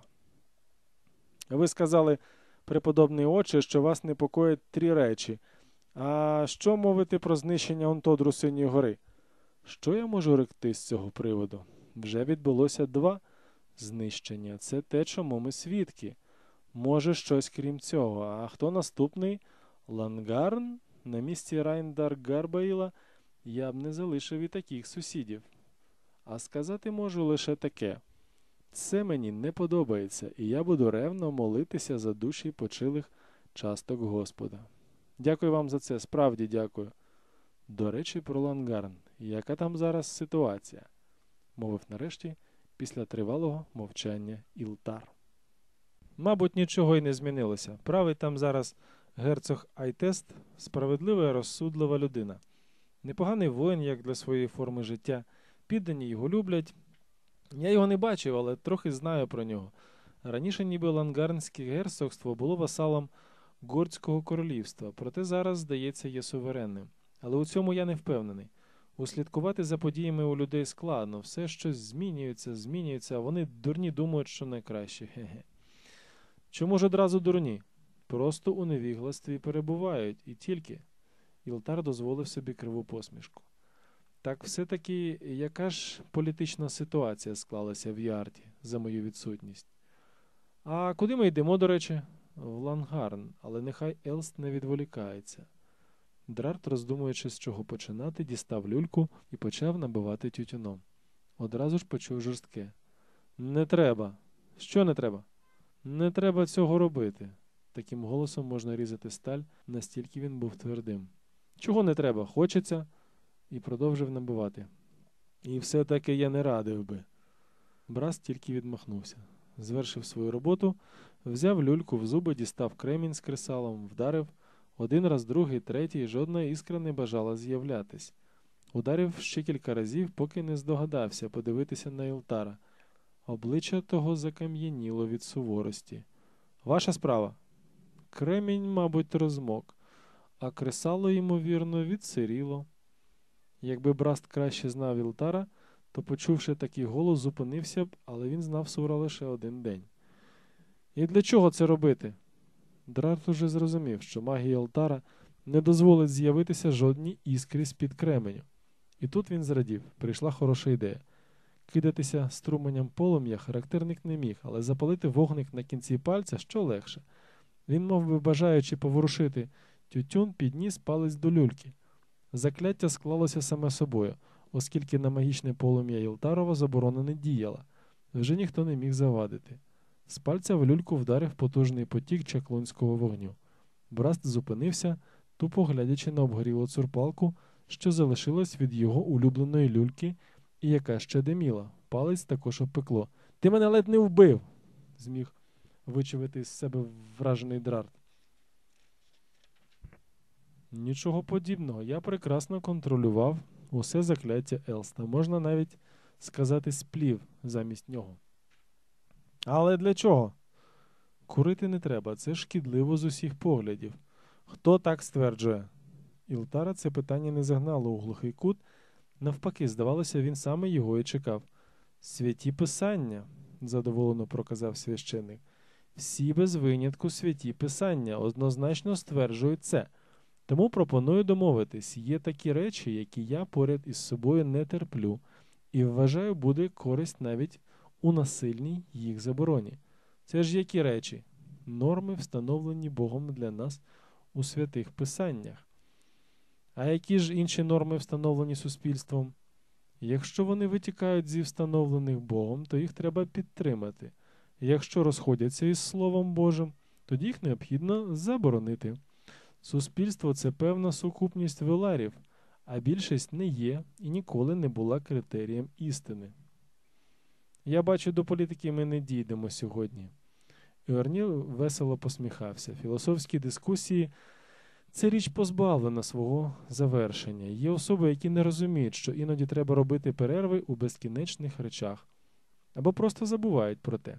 Ви сказали, преподобний отче, що вас непокоїть три речі. А що мовити про знищення Онтодру Синьої гори? Що я можу ректи з цього приводу? Вже відбулося два знищення. Це те, чому ми свідки. Може, щось крім цього. А хто наступний? Лангарн? На місці Райндар Гарбаїла я б не залишив і таких сусідів. А сказати можу лише таке. Це мені не подобається, і я буду ревно молитися за душі почилих часток Господа. Дякую вам за це, справді дякую. До речі, про Лангарн. Яка там зараз ситуація? Мовив нарешті, після тривалого мовчання Ілтар. Мабуть, нічого й не змінилося. Правий там зараз герцог Айтест, справедлива і розсудлива людина. Непоганий воїн, як для своєї форми життя. Піддані його люблять. Я його не бачив, але трохи знаю про нього. Раніше ніби Лангарнське герцогство було васалом Гордського королівства, проте зараз, здається, є суверенним. Але у цьому я не впевнений. Услідкувати за подіями у людей складно. Все щось змінюється, змінюється, а вони дурні думають, що найкраще. Хе-хе. Чому ж одразу дурні? Просто у невігластві перебувають, і тільки. Ілтар дозволив собі криву посмішку. Так все-таки, яка ж політична ситуація склалася в Ярті за мою відсутність? А куди ми йдемо, до речі? В Лангарн, але нехай Елст не відволікається. Драрт, роздумуючи, з чого починати, дістав люльку і почав набивати тютюном. Одразу ж почув жорстке. Не треба. Що не треба? Не треба цього робити. Таким голосом можна різати сталь, настільки він був твердим. Чого не треба, хочеться, і продовжив набивати. І все-таки я не радив би. Брас тільки відмахнувся. Звершив свою роботу, взяв люльку в зуби, дістав кремінь з кресалом, вдарив. Один раз, другий, третій, жодна іскра не бажала з'являтись. Ударив ще кілька разів, поки не здогадався подивитися на Ілтара. Обличчя того закам'яніло від суворості. Ваша справа. Кремінь, мабуть, розмок, а кресало, ймовірно, відсиріло. Якби Браст краще знав Ілтара, то, почувши такий голос, зупинився б, але він знав Сура лише один день. І для чого це робити? Драрт уже зрозумів, що магія Ілтара не дозволить з'явитися жодній іскрі з-під кременю. І тут він зрадів, прийшла хороша ідея. Кидатися струменям полум'я характерник не міг, але запалити вогник на кінці пальця що легше. Він, мов би, бажаючи поворушити тютюн, підніс палець до люльки. Закляття склалося саме собою, оскільки на магічне полум'я Ілтарова заборона не діяла. Вже ніхто не міг завадити. З пальця в люльку вдарив потужний потік чаклунського вогню. Браст зупинився, тупо глядячи на обгорілу цурпалку, що залишилась від його улюбленої люльки і яка ще диміла. Палець також опекло. «Ти мене ледь не вбив!» — зміг вичавити з себе вражений Драрт. Нічого подібного. Я прекрасно контролював усе закляття Елста. Можна навіть сказати сплів замість нього. Але для чого? Курити не треба. Це шкідливо з усіх поглядів. Хто так стверджує? Ілтара це питання не загнало у глухий кут. Навпаки, здавалося, він саме його і чекав. «Святі писання», – задоволено проказав священик. «Всі без винятку святі писання однозначно стверджують це. Тому пропоную домовитись, є такі речі, які я поряд із собою не терплю, і вважаю, буде користь навіть у насильній їх забороні. Це ж які речі? Норми, встановлені Богом для нас у святих писаннях. А які ж інші норми встановлені суспільством? Якщо вони витікають зі встановлених Богом, то їх треба підтримати. Якщо розходяться із Словом Божим, тоді їх необхідно заборонити. Суспільство – це певна сукупність веларів, а більшість не є і ніколи не була критерієм істини. Я бачу, до політики ми не дійдемо сьогодні. Іорніл весело посміхався. Філософські дискусії – це річ позбавлена свого завершення. Є особи, які не розуміють, що іноді треба робити перерви у безкінечних речах. Або просто забувають про те.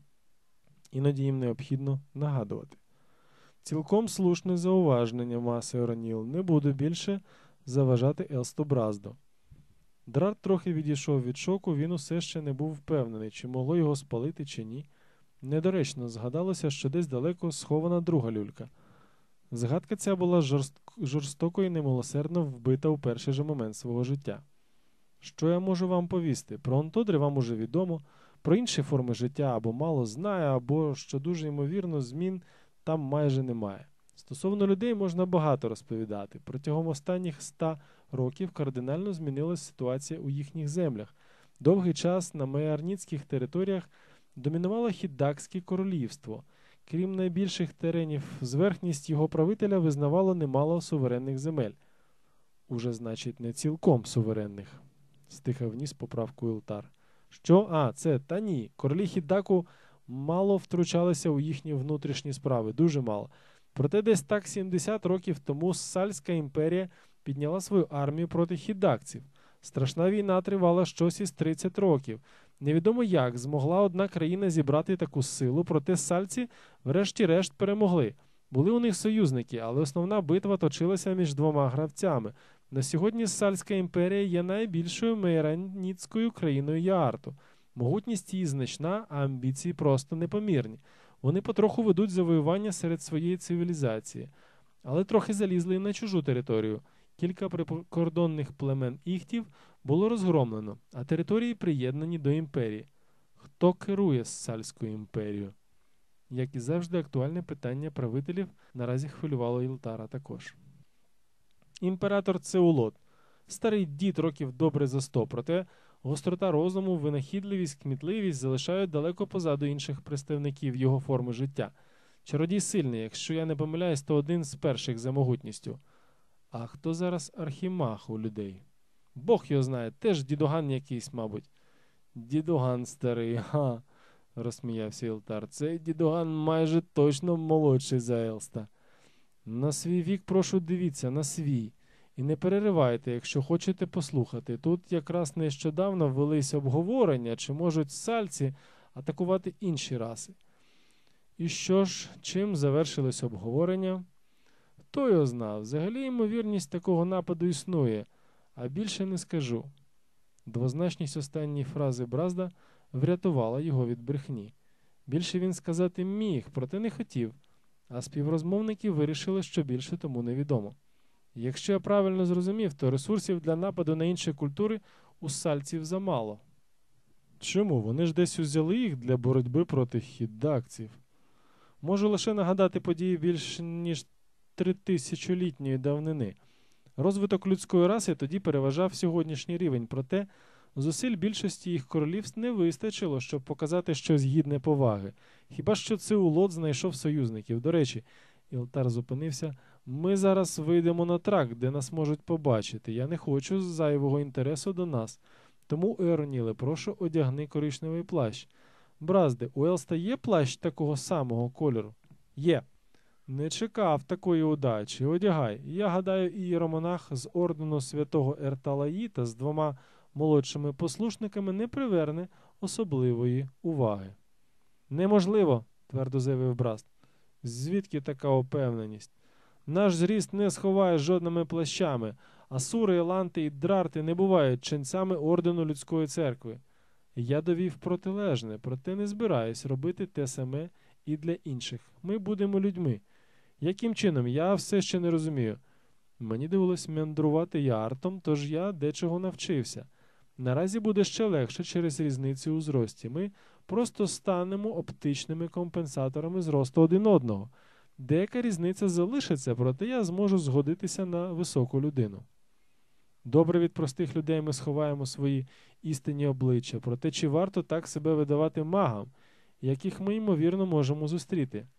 Іноді їм необхідно нагадувати. Цілком слушне зауваження, масе Іорніл. Не буду більше заважати Елсту Бразду. Драрт трохи відійшов від шоку, він усе ще не був впевнений, чи могло його спалити, чи ні. Недоречно згадалося, що десь далеко схована друга люлька. Згадка ця була жорст... жорстоко і немилосердно вбита у перший же момент свого життя. Що я можу вам повісти? Про онтодри вам уже відомо, про інші форми життя або мало знаю, або, що дуже ймовірно, змін там майже немає. Стосовно людей можна багато розповідати. Протягом останніх ста років кардинально змінилася ситуація у їхніх землях. Довгий час на меарніцьких територіях домінувало Хіддакське королівство. Крім найбільших теренів, зверхність його правителя визнавало немало суверенних земель. Уже, значить, не цілком суверенних, стиха вніс поправку Ілтар. Що? А, це, та ні. Королі Хіддаку мало втручалися у їхні внутрішні справи, дуже мало. Проте десь так сімдесят років тому Сальська імперія підняла свою армію проти хіддакців. Страшна війна тривала щось із тридцять років. Невідомо як змогла одна країна зібрати таку силу, проте сальці врешті-решт перемогли. Були у них союзники, але основна битва точилася між двома гравцями. На сьогодні Сальська імперія є найбільшою меараніцькою країною Яарту. Могутність її значна, а амбіції просто непомірні. Вони потроху ведуть завоювання серед своєї цивілізації. Але трохи залізли і на чужу територію. Кілька прикордонних племен іхтів було розгромлено, а території приєднані до імперії. Хто керує Сальською імперією? Як і завжди, актуальне питання правителів наразі хвилювало Ілтара також. Імператор Цеулот. Старий дід років добре за сто, проте Гострота розуму, винахідливість, кмітливість залишають далеко позаду інших представників його форми життя. Чародій сильний, якщо я не помиляюсь, то один з перших за могутністю. А хто зараз архімах у людей? Бог його знає, теж дідуган якийсь, мабуть. Дідуган старий, га, розсміявся Ілтар. Цей дідуган майже точно молодший за Елста. На свій вік, прошу, дивіться, на свій. І не переривайте, якщо хочете послухати. Тут якраз нещодавно велись обговорення, чи можуть сальці атакувати інші раси. І що ж, чим завершилось обговорення? Хто його знав? Взагалі, ймовірність такого нападу існує, а більше не скажу. Двозначність останньої фрази Бразда врятувала його від брехні. Більше він сказати міг, проте не хотів, а співрозмовники вирішили, що більше тому невідомо. Якщо я правильно зрозумів, то ресурсів для нападу на інші культури у сальців замало. Чому? Вони ж десь узяли їх для боротьби проти хіддакців. Можу лише нагадати події більш ніж тритисячолітньої давнини. Розвиток людської раси тоді переважав сьогоднішній рівень, проте зусиль більшості їх королівств не вистачило, щоб показати щось гідне поваги. Хіба що Циулот знайшов союзників. До речі, Ілтар зупинився. Ми зараз вийдемо на тракт, де нас можуть побачити. Я не хочу зайвого інтересу до нас. Тому, Ероніле, прошу, одягни коричневий плащ. Бразде, у Елста є плащ такого самого кольору? Є. Не чекав такої удачі. Одягай. Я гадаю, ієромонах з ордену святого Ерталаїта з двома молодшими послушниками не приверне особливої уваги. Неможливо, твердо заявив Бразд. Звідки така упевненість? Наш зріст не сховає жодними плащами, а сури, еланти і драрти не бувають ченцями ордену людської церкви. Я довів протилежне, проте не збираюсь робити те саме і для інших. Ми будемо людьми. Яким чином? Я все ще не розумію. Мені довелось мандрувати яртом, тож я дечого навчився. Наразі буде ще легше через різницю у зрості. Ми просто станемо оптичними компенсаторами зросту один одного. Деяка різниця залишиться, проте я зможу згодитися на високу людину. Добре, від простих людей ми сховаємо свої істинні обличчя, проте чи варто так себе видавати магам, яких ми, ймовірно, можемо зустріти?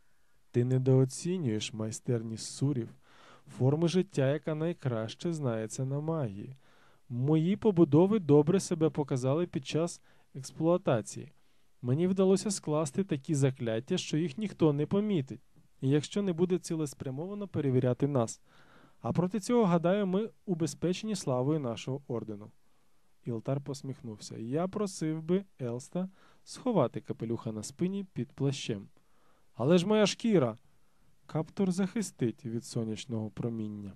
Ти недооцінюєш майстерність сурів, форми життя, яка найкраще знається на магії. Мої побудови добре себе показали під час експлуатації. Мені вдалося скласти такі закляття, що їх ніхто не помітить, і якщо не буде цілеспрямовано перевіряти нас. А проти цього, гадаю, ми убезпечені славою нашого ордену. Ілтар посміхнувся. Я просив би Елста сховати капелюха на спині під плащем. Але ж моя шкіра! Каптур захистить від сонячного проміння.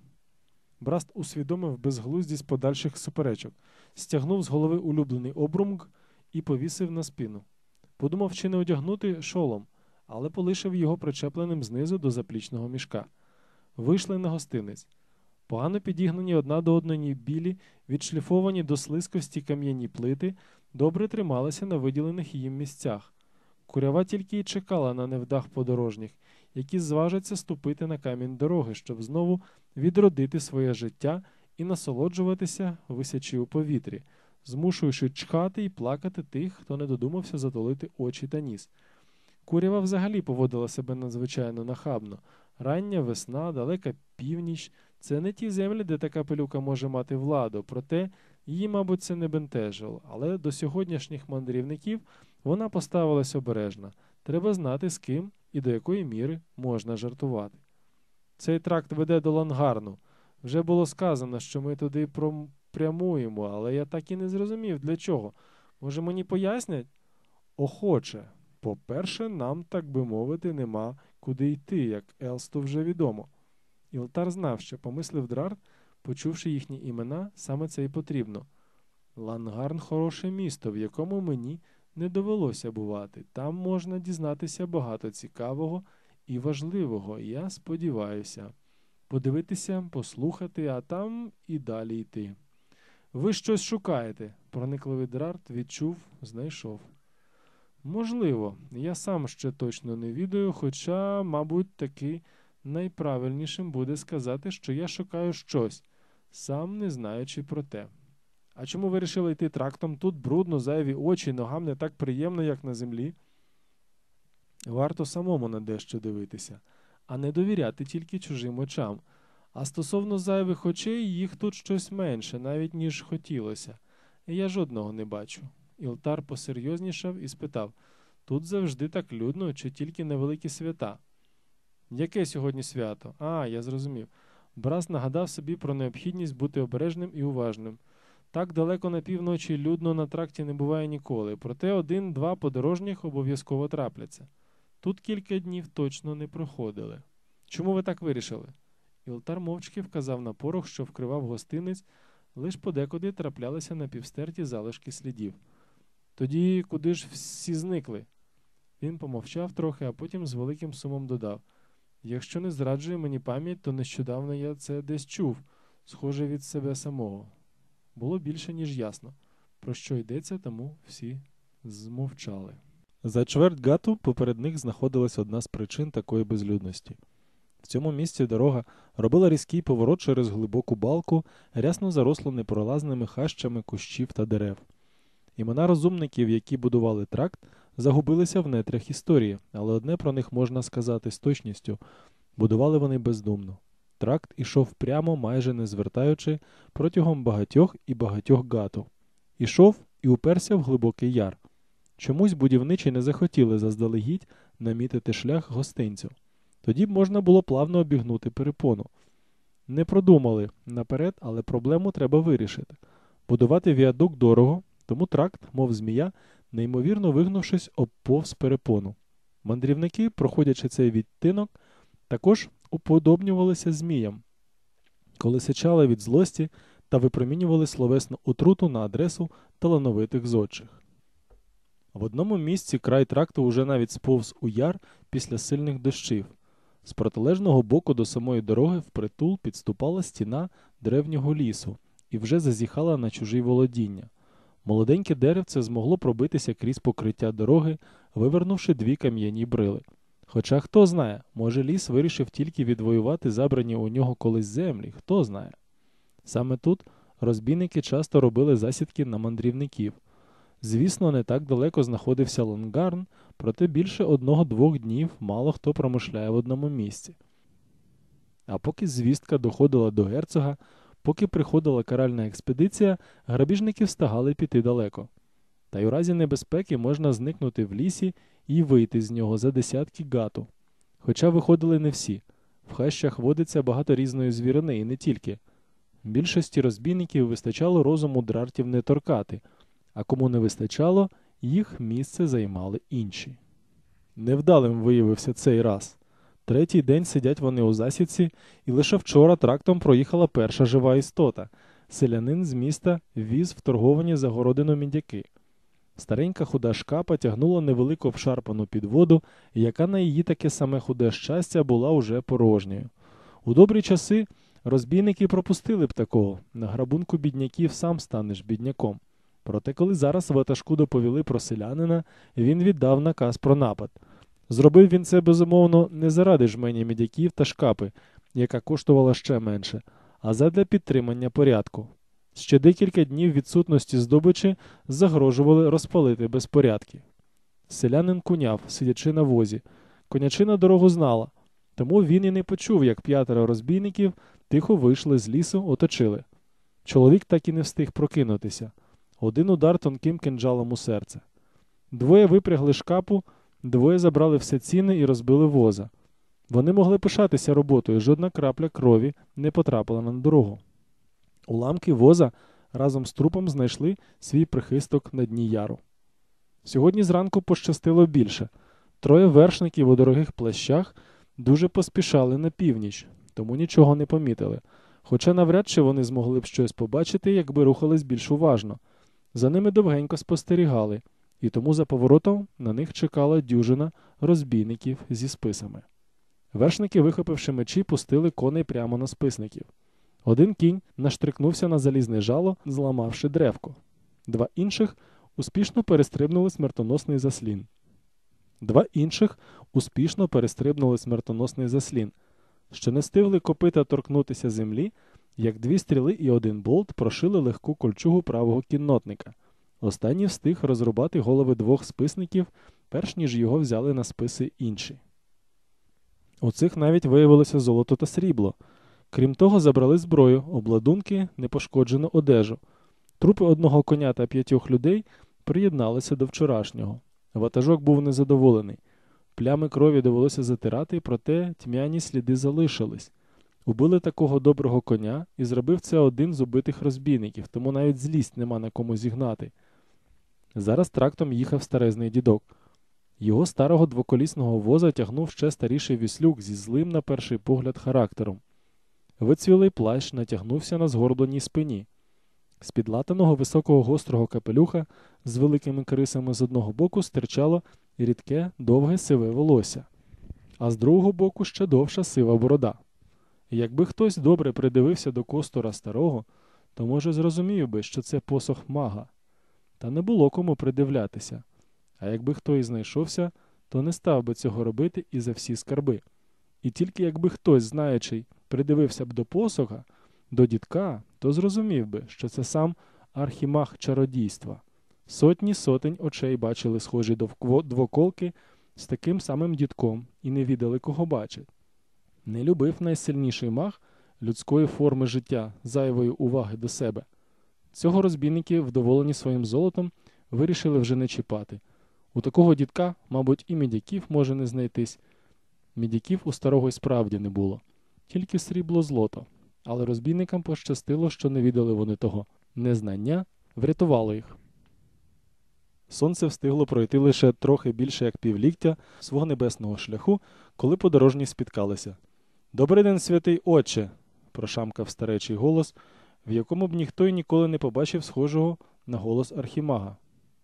Браст усвідомив безглуздість подальших суперечок, стягнув з голови улюблений обрумк і повісив на спину. Подумав, чи не одягнути шолом, але полишив його причепленим знизу до заплічного мішка. Вийшли на гостинець. Погано підігнані одна до одної білі, відшліфовані до слизькості кам'яні плити, добре трималися на виділених їм місцях. Курява тільки й чекала на невдах подорожніх, які зважаться ступити на камінь дороги, щоб знову відродити своє життя і насолоджуватися, висячи у повітрі, змушуючи чхати і плакати тих, хто не додумався затулити очі та ніс. Курява взагалі поводила себе надзвичайно нахабно. Рання весна, далека північ – це не ті землі, де така пилюка може мати владу, проте її, мабуть, це не бентежило. Але до сьогоднішніх мандрівників вона поставилась обережно. Треба знати, з ким і до якої міри можна жартувати. Цей тракт веде до Лангарну. Вже було сказано, що ми туди прямуємо, але я так і не зрозумів, для чого. Може, мені пояснять? Охоче. По-перше, нам, так би мовити, нема куди йти, як Елсту вже відомо. Ілтар знав, що помислив Драрт, почувши їхні імена, саме це й потрібно. Лангарн – хороше місто, в якому мені не довелося бувати. Там можна дізнатися багато цікавого і важливого, я сподіваюся. Подивитися, послухати, а там і далі йти. Ви щось шукаєте, проникливий Драрт відчув, знайшов. Можливо, я сам ще точно не відаю, хоча, мабуть, таки найправильнішим буде сказати, що я шукаю щось, сам не знаючи про те. А чому ви вирішили йти трактом? Тут брудно, зайві очі, ногам не так приємно, як на землі. Варто самому на дещо дивитися, а не довіряти тільки чужим очам. А стосовно зайвих очей, їх тут щось менше, навіть ніж хотілося. І я жодного не бачу. Ілтар посерйознішав і спитав: тут завжди так людно, чи тільки на великі свята? Яке сьогодні свято? А, я зрозумів. Брас нагадав собі про необхідність бути обережним і уважним. Так далеко на півночі людно на тракті не буває ніколи, проте один-два подорожніх обов'язково трапляться. Тут кілька днів точно не проходили. Чому ви так вирішили? Ілтар мовчки вказав на порох, що вкривав гостинець, лиш подекуди траплялися напівстерті залишки слідів. Тоді куди ж всі зникли? Він помовчав трохи, а потім з великим сумом додав: якщо не зраджує мені пам'ять, то нещодавно я це десь чув, схоже від себе самого. Було більше, ніж ясно, про що йдеться, тому всі змовчали. За чверть гату поперед них знаходилась одна з причин такої безлюдності. В цьому місці дорога робила різкий поворот через глибоку балку, рясно зарослу непролазними хащами кущів та дерев. Імена розумників, які будували тракт, загубилися в нетрях історії, але одне про них можна сказати з точністю – будували вони бездумно. Тракт ішов прямо, майже не звертаючи, протягом багатьох і багатьох гату. Ішов і уперся в глибокий яр. Чомусь будівничі не захотіли заздалегідь намітити шлях гостинцю. Тоді б можна було плавно обігнути перепону. Не продумали наперед, але проблему треба вирішити. Будувати віадук дорого, тому тракт, мов змія, неймовірно вигнувшись, обповз перепону. Мандрівники, проходячи цей відтинок, також уподобнювалися зміям, коли сичали від злості та випромінювали словесну отруту на адресу талановитих зодчих. В одному місці край тракту уже навіть сповз у яр після сильних дощів. З протилежного боку до самої дороги впритул підступала стіна древнього лісу і вже зазіхала на чужі володіння. Молоденьке деревце змогло пробитися крізь покриття дороги, вивернувши дві кам'яні брили. Хоча, хто знає, може ліс вирішив тільки відвоювати забрані у нього колись землі, хто знає. Саме тут розбійники часто робили засідки на мандрівників. Звісно, не так далеко знаходився Лангарн, проте більше одного-двох днів мало хто промишляє в одному місці. А поки звістка доходила до герцога, поки приходила каральна експедиція, грабіжники встигали піти далеко. Та й у разі небезпеки можна зникнути в лісі і вийти з нього за десятки гату. Хоча виходили не всі. В хащах водиться багато різної звірини і не тільки. Більшості розбійників вистачало розуму драртів не торкати, а кому не вистачало, їх місце займали інші. Невдалим виявився цей раз. Третій день сидять вони у засідці, і лише вчора трактом проїхала перша жива істота. Селянин з міста віз вторговані загородину мідяки. Старенька худа шкапа тягнула невелику обшарпану підводу, яка на її таке саме худе щастя була уже порожньою. У добрі часи розбійники пропустили б такого. На грабунку бідняків сам станеш бідняком. Проте коли зараз ватажку доповіли про селянина, він віддав наказ про напад. Зробив він це, безумовно, не заради жмені мідяків та шкапи, яка коштувала ще менше, а задля підтримання порядку. Ще декілька днів відсутності здобичі загрожували розпалити безпорядки. Селянин куняв, сидячи на возі. Конячина дорогу знала, тому він і не почув, як п'ятеро розбійників тихо вийшли з лісу, оточили. Чоловік так і не встиг прокинутися. Один удар тонким кинджалом у серце. Двоє випрягли шкапу, двоє забрали все цінне і розбили воза. Вони могли пишатися роботою, жодна крапля крові не потрапила на дорогу. Уламки воза разом з трупом знайшли свій прихисток на дні яру. Сьогодні зранку пощастило більше. Троє вершників у дорогих плащах дуже поспішали на північ, тому нічого не помітили. Хоча навряд чи вони змогли б щось побачити, якби рухались більш уважно. За ними довгенько спостерігали, і тому за поворотом на них чекала дюжина розбійників зі списами. Вершники, вихопивши мечі, пустили коней прямо на списників. Один кінь наштрикнувся на залізне жало, зламавши древко. Два інших успішно перестрибнули смертоносний заслін. Два інших успішно перестрибнули смертоносний заслін. Ще не встигли копита торкнутися землі, як дві стріли і один болт прошили легку кольчугу правого кіннотника. Останній встиг розрубати голови двох списників, перш ніж його взяли на списи інші. У цих навіть виявилося золото та срібло. Крім того, забрали зброю, обладунки, непошкоджену одежу. Трупи одного коня та п'ятьох людей приєдналися до вчорашнього. Ватажок був незадоволений. Плями крові довелося затирати, проте тьмяні сліди залишились. Убили такого доброго коня, і зробив це один з убитих розбійників, тому навіть злість нема на кому зігнати. Зараз трактом їхав старезний дідок. Його старого двоколісного воза тягнув ще старіший віслюк зі злим на перший погляд характером. Вицвілий плащ натягнувся на згорбленій спині. З підлатаного високого гострого капелюха з великими крисами з одного боку стирчало рідке, довге сиве волосся, а з другого боку ще довша сива борода. Якби хтось добре придивився до костура старого, то, може, зрозумів би, що це посох мага. Та не було кому придивлятися. А якби хто і знайшовся, то не став би цього робити і за всі скарби. І тільки якби хтось, знаючий, придивився б до посоха, до дідка, то зрозумів би, що це сам архімаг чародійства. Сотні сотень очей бачили схожі двоколки з таким самим дідком і не відали, кого бачать. Не любив найсильніший маг людської форми життя, зайвої уваги до себе. Цього розбійники, вдоволені своїм золотом, вирішили вже не чіпати. У такого дідка, мабуть, і мідяків може не знайтись. Мідяків у старого й справді не було. Тільки срібло-злото. Але розбійникам пощастило, що не віддали вони того. Незнання врятувало їх. Сонце встигло пройти лише трохи більше як півліктя свого небесного шляху, коли подорожні спіткалися. «Добрий день, святий отче!» – прошамкав старечий голос, в якому б ніхто й ніколи не побачив схожого на голос архімага.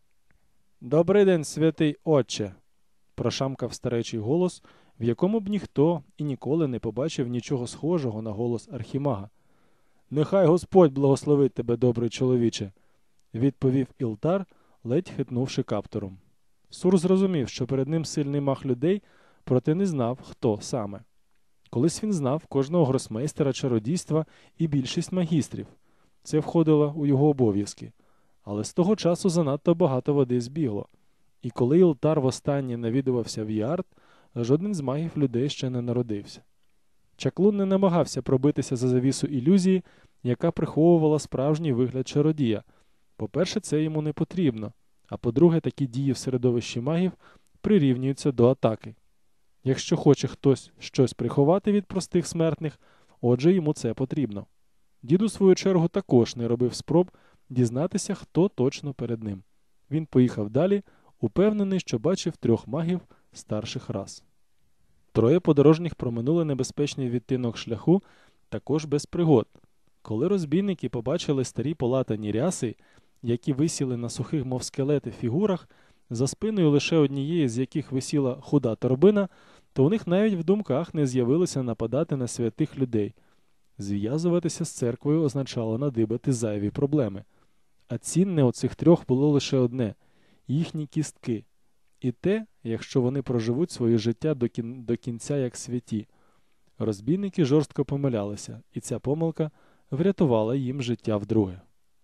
«Добрий день, святий отче!» – прошамкав старечий голос, в якому б ніхто і ніколи не побачив нічого схожого на голос архімага. «Нехай Господь благословить тебе, добрий чоловіче!» – відповів Ілтар, ледь хитнувши каптуром. Сур зрозумів, що перед ним сильний мах людей, проте не знав, хто саме. Колись він знав кожного гросмейстера чародійства і більшість магістрів. Це входило у його обов'язки. Але з того часу занадто багато води збігло. І коли Ілтар востаннє навідувався в Ярд, жоден з магів людей ще не народився. Чаклун не намагався пробитися за завісу ілюзії, яка приховувала справжній вигляд чародія. По-перше, це йому не потрібно, а по-друге, такі дії в середовищі магів прирівнюються до атаки. Якщо хоче хтось щось приховати від простих смертних, отже йому це потрібно. Дід у свою чергу також не робив спроб дізнатися, хто точно перед ним. Він поїхав далі, упевнений, що бачив трьох магів старших рас. Троє подорожніх проминули небезпечний відтинок шляху, також без пригод. Коли розбійники побачили старі полатані ряси, які висіли на сухих, мов скелети, фігурах, за спиною лише однієї з яких висіла худа торбина, то у них навіть в думках не з'явилося нападати на святих людей. Зв'язуватися з церквою означало надибати зайві проблеми. А цінне у цих трьох було лише одне – їхні кістки. І те, якщо вони проживуть своє життя до, кін... до кінця як святі. Розбійники жорстко помилялися, і ця помилка врятувала їм життя вдруге.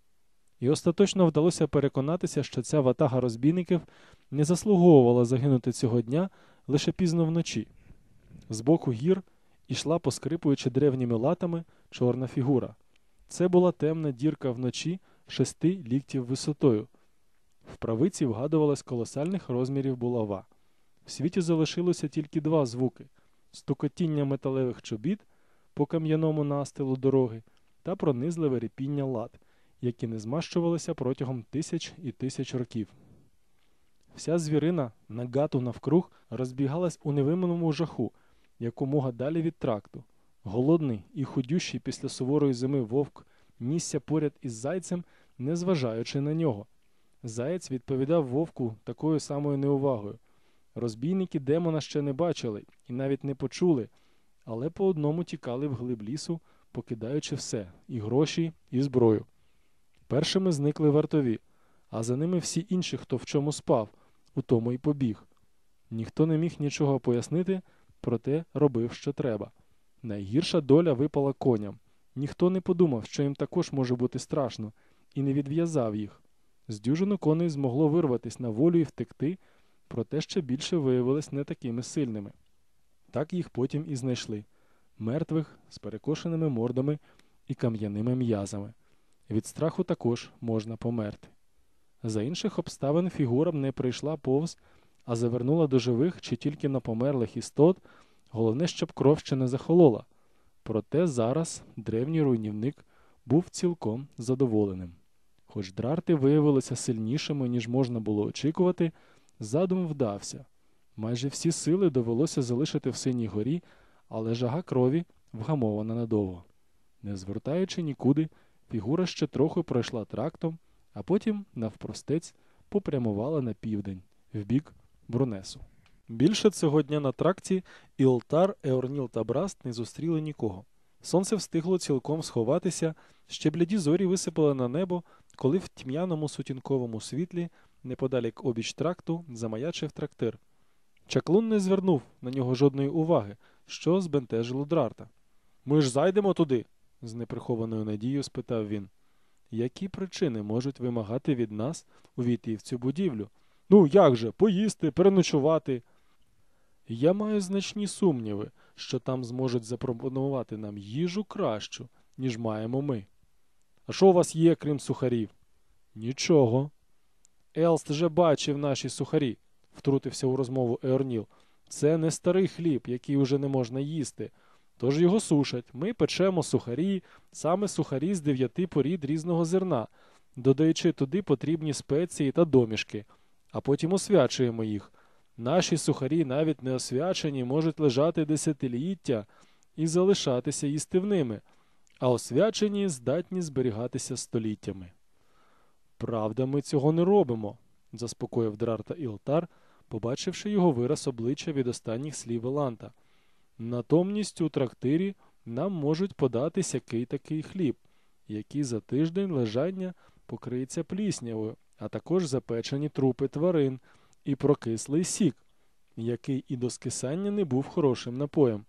І остаточно вдалося переконатися, що ця ватага розбійників не заслуговувала загинути цього дня лише пізно вночі. З боку гір ішла, поскрипуючи древніми латами, чорна фігура. Це була темна дірка вночі шести ліктів висотою. В правиці вгадувалась колосальних розмірів булава. В світі залишилося тільки два звуки – стукотіння металевих чобіт по кам'яному настилу дороги та пронизливе ріпіння лат, які не змащувалися протягом тисяч і тисяч років. Вся звірина на гату навкруг розбігалась у невимовному жаху, якомога далі від тракту. Голодний і худющий після суворої зими вовк нісся поряд із зайцем, не зважаючи на нього. Заєць відповідав вовку такою самою неувагою. Розбійники демона ще не бачили і навіть не почули, але по одному тікали вглиб лісу, покидаючи все – і гроші, і зброю. Першими зникли вартові, а за ними всі інші, хто в чому спав, у тому й побіг. Ніхто не міг нічого пояснити, проте робив, що треба. Найгірша доля випала коням. Ніхто не подумав, що їм також може бути страшно, і не відв'язав їх. З дюжину коней змогло вирватися на волю і втекти, проте ще більше виявились не такими сильними. Так їх потім і знайшли – мертвих, з перекошеними мордами і кам'яними м'язами. Від страху також можна померти. За інших обставин фігура б не прийшла повз, а завернула до живих чи тільки на померлих істот, головне, щоб кров ще не захолола. Проте зараз древній руйнівник був цілком задоволеним. Хоч драрти виявилися сильнішими, ніж можна було очікувати, задум вдався. Майже всі сили довелося залишити в Синій горі, але жага крові вгамована надовго. Не звертаючи нікуди, фігура ще трохи пройшла трактом, а потім, навпростець, попрямувала на південь, в бік Брунесу. Більше цього дня на тракті Ілтар, Еорніл та Браст не зустріли нікого. Сонце встигло цілком сховатися, ще бляді зорі висипали на небо, коли в тьмяному сутінковому світлі, неподалік обіч тракту, замаячив трактир. Чаклун не звернув на нього жодної уваги, що збентежило Драрта. «Ми ж зайдемо туди?» – з неприхованою надією спитав він. «Які причини можуть вимагати від нас увійти в цю будівлю? Ну, як же, поїсти, переночувати?» «Я маю значні сумніви, що там зможуть запропонувати нам їжу кращу, ніж маємо ми». «А що у вас є, крім сухарів?» «Нічого». «Елст же бачив наші сухарі», – втрутився у розмову Еорніл. «Це не старий хліб, який уже не можна їсти. Тож його сушать. Ми печемо сухарі, саме сухарі з дев'яти порід різного зерна, додаючи туди потрібні спеції та домішки, а потім освячуємо їх. Наші сухарі, навіть не освячені, можуть лежати десятиліття і залишатися їстивними, а освячені здатні зберігатися століттями». «Правда, ми цього не робимо», – заспокоїв Драрта Ілтар, побачивши його вираз обличчя від останніх слів Еланта. «Натомність у трактирі нам можуть подати сякий такий хліб, який за тиждень лежання покриється пліснявою, а також запечені трупи тварин і прокислий сік, який і до скисання не був хорошим напоєм.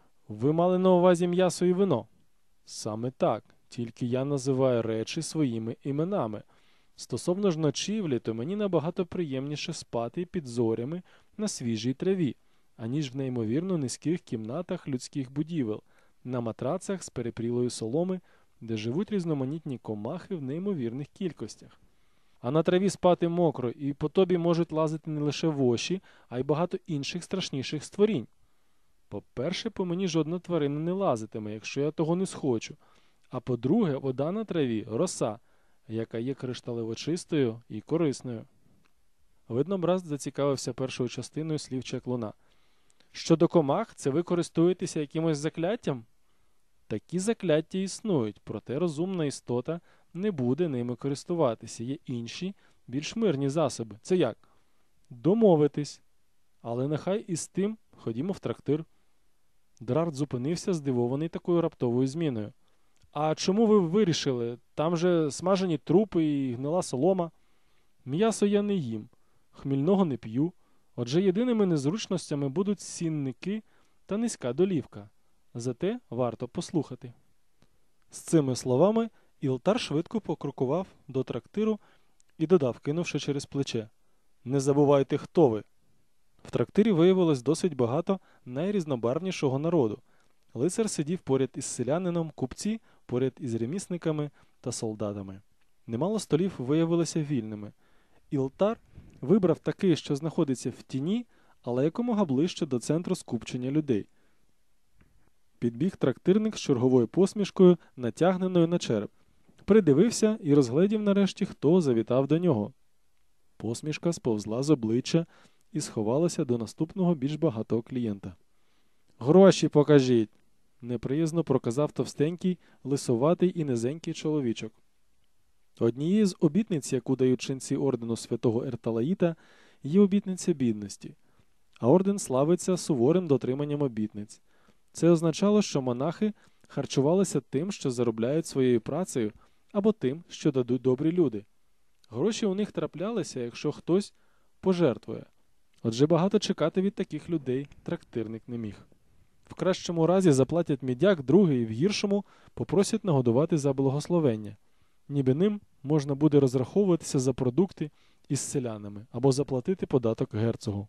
Ви мали на увазі м'ясо і вино?» «Саме так, тільки я називаю речі своїми іменами. Стосовно ж ночівлі, то мені набагато приємніше спати під зорями на свіжій траві, аніж в неймовірно низьких кімнатах людських будівель, на матрацах з перепрілої соломи, де живуть різноманітні комахи в неймовірних кількостях. А на траві спати мокро, і по тобі можуть лазити не лише воші, а й багато інших страшніших створінь. По-перше, по мені жодна тварина не лазитиме, якщо я того не схочу. А по-друге, вода на траві – роса, яка є кришталево чистою і корисною». Видно, Браст зацікавився першою частиною слів Чаклуна. «Щодо комах, це ви користуєтеся якимось закляттям?» «Такі закляття існують, проте розумна істота не буде ними користуватися. Є інші, більш мирні засоби. Це як?» «Домовитись. Але нехай із тим ходімо в трактир». Драрт зупинився, здивований такою раптовою зміною. «А чому ви вирішили? Там же смажені трупи і гнила солома». «М'ясо я не їм, хмільного не п'ю. Отже, єдиними незручностями будуть сінники та низька долівка. Зате варто послухати». З цими словами Ілтар швидко покрокував до трактиру і додав, кинувши через плече: «Не забувайте, хто ви». В трактирі виявилось досить багато найрізнобарвнішого народу. Лицар сидів поряд із селянином, купці поряд із ремісниками та солдатами. Немало столів виявилося вільними. Ілтар вибрав такий, що знаходиться в тіні, але якомога ближче до центру скупчення людей. Підбіг трактирник з черговою посмішкою, натягненою на череп. Придивився і розгледів нарешті, хто завітав до нього. Посмішка сповзла з обличчя і сховалася до наступного більш багатого клієнта. «Гроші покажіть!» – неприязно проказав товстенький, лисоватий і низенький чоловічок. Однією з обітниць, яку дають ченці ордену святого Ерталаїта, є обітниця бідності. А орден славиться суворим дотриманням обітниць. Це означало, що монахи харчувалися тим, що заробляють своєю працею, або тим, що дадуть добрі люди. Гроші у них траплялися, якщо хтось пожертвує. Отже, багато чекати від таких людей трактирник не міг. В кращому разі заплатять мідяк, другий, в гіршому попросять нагодувати за благословення. Ніби ним можна буде розраховуватися за продукти із селянами або заплатити податок герцогу.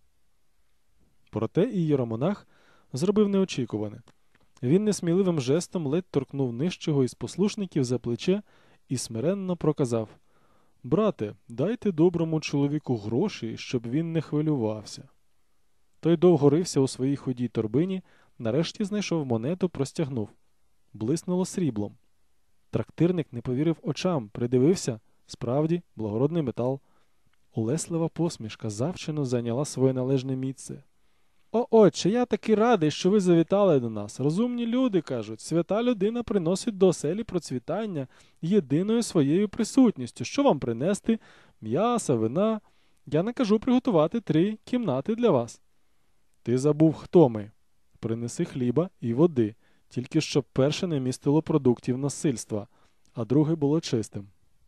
Проте і єромонах зробив неочікуване. Він несміливим жестом ледь торкнув нижчого із послушників за плече і смиренно проказав: «Брате, дайте доброму чоловіку гроші, щоб він не хвилювався». Той довго рився у своїй худій торбині, нарешті знайшов монету, простягнув. Блиснуло сріблом. Трактирник не повірив очам, придивився. Справді, благородний метал. Улеслива посмішка завчено зайняла своє належне місце. «О, отче, я таки радий, що ви завітали до нас. Розумні люди, кажуть, свята людина приносить до оселі процвітання єдиною своєю присутністю. Що вам принести? М'яса, вина. Я накажу приготувати три кімнати для вас». «Ти забув, хто ми. Принеси хліба і води, тільки щоб перше не містило продуктів насильства, а друге було чистим».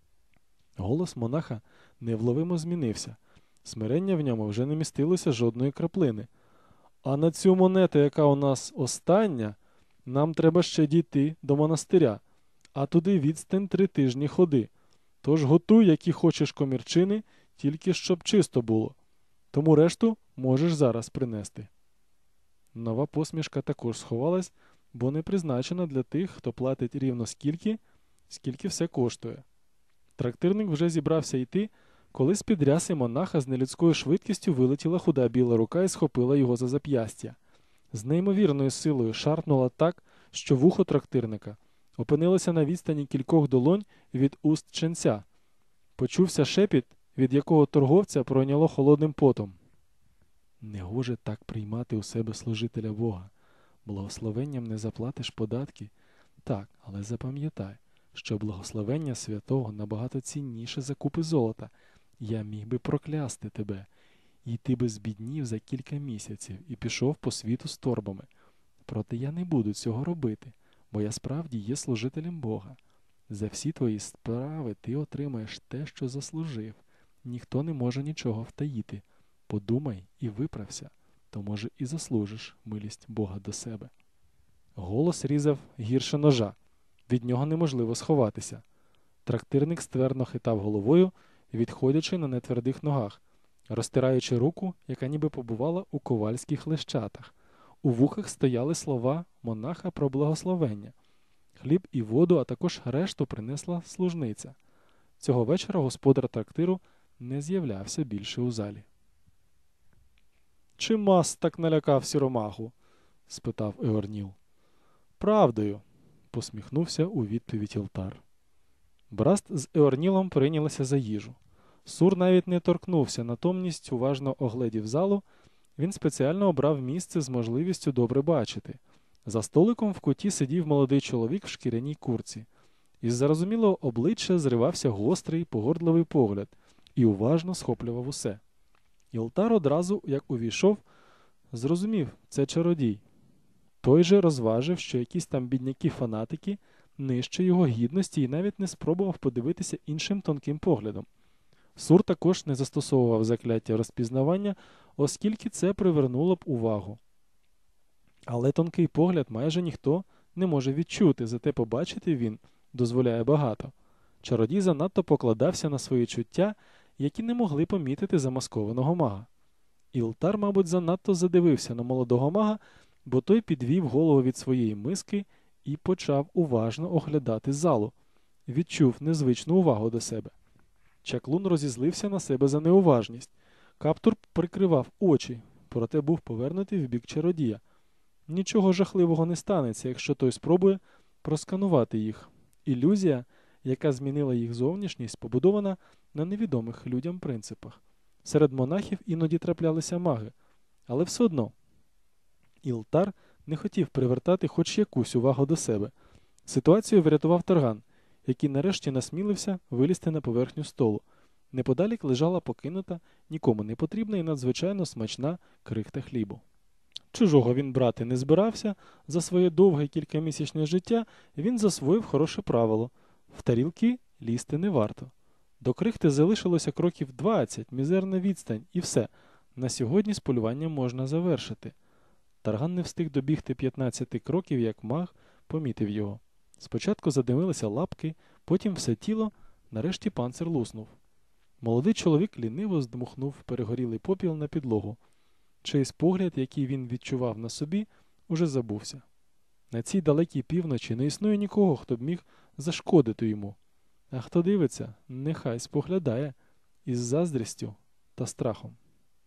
Голос монаха невловимо змінився. Смирення в ньому вже не містилося жодної краплини. «А на цю монету, яка у нас остання, нам треба ще дійти до монастиря, а туди відстань три тижні ходи. Тож готуй, які хочеш комірчини, тільки щоб чисто було. Тому решту можеш зараз принести». Нова посмішка також сховалась, бо не призначена для тих, хто платить рівно скільки, скільки все коштує. Трактирник вже зібрався йти, коли з-під ряси монаха з нелюдською швидкістю вилетіла худа біла рука і схопила його за зап'ястя. З неймовірною силою шарпнула так, що вухо трактирника опинилося на відстані кількох долонь від уст ченця. Почувся шепіт, від якого торговця пройняло холодним потом. «Негоже так приймати у себе служителя Бога. Благословенням не заплатиш податки. Так, але запам'ятай, що благословення святого набагато цінніше за купи золота. Я міг би проклясти тебе, і ти би збіднів за кілька місяців і пішов по світу з торбами. Проте я не буду цього робити, бо я справді є служителем Бога. За всі твої справи ти отримаєш те, що заслужив. Ніхто не може нічого втаїти. Подумай і виправся, то, може, і заслужиш милість Бога до себе». Голос різав гірше ножа. Від нього неможливо сховатися. Трактирник ствердно хитав головою, відходячи на нетвердих ногах, розтираючи руку, яка ніби побувала у ковальських лещатах. У вухах стояли слова монаха про благословення. Хліб і воду, а також решту принесла служниця. Цього вечора господар трактиру не з'являвся більше у залі. «Чи мас так налякав сіромаху?» – спитав Еорніл. «Правдою», – посміхнувся у відповідь Ілтар. Браст з Еорнілом прийнялися за їжу. Сур навіть не торкнувся, натомість уважно огледів залу. Він спеціально обрав місце з можливістю добре бачити. За столиком в куті сидів молодий чоловік в шкіряній курці. Із зарозумілого обличчя зривався гострий, погордливий погляд і уважно схоплював усе. Ілтар одразу, як увійшов, зрозумів – це чародій. Той же розважив, що якісь там бідняки-фанатики нижче його гідності і навіть не спробував подивитися іншим тонким поглядом. Сур також не застосовував закляття розпізнавання, оскільки це привернуло б увагу. Але тонкий погляд майже ніхто не може відчути, зате побачити він дозволяє багато. Чародій занадто покладався на свої чуття, які не могли помітити замаскованого мага. Ілтар, мабуть, занадто задивився на молодого мага, бо той підвів голову від своєї миски і почав уважно оглядати залу. Відчув незвичну увагу до себе. Чаклун розізлився на себе за неуважність. Каптур прикривав очі, проте був повернутий в бік чародія. Нічого жахливого не станеться, якщо той спробує просканувати їх. Ілюзія, яка змінила їх зовнішність, побудована на невідомих людям принципах. Серед монахів іноді траплялися маги, але все одно. Ілтар не хотів привертати хоч якусь увагу до себе. Ситуацію врятував Тарган, який нарешті насмілився вилізти на поверхню столу. Неподалік лежала покинута, нікому не потрібна і надзвичайно смачна крихта хлібу. Чужого він брати не збирався, за своє довге кількамісячне життя він засвоїв хороше правило – в тарілки лізти не варто. До крихти залишилося кроків двадцять, мізерна відстань і все. На сьогодні з полюванням можна завершити. Тарган не встиг добігти п'ятнадцяти кроків, як маг помітив його. Спочатку задимилися лапки, потім все тіло, нарешті панцир луснув. Молодий чоловік ліниво здмухнув перегорілий попіл на підлогу. Чийсь погляд, який він відчував на собі, уже забувся. На цій далекій півночі не існує нікого, хто б міг зашкодити йому. А хто дивиться, нехай споглядає із заздрістю та страхом.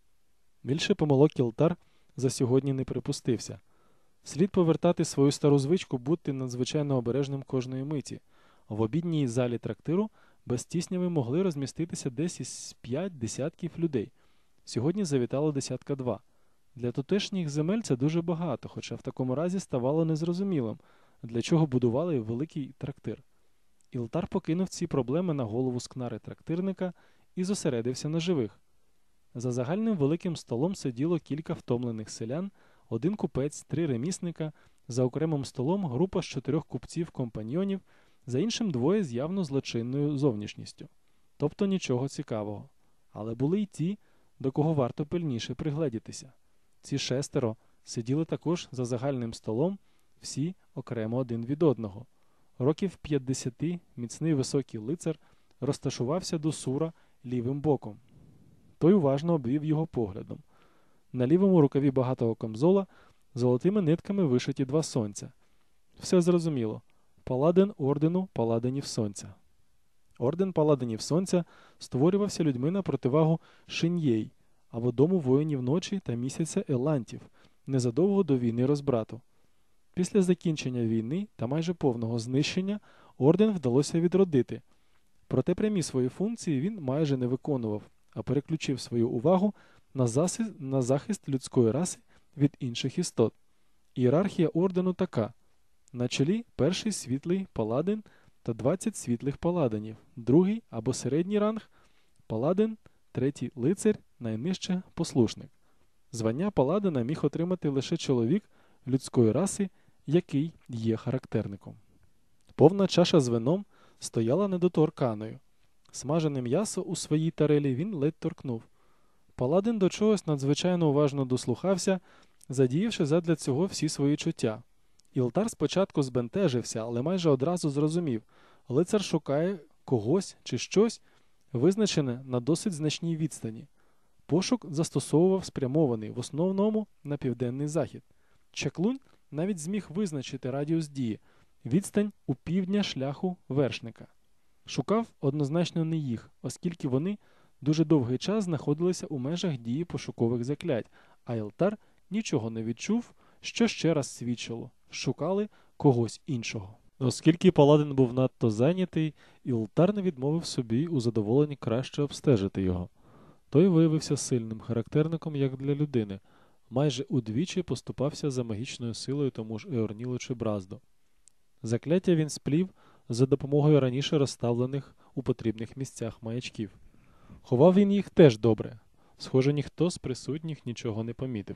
Більше помилок Ілтар за сьогодні не припустився. Слід повертати свою стару звичку бути надзвичайно обережним кожної миті. В обідній залі трактиру без тісняви могли розміститися десь із п'ять десятків людей. Сьогодні завітало десятка два. Для тутешніх земель це дуже багато, хоча в такому разі ставало незрозумілим, для чого будували великий трактир. Ілтар покинув ці проблеми на голову скнари-трактирника і зосередився на живих. За загальним великим столом сиділо кілька втомлених селян, один купець, три ремісника, за окремим столом група з чотирьох купців-компаньйонів, за іншим двоє з явно злочинною зовнішністю. Тобто нічого цікавого. Але були й ті, до кого варто пильніше пригледітися. Ці шестеро сиділи також за загальним столом, всі окремо один від одного. Років п'ятдесяти міцний високий лицар розташувався до Сура лівим боком. Той уважно обвів його поглядом. На лівому рукаві багатого камзола золотими нитками вишиті два сонця. Все зрозуміло. Паладин ордену Паладинів Сонця. Орден Паладинів Сонця створювався людьми на противагу Шин'єй, або Дому воїнів ночі та місяця Елантів, незадовго до війни розбрату. Після закінчення війни та майже повного знищення орден вдалося відродити. Проте прямі свої функції він майже не виконував, а переключив свою увагу на, заси... на захист людської раси від інших істот. Ієрархія ордену така. На чолі перший світлий паладин та двадцять світлих паладинів, другий або середній ранг – паладин, третій – лицар, найнижче – послушник. Звання паладина міг отримати лише чоловік людської раси, який є характерником. Повна чаша з вином стояла недоторканою. Смажене м'ясо у своїй тарелі він ледь торкнув. Паладин до чогось надзвичайно уважно дослухався, задіявши задля цього всі свої чуття. Ілтар спочатку збентежився, але майже одразу зрозумів – лицар шукає когось чи щось, визначене на досить значній відстані. Пошук застосовував спрямований, в основному на південний захід. Чаклунь навіть зміг визначити радіус дії – відстань у півдня шляху вершника. Шукав однозначно не їх, оскільки вони дуже довгий час знаходилися у межах дії пошукових заклять, а Ілтар нічого не відчув, що ще раз свідчило – шукали когось іншого. Оскільки паладин був надто зайнятий, Ілтар не відмовив собі у задоволенні краще обстежити його. Той виявився сильним характерником як для людини, майже удвічі поступався за магічною силою тому ж Еорнілу чи Бразду. Закляття він сплів за допомогою раніше розставлених у потрібних місцях маячків. Ховав він їх теж добре. Схоже, ніхто з присутніх нічого не помітив.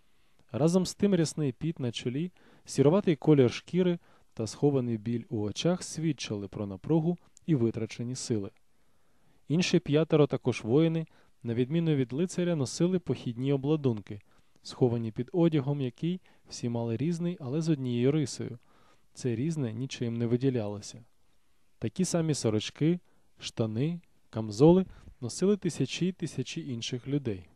Разом з тим рясний піт на чолі, сіроватий колір шкіри та схований біль у очах свідчили про напругу і витрачені сили. Інші п'ятеро також воїни, на відміну від лицаря, носили похідні обладунки, сховані під одягом, який всі мали різний, але з однією рисою. Це різне нічим не виділялося. Такі самі сорочки, штани, камзоли носили тисячі й тисячі інших людей.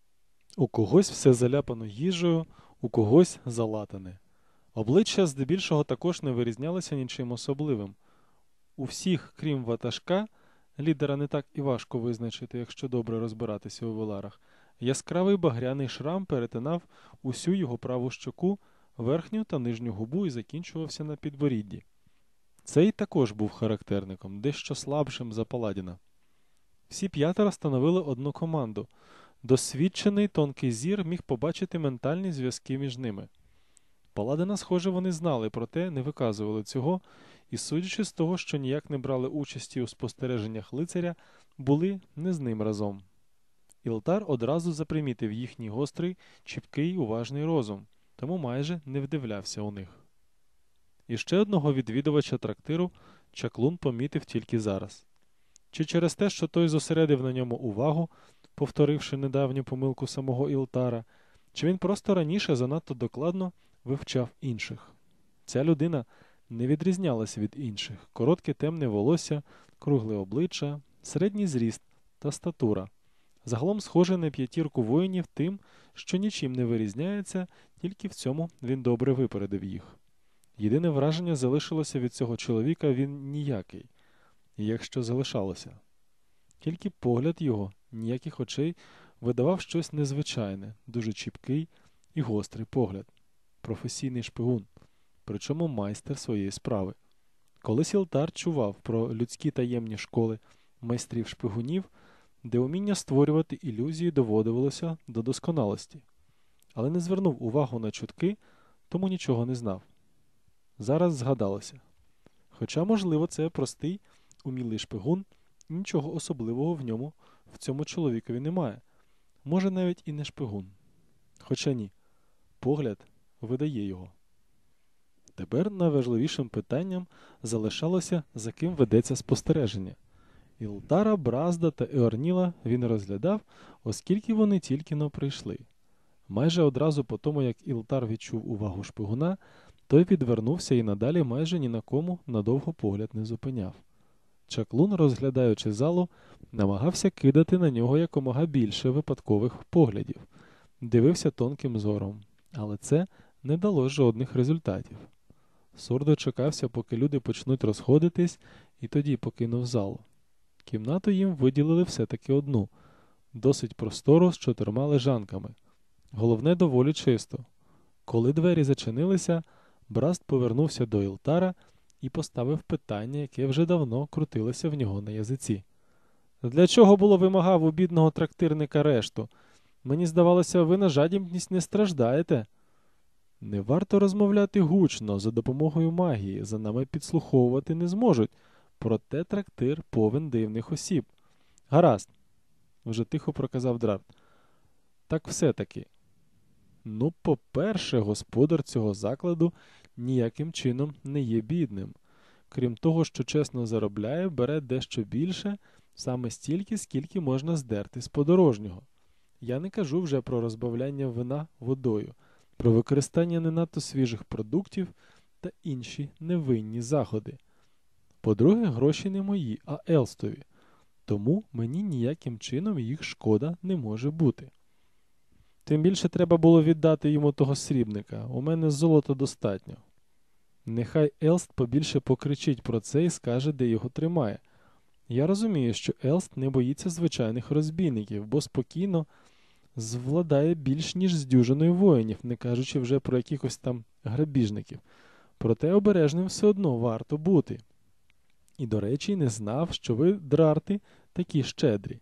У когось все заляпано їжею, у когось залатане. Обличчя здебільшого також не вирізнялися нічим особливим. У всіх, крім ватажка, лідера не так і важко визначити, якщо добре розбиратися у веларах, яскравий багряний шрам перетинав усю його праву щоку, верхню та нижню губу і закінчувався на підборідді. Цей також був характерником, дещо слабшим за паладіна. Всі п'ятеро становили одну команду. Досвідчений тонкий зір міг побачити ментальні зв'язки між ними. Паладина, схоже, вони знали, проте не виказували цього, і, судячи з того, що ніяк не брали участі у спостереженнях лицаря, були не з ним разом. Ілтар одразу запримітив їхній гострий, чіпкий, уважний розум, тому майже не вдивлявся у них. І ще одного відвідувача трактиру Чаклун помітив тільки зараз. Чи через те, що той зосередив на ньому увагу, повторивши недавню помилку самого Ілтара, Чи він просто раніше занадто докладно вивчав інших? Ця людина не відрізнялася від інших. Коротке темне волосся, кругле обличчя, середній зріст та статура. Загалом схоже на п'ятірку воїнів тим, що нічим не вирізняється, тільки в цьому він добре випередив їх. Єдине враження залишилося від цього чоловіка: він ніякий. І якщо залишалося. Тільки погляд його, ніяких очей, видавав щось незвичайне, дуже чіпкий і гострий погляд. Професійний шпигун, причому майстер своєї справи. Колись Ілтар чував про людські таємні школи майстрів шпигунів, де уміння створювати ілюзії доводилося до досконалості. Але не звернув увагу на чутки, тому нічого не знав. Зараз згадалося. Хоча, можливо, це простий, умілий шпигун, і нічого особливого в ньому, в цьому чоловікові немає. Може, навіть і не шпигун. Хоча ні. Погляд видає його. Тепер найважливішим питанням залишалося, за ким ведеться спостереження. Ілтара, Бразда та Еорніла він розглядав, оскільки вони тільки-но прийшли. Майже одразу по тому, як Ілтар відчув увагу шпигуна, той відвернувся і надалі майже ні на кому надовго погляд не зупиняв. Чаклун, розглядаючи залу, намагався кидати на нього якомога більше випадкових поглядів. Дивився тонким зором, але це не дало жодних результатів. Сур дочекався, поки люди почнуть розходитись, і тоді покинув залу. Кімнату їм виділили все-таки одну, досить простору з чотирма лежанками. Головне, доволі чисто. Коли двері зачинилися, Браст повернувся до Ілтара і поставив питання, яке вже давно крутилося в нього на язиці. «Для чого було вимагав у бідного трактирника решту? Мені здавалося, ви на жадібність не страждаєте». «Не варто розмовляти гучно, за допомогою магії, за нами підслуховувати не зможуть. Проте трактир повен дивних осіб». «Гаразд», – вже тихо проказав Драрт. «Так все-таки». «Ну, по-перше, господар цього закладу ніяким чином не є бідним. Крім того, що чесно заробляє, бере дещо більше, саме стільки, скільки можна здерти з подорожнього. Я не кажу вже про розбавляння вина водою, про використання не надто свіжих продуктів та інші невинні заходи. По-друге, гроші не мої, а Елстові, тому мені ніяким чином їх шкода не може бути. Тим більше треба було віддати йому того срібника, у мене золота достатньо. Нехай Елст побільше покричить про це і скаже, де його тримає. Я розумію, що Елст не боїться звичайних розбійників, бо спокійно звладає більш ніж з дюжиною воїнів, не кажучи вже про якихось там грабіжників. Проте обережним все одно варто бути. І, до речі, не знав, що ви, Драрти, такі щедрі.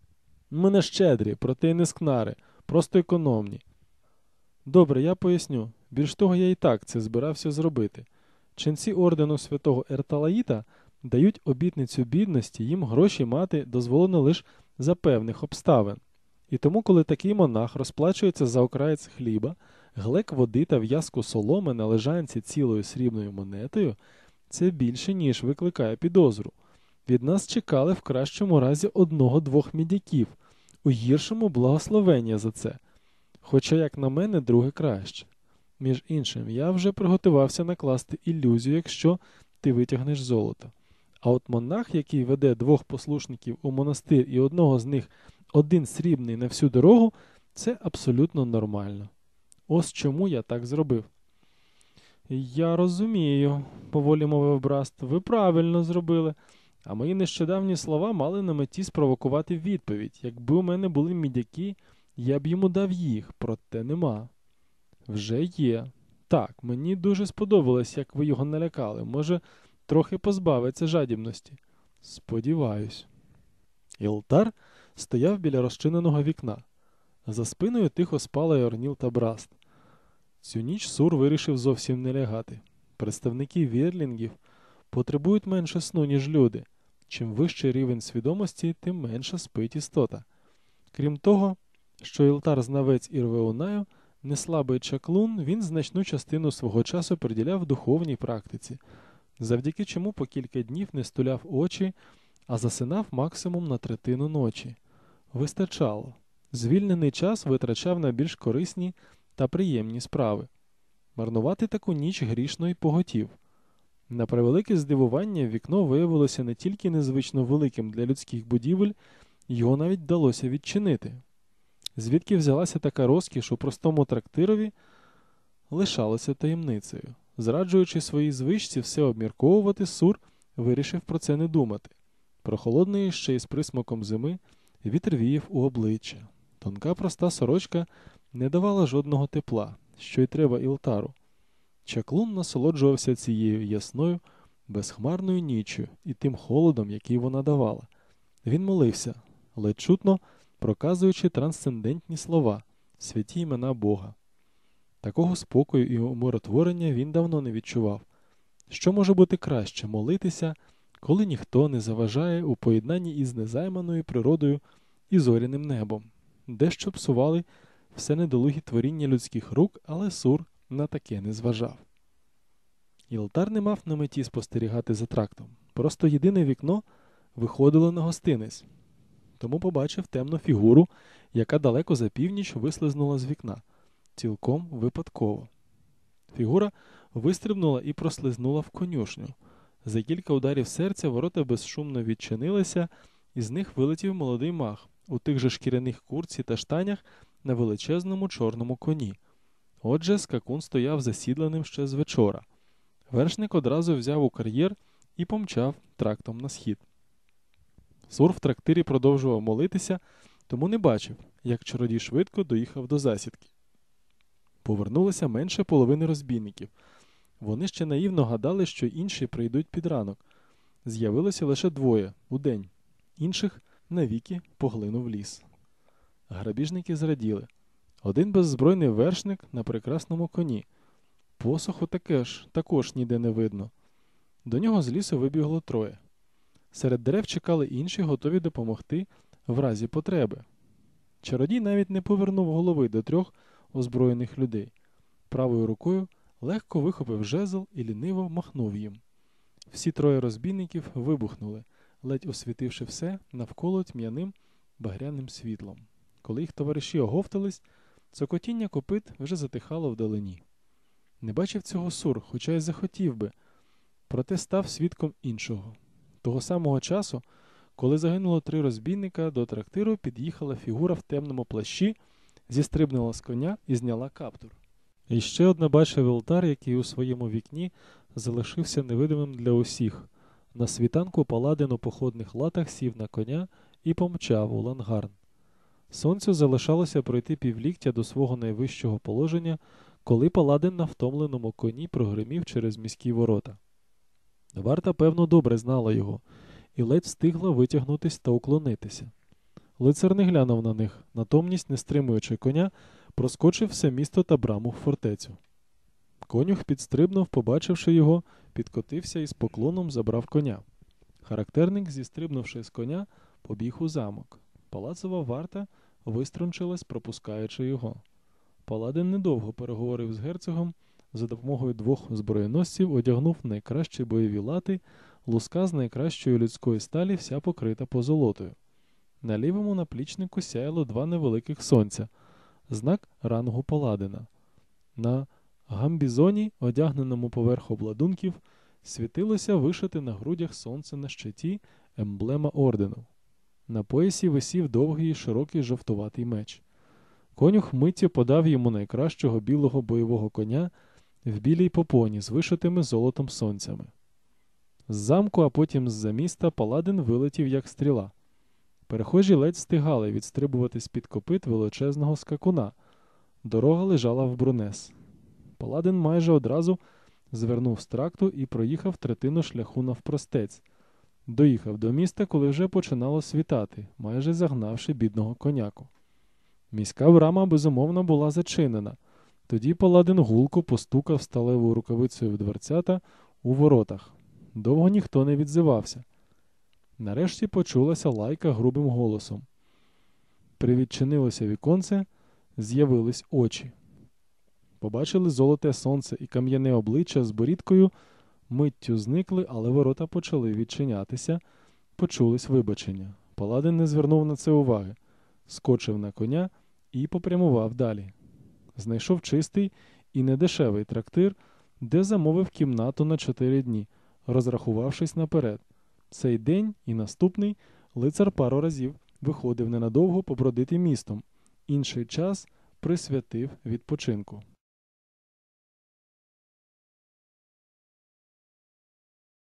Ми не щедрі, проте й не скнари, просто економні. Добре, я поясню. Більш того, я і так це збирався зробити. Ченці ордену святого Ерталаїта дають обітницю бідності, їм гроші мати дозволено лише за певних обставин. І тому, коли такий монах розплачується за окраєць хліба, глек води та в'язку соломи на лежанці цілою срібною монетою, це більше, ніж викликає підозру. Від нас чекали в кращому разі одного-двох мідяків, у гіршому благословення за це. Хоча, як на мене, друге краще. Між іншим, я вже приготувався накласти ілюзію, якщо ти витягнеш золото. А от монах, який веде двох послушників у монастир і одного з них один срібний на всю дорогу, це абсолютно нормально. Ось чому я так зробив. Я розумію, поволі мовив Браст, ви правильно зробили. А мої нещодавні слова мали на меті спровокувати відповідь. Якби у мене були мідяки, я б йому дав їх, проте нема. Вже є. Так, мені дуже сподобалось, як ви його налякали. Може, трохи позбавиться жадібності. Сподіваюсь. Ілтар стояв біля розчиненого вікна. За спиною тихо спали Еорніл та Браст. Цю ніч Сур вирішив зовсім не лягати. Представники вірлінгів потребують менше сну, ніж люди. Чим вищий рівень свідомості, тим менше спить істота. Крім того, що Ілтар знавець Ірвеунаю, не слабий чаклун, він значну частину свого часу приділяв духовній практиці, завдяки чому по кілька днів не стуляв очі, а засинав максимум на третину ночі. Вистачало. Звільнений час витрачав на більш корисні та приємні справи. Марнувати таку ніч грішно й поготів. На превелике здивування вікно виявилося не тільки незвично великим для людських будівель, його навіть вдалося відчинити. Звідки взялася така розкіш у простому трактирові, лишалося таємницею. Зраджуючи своїй звичці все обмірковувати, Сур вирішив про це не думати. Прохолодної ще й з присмаком зими вітер віяв у обличчя. Тонка проста сорочка не давала жодного тепла, що й треба Ілтару. Чаклун насолоджувався цією ясною, безхмарною ніччю і тим холодом, який вона давала. Він молився, ледь чутно проказуючи трансцендентні слова, святі імена Бога. Такого спокою і умиротворення він давно не відчував. Що може бути краще молитися, коли ніхто не заважає у поєднанні із незайманою природою і зоряним небом? Дещо псували все недолугі творіння людських рук, але Сур на таке не зважав. Ілтар не мав на меті спостерігати за трактом. Просто єдине вікно виходило на гостиниць. Тому побачив темну фігуру, яка далеко за північ вислизнула з вікна. Цілком випадково. Фігура вистрибнула і прослизнула в конюшню. За кілька ударів серця ворота безшумно відчинилися, і з них вилетів молодий маг у тих же шкіряних куртці та штанях на величезному чорному коні. Отже, скакун стояв засідленим ще з вечора. Вершник одразу взяв у кар'єр і помчав трактом на схід. Сур в трактирі продовжував молитися, тому не бачив, як чародій швидко доїхав до засідки. Повернулося менше половини розбійників. Вони ще наївно гадали, що інші прийдуть під ранок. З'явилося лише двоє – удень. Інших навіки поглинув ліс. Грабіжники зраділи. Один беззбройний вершник на прекрасному коні. Посоху таке ж, також ніде не видно. До нього з лісу вибігло троє. Серед дерев чекали інші, готові допомогти в разі потреби. Чародій навіть не повернув голови до трьох озброєних людей. Правою рукою легко вихопив жезл і ліниво махнув їм. Всі троє розбійників вибухнули, ледь освітивши все навколо тьмяним багряним світлом. Коли їх товариші оговтались, цокотіння копит вже затихало вдалині. Не бачив цього Сур, хоча й захотів би, проте став свідком іншого. Того самого часу, коли загинуло три розбійника, до трактиру під'їхала фігура в темному плащі, зістрибнула з коня і зняла каптур. І ще одне бачив Ілтар, який у своєму вікні залишився невидимим для усіх. На світанку паладин у походних латах сів на коня і помчав у Лангарн. Сонцю залишалося пройти півліктя до свого найвищого положення, коли паладин на втомленому коні прогримів через міські ворота. Варта, певно, добре знала його, і ледь встигла витягнутись та уклонитися. Лицар не глянув на них, натомність, не стримуючи коня, проскочив все місто та браму в фортецю. Конюх підстрибнув, побачивши його, підкотився і з поклоном забрав коня. Характерник, зістрибнувши з коня, побіг у замок. Палацова варта виструнчилась, пропускаючи його. Паладин недовго переговорив з герцогом, за допомогою двох зброєносців одягнув найкращі бойові лати, луска з найкращої людської сталі, вся покрита позолотою. На лівому наплічнику сяяло два невеликих сонця, знак рангу паладина. На гамбізоні, одягненому поверх обладунків, світилося вишите на грудях сонце на щиті емблема ордену. На поясі висів довгий і широкий жовтуватий меч. Конюх миттю подав йому найкращого білого бойового коня в білій попоні з вишитими золотом сонцями. З замку, а потім з-за міста паладин вилетів як стріла. Перехожі ледь встигали відстрибувати з-під копит величезного скакуна. Дорога лежала в Брунес. Паладин майже одразу звернув з тракту і проїхав третину шляху навпростець. Доїхав до міста, коли вже починало світати, майже загнавши бідного коняку. Міська брама, безумовно, була зачинена. Тоді паладин гулко постукав сталевою рукавицею в дверцята у воротах. Довго ніхто не відзивався. Нарешті почулася лайка грубим голосом. Привідчинилося віконце, з'явились очі. Побачили золоте сонце і кам'яне обличчя з борідкою, миттю зникли, але ворота почали відчинятися, почулись вибачення. Паладин не звернув на це уваги. скочив на коня і попрямував далі. Знайшов чистий і недешевий трактир, де замовив кімнату на чотири дні, розрахувавшись наперед. Цей день і наступний лицар пару разів виходив ненадовго побродити містом, інший час присвятив відпочинку.